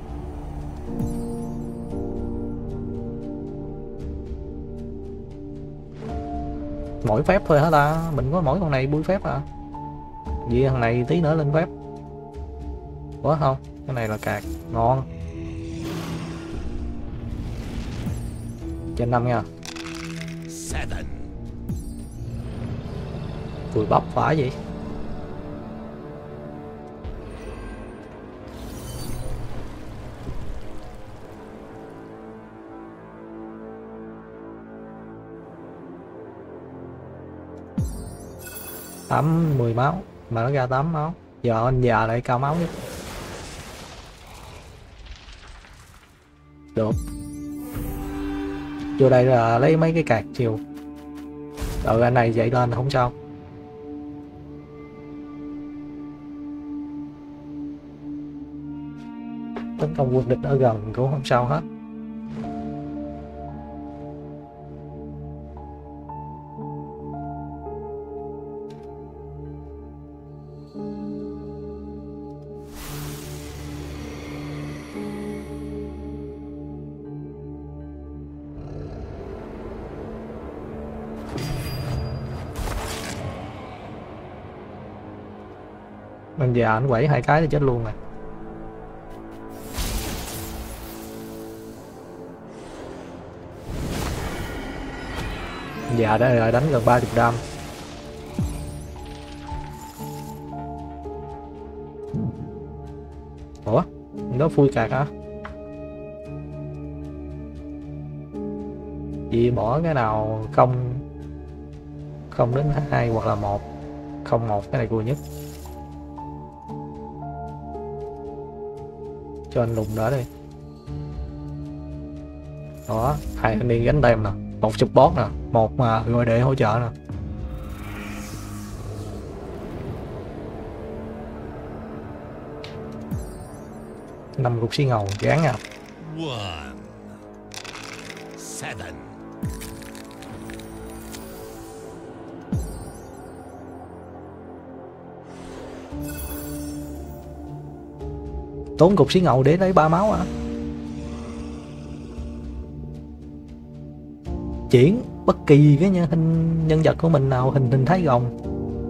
Mỗi phép thôi hả ta? Mình có mỗi con này bui phép à? Vì thằng này tí nữa lên phép. Ủa không? Cái này là cạc. Ngon. Trên 5 nha. 7. Cùi bắp phải vậy. Tám 10 máu mà nó ra 8 máu. Giờ anh già lại cao máu nhất. Được. Vô đây là lấy mấy cái cạc chiều. Anh này dậy lên không sao. Tấn công quân địch ở gần cũng không sao hết. Mình già anh quẩy 2 cái thì chết luôn rồi. Dạ đây là đánh gần 30 đam. Ủa? Nó phui cạc hả? Chị bỏ cái nào không đến 2 hoặc là 1. Không 1 cái này cùi nhất. Cho anh lùng đỡ đi. Đó, 2 anh đi gánh tem nè. 1 support nè, 1 mà gọi để hỗ trợ nè. 5 cục xí ngầu gán à. 1. 7. Tốn cục xí ngầu để lấy 3 máu à. Chuyển bất kỳ cái nhân vật của mình nào hình thái gồng.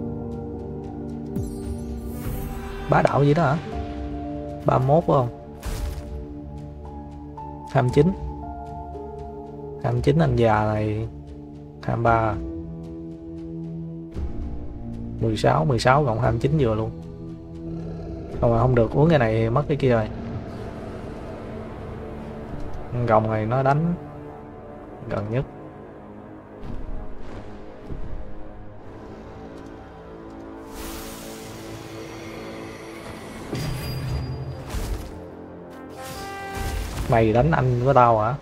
Bá đạo gì đó hả? 31 phải không? 29. 29 anh già này. 23. 16 cộng 29 vừa luôn. Không mà không được, uống cái này mất cái kia rồi. Gồng này nó đánh gần nhất. Mày đánh anh với tao hả?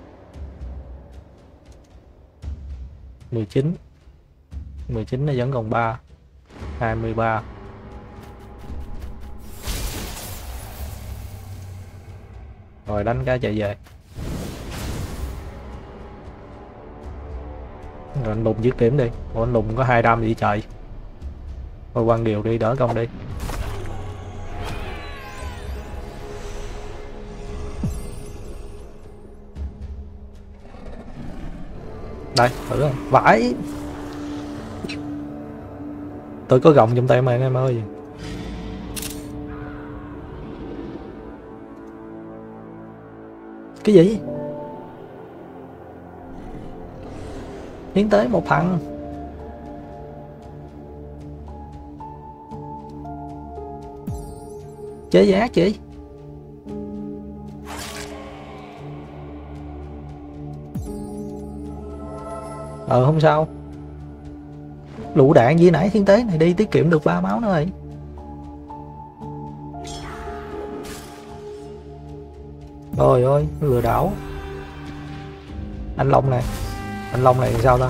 19 nó vẫn còn 3. 23. Rồi đánh cái chạy về. Rồi anh Lùng dứt điểm đi. Ủa anh Lùng có 2 đam gì trời. Thôi quăng điều đi đỡ công đi. Đây, thử rồi. Vãi. Tôi có gọng trong tay mà anh em ơi. Cái gì? Tiến tới một thằng. Chế giá chị. Không sao. Lựu đạn gì nãy thiên tế này đi tiết kiệm được 3 máu nữa rồi. Trời ơi, lừa đảo. Anh Long này. Anh Long này sao ta?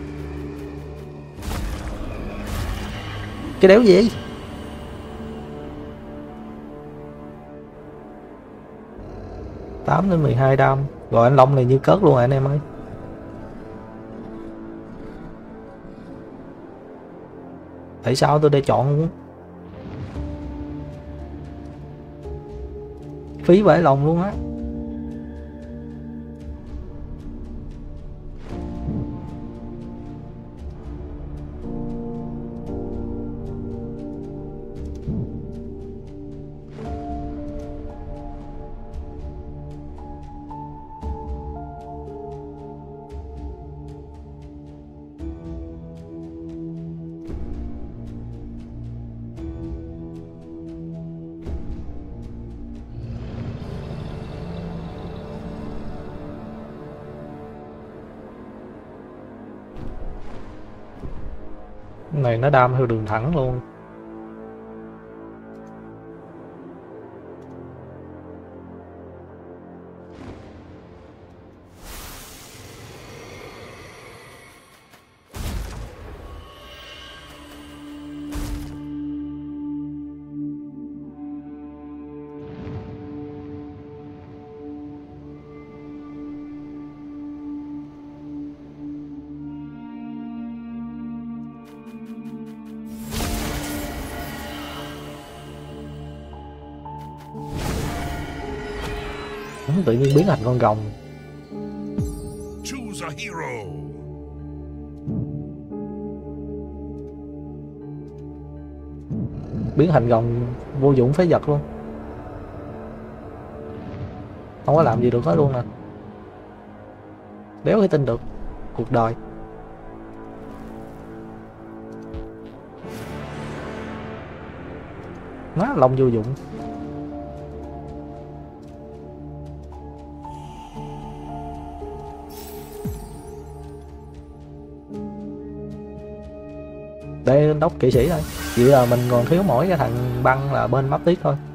Cái đéo gì? đến 12 đam. Rồi anh Long này như cớt luôn rồi anh em ơi. Tại sao tôi để chọn phí vãi lòng luôn á. Này nó đam theo đường thẳng luôn. Tự nhiên biến thành con rồng. Choose a hero. Biến thành rồng vô dụng phế vật luôn. Không có làm gì được hết luôn nè. Đéo thể tin được. Cuộc đời. Má lông vô dụng. Đây đốc kỵ sĩ thôi. Vậy là mình còn thiếu mỗi cái thằng băng là bên map tiết thôi.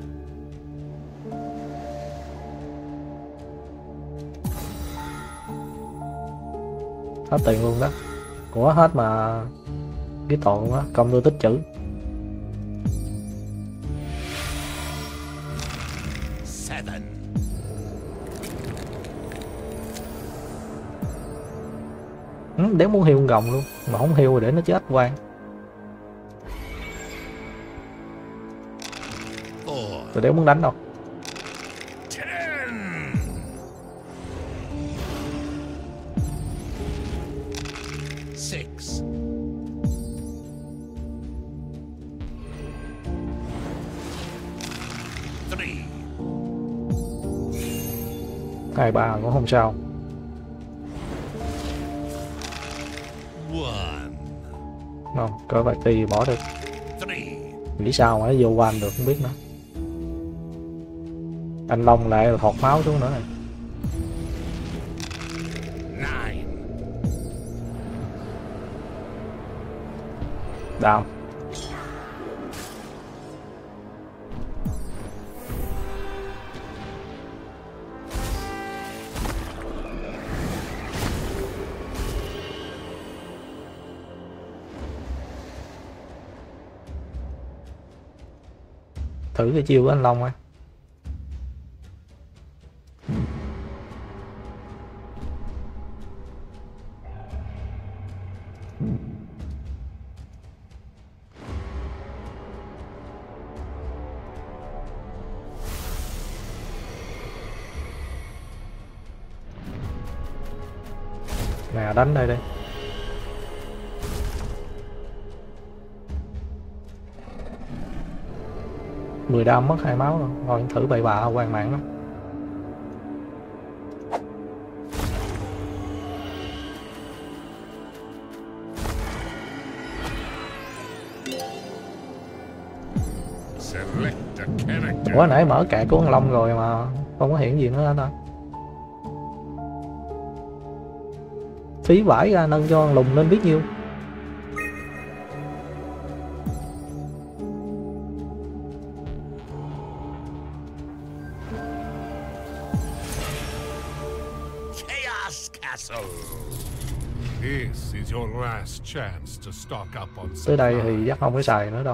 Hết tiền luôn đó. Ủa hết mà cái tội luôn á, công tôi tích chữ. sẵn đéo muốn hiêu con rồng luôn, mà không hiêu rồi để nó chết quan. Tôi đéo muốn đánh đâu. 2-3 cũng không sao. Không, cỡ vài tỷ bỏ được. Nghĩ sao mà nó vô qua anh được không biết nữa. Anh Long lại thọt máu xuống nữa này. Đào. Thử cái chiêu của anh Long ấy. Nè đánh đây đi. Mười đam mất 2 máu rồi. Thôi thử bậy bạ quan mạng lắm. Ủa nãy mở cạn của con Long rồi mà không có hiện gì nữa ta. Phí vải ra nâng cho con lùng lên biết nhiêu. Tới đây thì chắc không phải xài nữa đâu.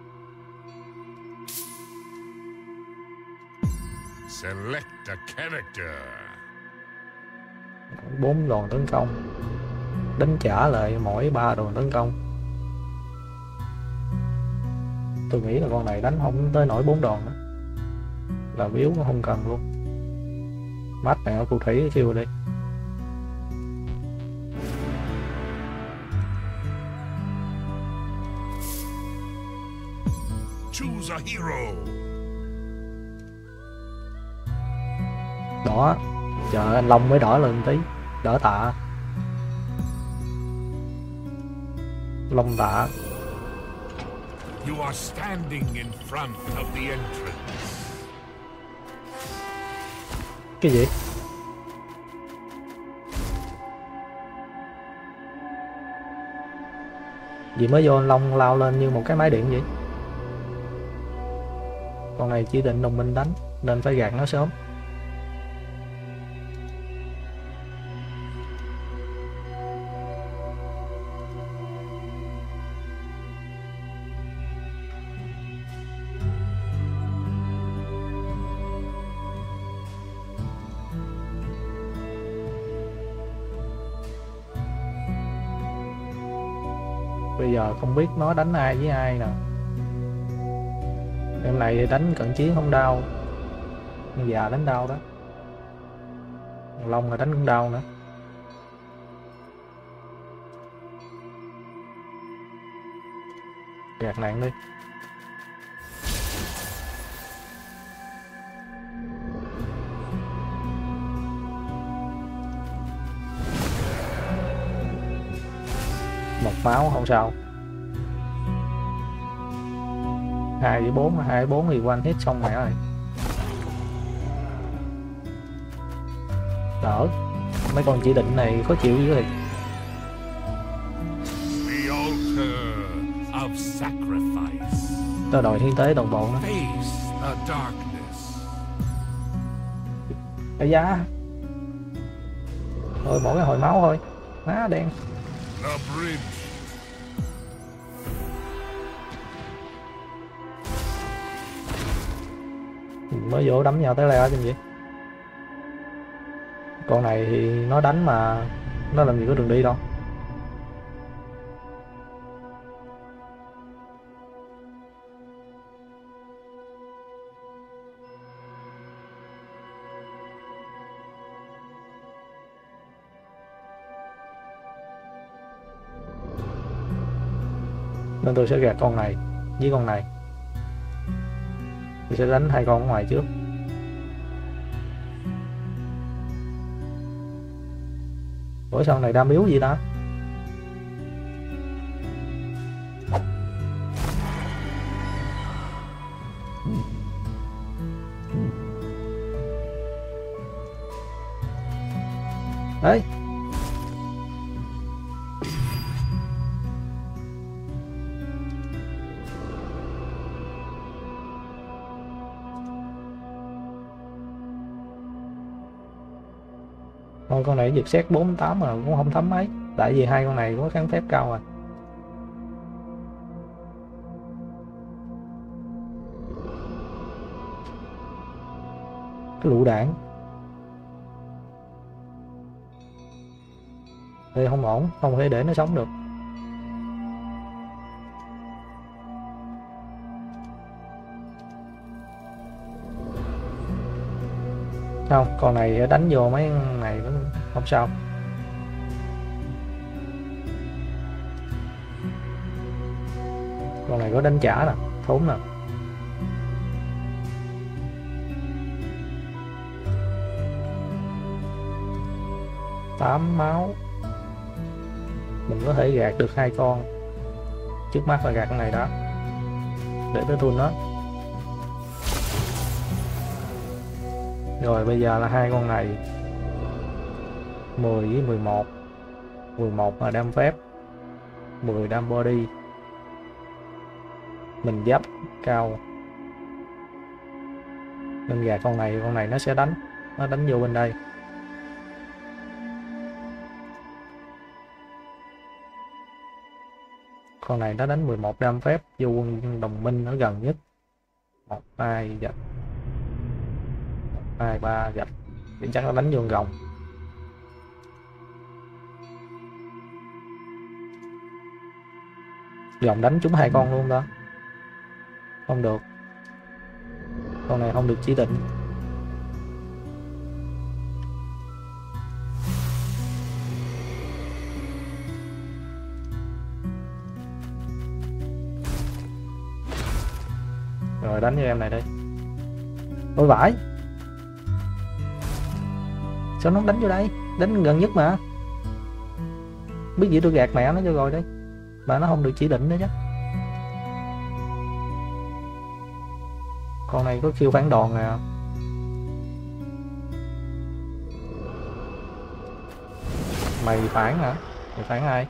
Select a character. 4 đòn tấn công. Đánh trả lại mỗi 3 đòn tấn công. Tôi nghĩ là con này đánh không tới nổi 4 đòn nữa. Là biếu cũng không cần luôn. Mắt này ở phù thủy kêu đi. Choose a hero. Đó, chờ anh Long mới đỡ lên tí, đỡ tạ. Long tạ. You are standing in front of the entrance. Cái gì? Gì mới vô anh Long lao lên như một cái máy điện vậy? Con này chỉ định đồng minh đánh nên phải gạt nó sớm. Bây giờ không biết nó đánh ai với ai nè. Em này thì đánh cận chiến không đau. Con già đánh đau đó. Con Long là đánh cũng đau nữa. Gạt nạn đi. Một máu không sao. 2 với 4 thì one hit xong mẹ rồi. Đỡ. Mấy con chỉ định này khó chịu dữ thiệt. Tao đòi thiên tế đồng bộ nữa. Ây da. Thôi bỏ cái hồi máu thôi. Má đen. Mới vô đấm nhau tới leo chứ gì. Con này thì nó đánh mà nó làm gì có đường đi đâu. nên tôi sẽ gạt con này với con này. Tôi sẽ đánh hai con ở ngoài trước. Ủa sao này đam yếu gì đó? Đấy. Thôi con này giật xét 48 mà cũng không thấm mấy. Tại vì hai con này có kháng phép cao rồi. Cái lựu đạn. Đây không ổn, không thể để nó sống được. Không, con này đánh vô mấy này cũng không sao. Con này có đánh trả nè, thốn nè. Tám máu. Mình có thể gạt được hai con. Trước mắt là gạt con này đó. Để tới thun nó. Rồi bây giờ là hai con này 10 với 11. 11 là đam phép, 10 đam body. Mình giáp cao nên gạt con này nó sẽ đánh. Nó đánh vô bên đây. Con này nó đánh 11 đam phép vô quân đồng minh ở gần nhất. 1, 2 gạch, 1, 2, 3 gạch thì chắc nó đánh vô gồng. Gồng đánh trúng hai con luôn đó. Không được. Con này không được chỉ định. Rồi đánh cho em này đi. Ôi vãi. Sao nó đánh vô đây? Đánh gần nhất mà. Biết gì tôi gạt mẹ nó cho rồi đấy. Mà nó không được chỉ định nữa chứ. Con này có khiêu phản đòn nè. Mày phản hả? Mày phản ai?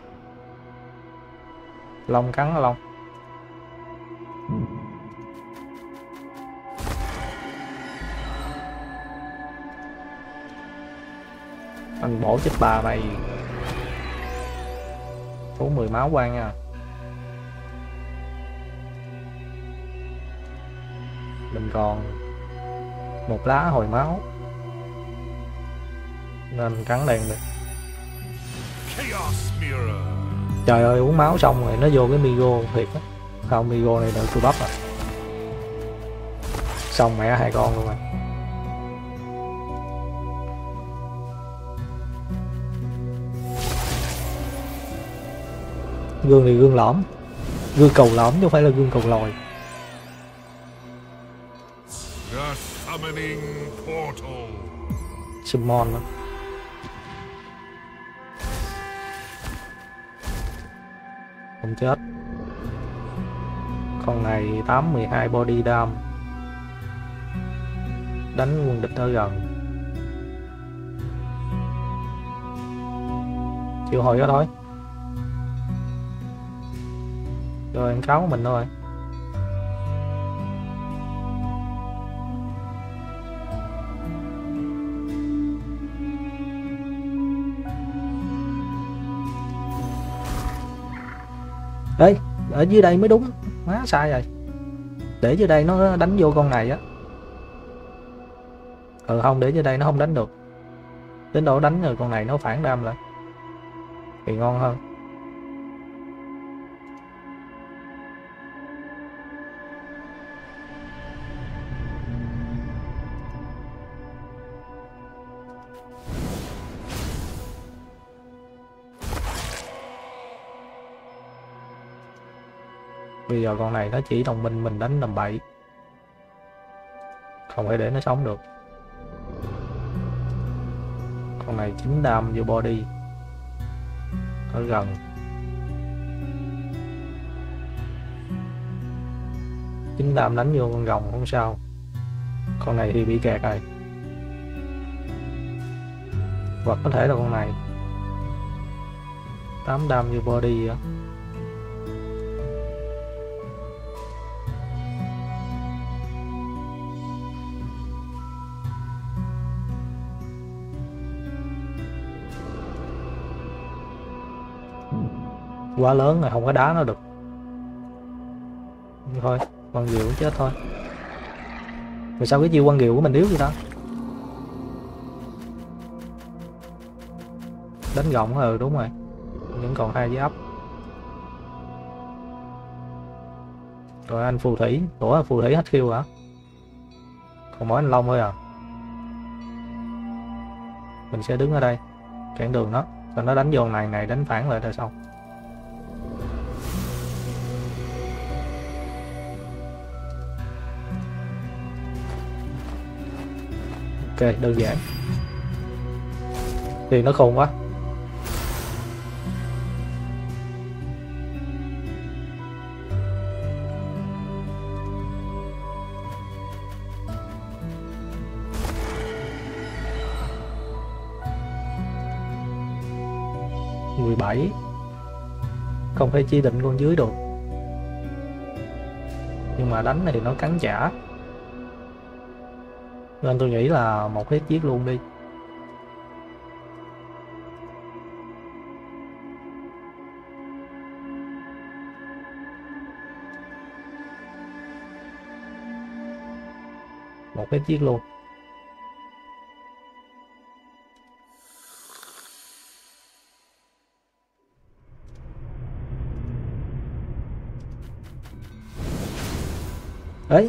Long cắn hả Long? Anh bổ chết bà mày. Số 10 máu qua nha. Mình còn một lá hồi máu nên cắn đèn được. Trời ơi, uống máu xong rồi nó vô cái Migo thiệt á. Không, Migo này đợi tôi bắp à. Xong mẹ hai con luôn rồi. Gương này gương lõm. Gương cầu lõm chứ không phải là gương cầu lòi. Summon đó. Không chết. Con này 8-12 body dam. Đánh quân địch ở gần. Chịu hồi đó thôi. Rồi ăn cáo của mình thôi. Ê, ở dưới đây mới đúng. Má sai rồi. Để dưới đây nó đánh vô con này á. Không, để dưới đây nó không đánh được. Đến độ đánh rồi con này nó phản đam lại thì ngon hơn. Bây giờ con này nó chỉ đồng minh mình đánh tầm bậy, không thể để nó sống được. Con này 9 đam vô body ở gần. Chính đam đánh vô con rồng không sao. Con này thì bị kẹt rồi, hoặc có thể là con này 8 đam vô body á. Quá lớn rồi, không có đá nó được. Thôi con diều cũng chết thôi. Vì sao cái chiêu quan diều của mình yếu vậy ta? Đánh gọng đúng rồi, vẫn còn 2 giáp. Rồi anh phù thủy, ủa phù thủy hết khiêu hả? Còn mỗi anh Long thôi à. Mình sẽ đứng ở đây cản đường nó, còn nó đánh vô này đánh phản lại là xong. Ok, đơn giản. Thì nó khôn quá. bảy không thể chỉ định con dưới được, nhưng mà đánh thì nó cắn trả, nên tôi nghĩ là một hit giết luôn đi. Một hit giết luôn. Đấy,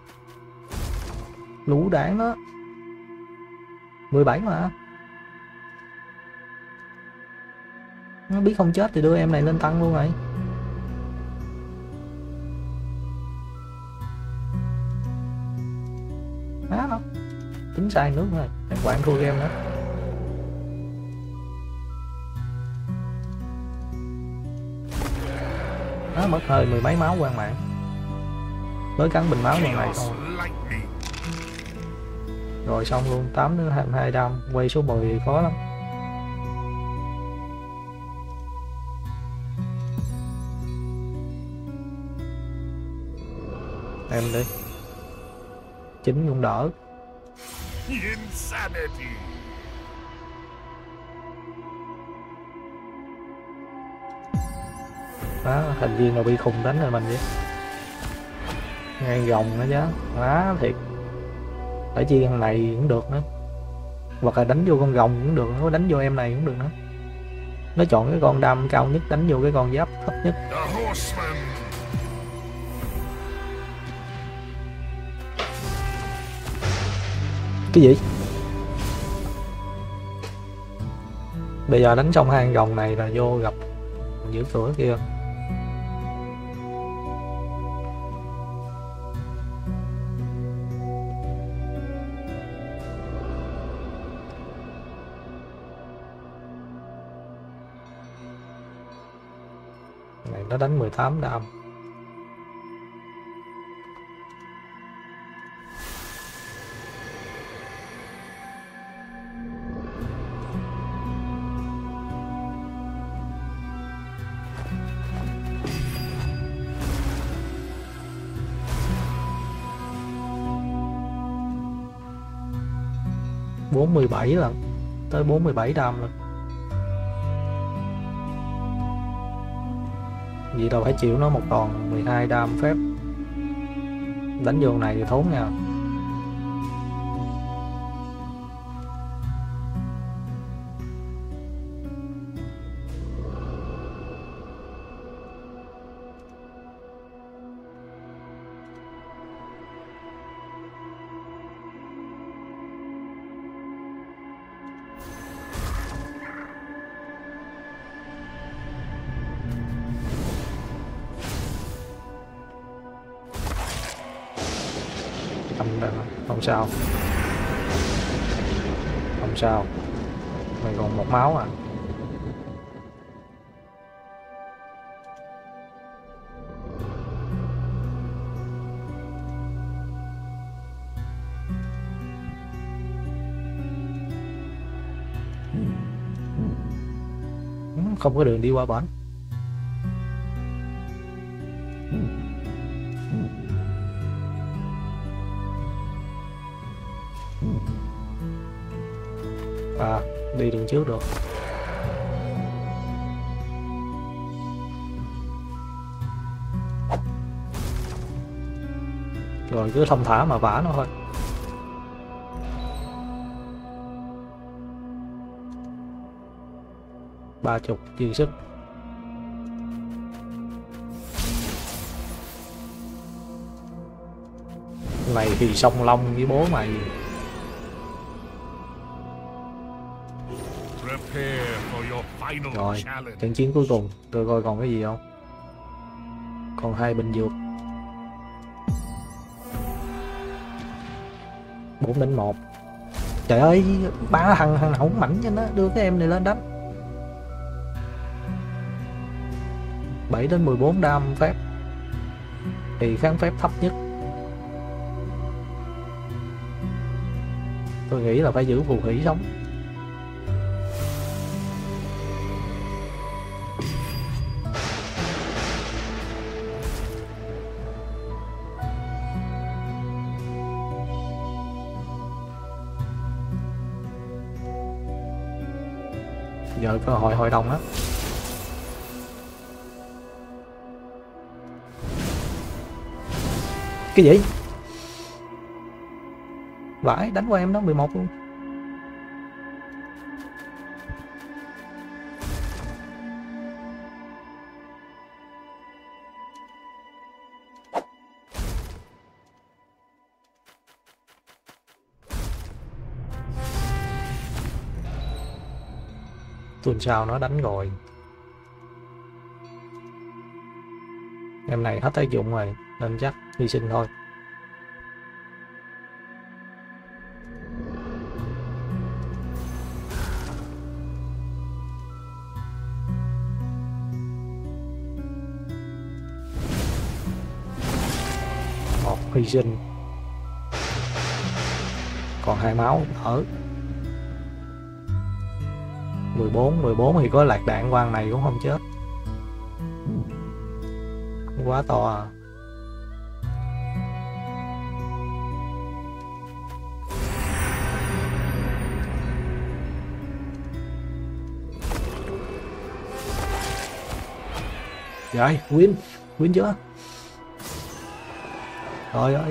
lũ đảng đó 17 mà. Nó biết không chết thì đưa em này lên tăng luôn rồi. Đó, tính sai nước rồi, thằng quản thua game nữa. Đó, mất hơi 10 mấy máu quan mạng. Mới cắn bình máu lần này thôi. Rồi xong luôn, 8 đến 22 đam, quay số 10 khó lắm. Em đi. 9 cũng đỡ. Đó, thành viên nào bị khùng đánh rồi mình vậy. Ngay gồng nữa chứ, quá thiệt. Phải chi thằng này cũng được nữa, hoặc là đánh vô con rồng cũng được, nó đánh vô em này cũng được nữa. Nó chọn cái con đam cao nhất đánh vô cái con giáp thấp nhất. Cái gì? Bây giờ đánh xong hai con rồng này là vô gặp giữ cửa kia. Này nó đánh 18 đam. Bốn 17 lần, tới 47 đam luôn. Vì đâu phải chịu nó một đòn 12 đam phép. Đánh vô này thì thốn nha. không sao, không sao, mày còn 1 máu à. Không có đường đi qua bển. À, đi đường trước được. Rồi cứ thông thả mà vả nó thôi. Ba chục dư sức. Này thì song long với bố mày. Rồi, trận chiến cuối cùng, tôi coi còn cái gì không. Còn 2 bình dược. 4-1. Trời ơi, ba thằng hổng mảnh cho nó, đưa cái em này lên đánh. 7-14 đam phép. Thì kháng phép thấp nhất. Tôi nghĩ là phải giữ phù thủy sống. Giờ cơ hội hội đồng á. Cái gì? Vãi, đánh qua em đó 11 luôn. Tuần sau nó đánh rồi. Em này hết tác dụng rồi nên chắc hy sinh thôi. Một hy sinh. Còn 2 máu ở 14 thì có lạc đạn quang này cũng không chết. Quá to à. Rồi, win chưa? Trời ơi.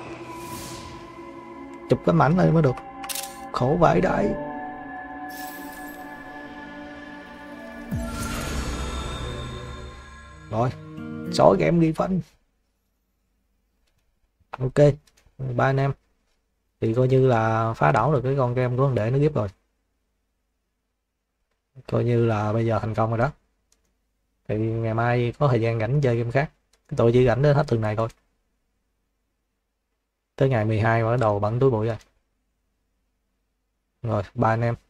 Chụp cái mảnh này mới được. Khổ vãi đấy. Rồi, sói game ghi phân. Ok, 3 anh em. Thì coi như là phá đảo được cái con game của thằng Đệ nó ghép rồi. Coi như là bây giờ thành công rồi đó. Thì ngày mai có thời gian rảnh chơi game khác. Tôi chỉ rảnh đến hết tuần này thôi. Tới ngày 12 bắt đầu bận túi bụi rồi. Rồi, 3 anh em.